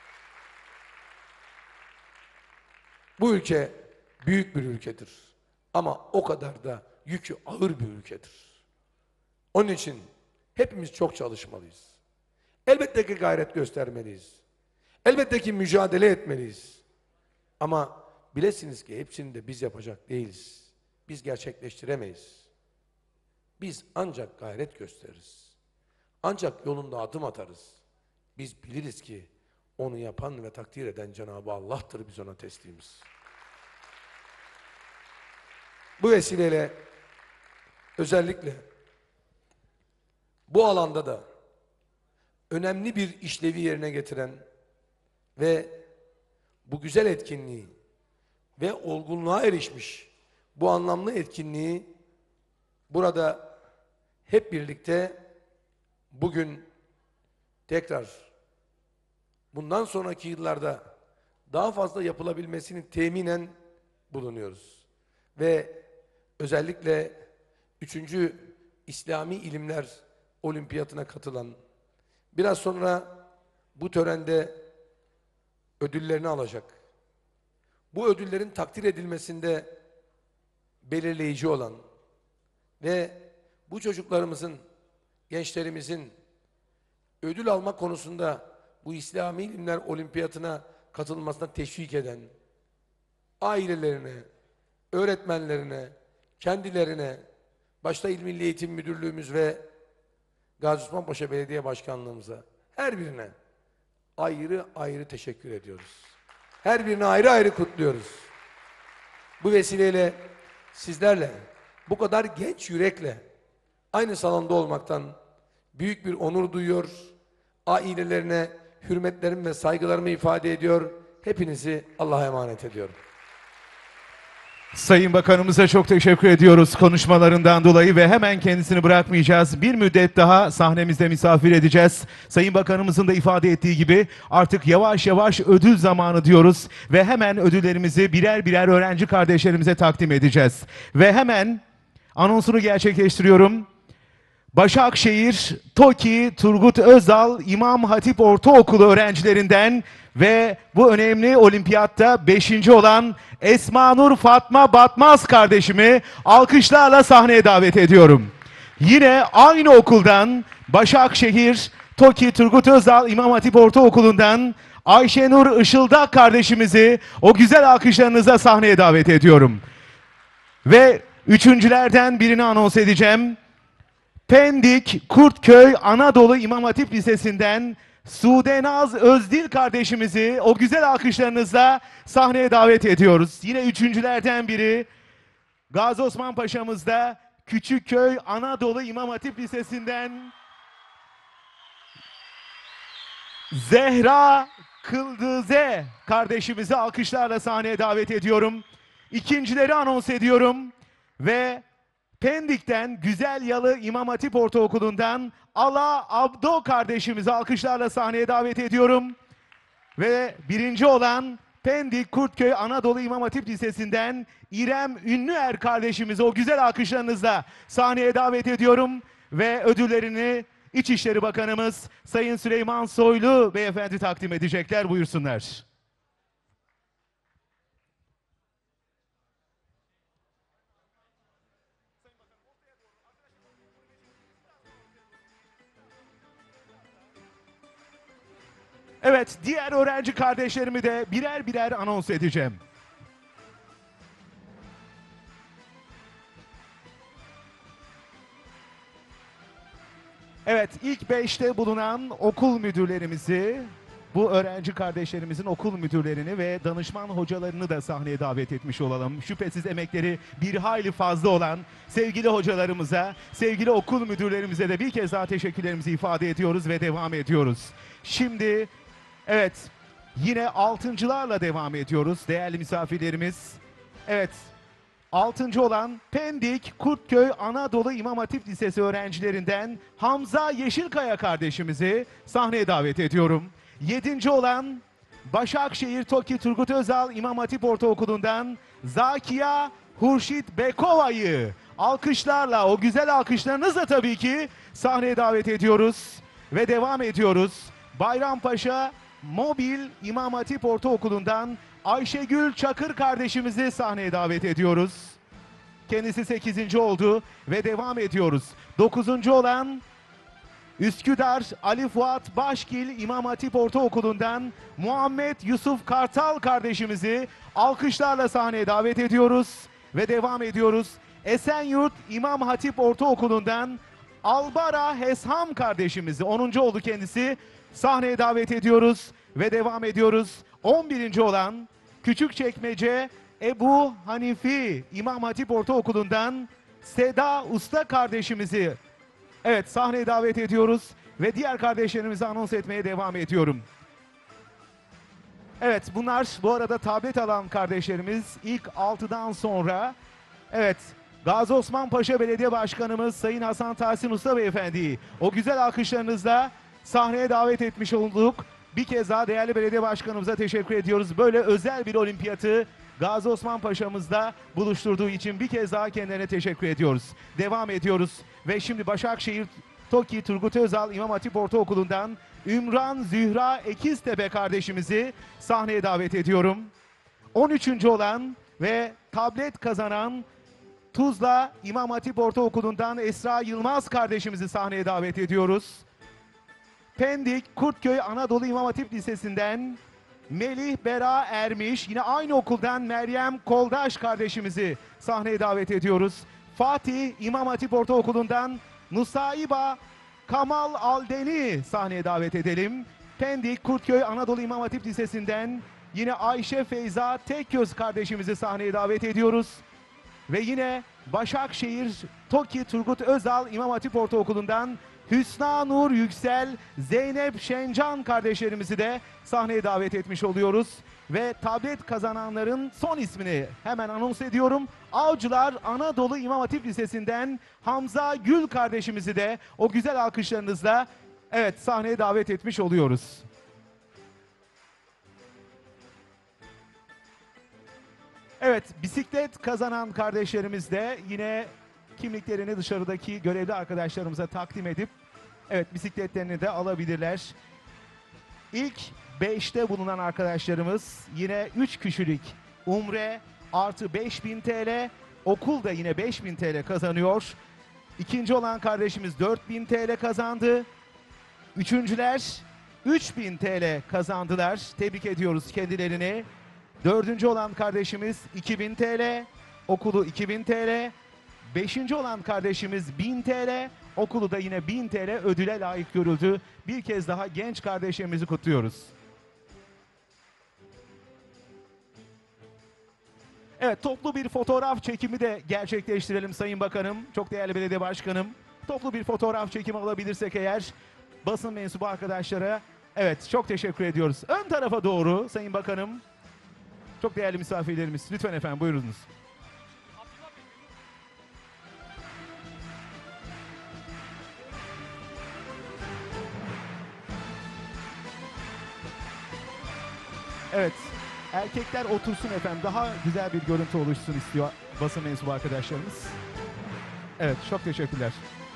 bu ülke büyük bir ülkedir. Ama o kadar da yükü ağır bir ülkedir. Onun için hepimiz çok çalışmalıyız. Elbette ki gayret göstermeliyiz. Elbette ki mücadele etmeliyiz. Ama bilesiniz ki hepsini de biz yapacak değiliz. Biz gerçekleştiremeyiz. Biz ancak gayret gösteririz. Ancak yolunda adım atarız. Biz biliriz ki onu yapan ve takdir eden Cenab-ı Allah'tır, biz ona teslimiz. Bu vesileyle özellikle bu alanda da önemli bir işlevi yerine getiren ve bu güzel etkinliği ve olgunluğa erişmiş bu anlamlı etkinliği burada hep birlikte bugün tekrar bundan sonraki yıllarda daha fazla yapılabilmesini teminen bulunuyoruz. Ve özellikle 3. İslami İlimler Olimpiyatına katılan, biraz sonra bu törende ödüllerini alacak, bu ödüllerin takdir edilmesinde belirleyici olan ve bu çocuklarımızın, gençlerimizin ödül alma konusunda bu İslami İlimler Olimpiyatına katılmasına teşvik eden ailelerine, öğretmenlerine, kendilerine, başta İl Milli Eğitim Müdürlüğümüz ve Gazi Osman Paşa Belediye Başkanlığımıza, her birine ayrı ayrı teşekkür ediyoruz. Her birini ayrı ayrı kutluyoruz. Bu vesileyle sizlerle, bu kadar genç yürekle aynı salonda olmaktan büyük bir onur duyuyor, ailelerine hürmetlerimi ve saygılarımı ifade ediyor. Hepinizi Allah'a emanet ediyorum. Sayın Bakanımıza çok teşekkür ediyoruz konuşmalarından dolayı ve hemen kendisini bırakmayacağız. Bir müddet daha sahnemizde misafir edeceğiz. Sayın Bakanımızın da ifade ettiği gibi artık yavaş yavaş ödül zamanı diyoruz ve hemen ödüllerimizi birer birer öğrenci kardeşlerimize takdim edeceğiz. Ve hemen anonsunu gerçekleştiriyorum. Başakşehir TOKİ Turgut Özal İmam Hatip Ortaokulu öğrencilerinden ve bu önemli olimpiyatta 5. olan Esma Nur Fatma Batmaz kardeşimi alkışlarla sahneye davet ediyorum. Yine aynı okuldan Başakşehir TOKİ Turgut Özal İmam Hatip Ortaokulu'ndan Ayşenur Işıldak kardeşimizi o güzel alkışlarınızla sahneye davet ediyorum. Ve üçüncülerden birini anons edeceğim. Pendik Kurtköy Anadolu İmam Hatip Lisesi'nden Sudenaz Özdil kardeşimizi o güzel alkışlarınızla sahneye davet ediyoruz. Yine üçüncülerden biri Gazi Osman Paşa'mızda Küçükköy Anadolu İmam Hatip Lisesi'nden Zehra Kıldıze kardeşimizi alkışlarla sahneye davet ediyorum. İkincileri anons ediyorum ve Pendik'ten Güzel Yalı İmam Hatip Ortaokulu'ndan Ala Abdo kardeşimizi alkışlarla sahneye davet ediyorum. Ve birinci olan Pendik Kurtköy Anadolu İmam Hatip Lisesi'nden İrem Ünlüer kardeşimizi o güzel alkışlarınızla sahneye davet ediyorum. Ve ödüllerini İçişleri Bakanımız Sayın Süleyman Soylu beyefendi takdim edecekler. Buyursunlar. Evet, diğer öğrenci kardeşlerimi de birer birer anons edeceğim. Evet, ilk 5'te bulunan okul müdürlerimizi, bu öğrenci kardeşlerimizin okul müdürlerini ve danışman hocalarını da sahneye davet etmiş olalım. Şüphesiz emekleri bir hayli fazla olan sevgili hocalarımıza, sevgili okul müdürlerimize de bir kez daha teşekkürlerimizi ifade ediyoruz ve devam ediyoruz. Şimdi, evet, yine altıncılarla devam ediyoruz değerli misafirlerimiz. Evet, 6. olan Pendik Kurtköy Anadolu İmam Hatip Lisesi öğrencilerinden Hamza Yeşilkaya kardeşimizi sahneye davet ediyorum. 7. olan Başakşehir Toki Turgut Özal İmam Hatip Ortaokulu'ndan Zakiya Hurşit Bekova'yı alkışlarla, o güzel alkışlarınızla tabii ki sahneye davet ediyoruz ve devam ediyoruz. Bayrampaşa Mobil İmam Hatip Ortaokulu'ndan Ayşegül Çakır kardeşimizi sahneye davet ediyoruz. Kendisi 8. oldu ve devam ediyoruz. 9. olan Üsküdar Ali Fuat Başgil İmam Hatip Ortaokulu'ndan Muhammed Yusuf Kartal kardeşimizi alkışlarla sahneye davet ediyoruz ve devam ediyoruz. Esenyurt İmam Hatip Ortaokulu'ndan Albara Hesham kardeşimizi, 10. oldu kendisi, sahneye davet ediyoruz ve devam ediyoruz. 11. olan Küçükçekmece Ebu Hanifi İmam Hatip Ortaokulu'ndan Seda Usta kardeşimizi, evet, sahneye davet ediyoruz ve diğer kardeşlerimizi anons etmeye devam ediyorum. Evet, bunlar bu arada tablet alan kardeşlerimiz ilk 6'dan sonra, evet, Gazi Osman Paşa Belediye Başkanımız Sayın Hasan Tahsin Usta Beyefendi'yi o güzel alkışlarınızla sahneye davet etmiş olduk. Bir kez daha değerli belediye başkanımıza teşekkür ediyoruz. Böyle özel bir olimpiyatı Gazi Osman Paşa'mızda buluşturduğu için bir kez daha kendilerine teşekkür ediyoruz. Devam ediyoruz ve şimdi Başakşehir Toki Turgut Özal İmam Hatip Ortaokulu'ndan Ümran Zühra Ekiztepe kardeşimizi sahneye davet ediyorum. 13. olan ve tablet kazanan Tuzla İmam Hatip Ortaokulu'ndan Esra Yılmaz kardeşimizi sahneye davet ediyoruz. Pendik Kurtköy Anadolu İmam Hatip Lisesi'nden Melih Bera Ermiş, yine aynı okuldan Meryem Koldaş kardeşimizi sahneye davet ediyoruz. Fatih İmam Hatip Ortaokulu'ndan Nusaiba Kamal Alden'i sahneye davet edelim. Pendik Kurtköy Anadolu İmam Hatip Lisesi'nden yine Ayşe Feyza Tekgöz kardeşimizi sahneye davet ediyoruz. Ve yine Başakşehir Toki Turgut Özal İmam Hatip Ortaokulu'ndan Hüsna Nur Yüksel, Zeynep Şencan kardeşlerimizi de sahneye davet etmiş oluyoruz. Ve tablet kazananların son ismini hemen anons ediyorum. Avcılar Anadolu İmam Hatip Lisesi'nden Hamza Gül kardeşimizi de o güzel alkışlarınızla, evet, sahneye davet etmiş oluyoruz. Evet, bisiklet kazanan kardeşlerimiz de yine kimliklerini dışarıdaki görevli arkadaşlarımıza takdim edip, evet, bisikletlerini de alabilirler. İlk 5'te bulunan arkadaşlarımız yine 3 kişilik umre artı 5000 TL, okul da yine 5000 TL kazanıyor. İkinci olan kardeşimiz 4000 TL kazandı. Üçüncüler 3000 TL kazandılar. Tebrik ediyoruz kendilerini. Dördüncü olan kardeşimiz 2000 TL, okulu 2000 TL. Beşinci olan kardeşimiz 1000 TL, okulu da yine 1000 TL ödüle layık görüldü. Bir kez daha genç kardeşlerimizi kutluyoruz. Evet, toplu bir fotoğraf çekimi de gerçekleştirelim Sayın Bakanım, çok değerli belediye başkanım. Toplu bir fotoğraf çekimi alabilirsek eğer basın mensubu arkadaşlara, evet, çok teşekkür ediyoruz. Ön tarafa doğru Sayın Bakanım. Çok değerli misafirlerimiz, lütfen efendim, buyurunuz. Evet, erkekler otursun efendim, daha güzel bir görüntü oluşsun istiyor basın mensubu arkadaşlarımız. Evet, çok teşekkürler.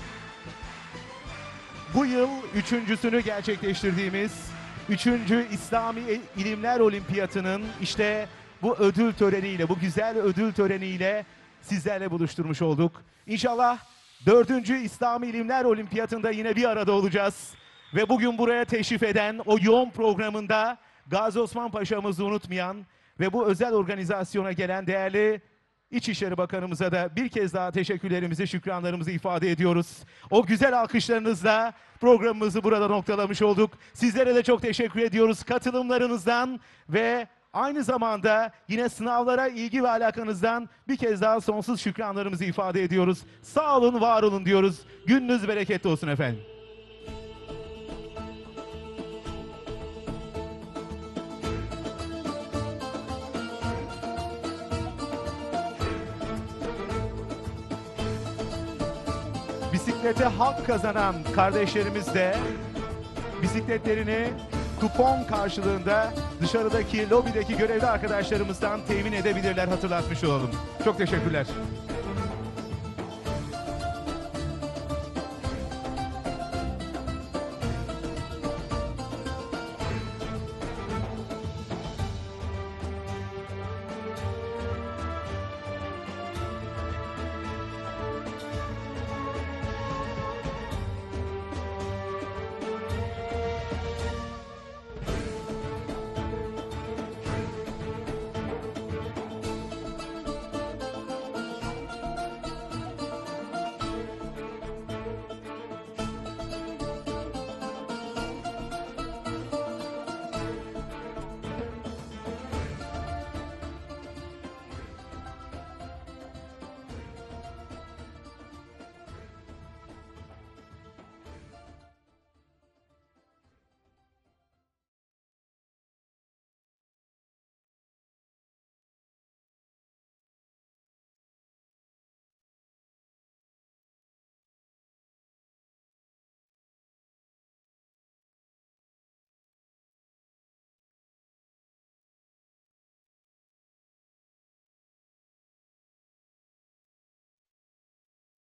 Bu yıl üçüncüsünü gerçekleştirdiğimiz 3. İslami İlimler Olimpiyatı'nın işte bu ödül töreniyle, bu güzel ödül töreniyle sizlerle buluşturmuş olduk. İnşallah 4. İslami İlimler Olimpiyatı'nda yine bir arada olacağız. Ve bugün buraya teşrif eden o yoğun programında Gazi Osman Paşa'mızı unutmayan ve bu özel organizasyona gelen değerli İçişleri Bakanımıza da bir kez daha teşekkürlerimizi, şükranlarımızı ifade ediyoruz. O güzel alkışlarınızla programımızı burada noktalamış olduk. Sizlere de çok teşekkür ediyoruz katılımlarınızdan ve aynı zamanda yine sınavlara ilgi ve alakanızdan bir kez daha sonsuz şükranlarımızı ifade ediyoruz. Sağ olun, var olun diyoruz. Gününüz bereketli olsun efendim. Bisiklete hak kazanan kardeşlerimiz de bisikletlerini kupon karşılığında dışarıdaki lobideki görevli arkadaşlarımızdan temin edebilirler, hatırlatmış olalım. Çok teşekkürler.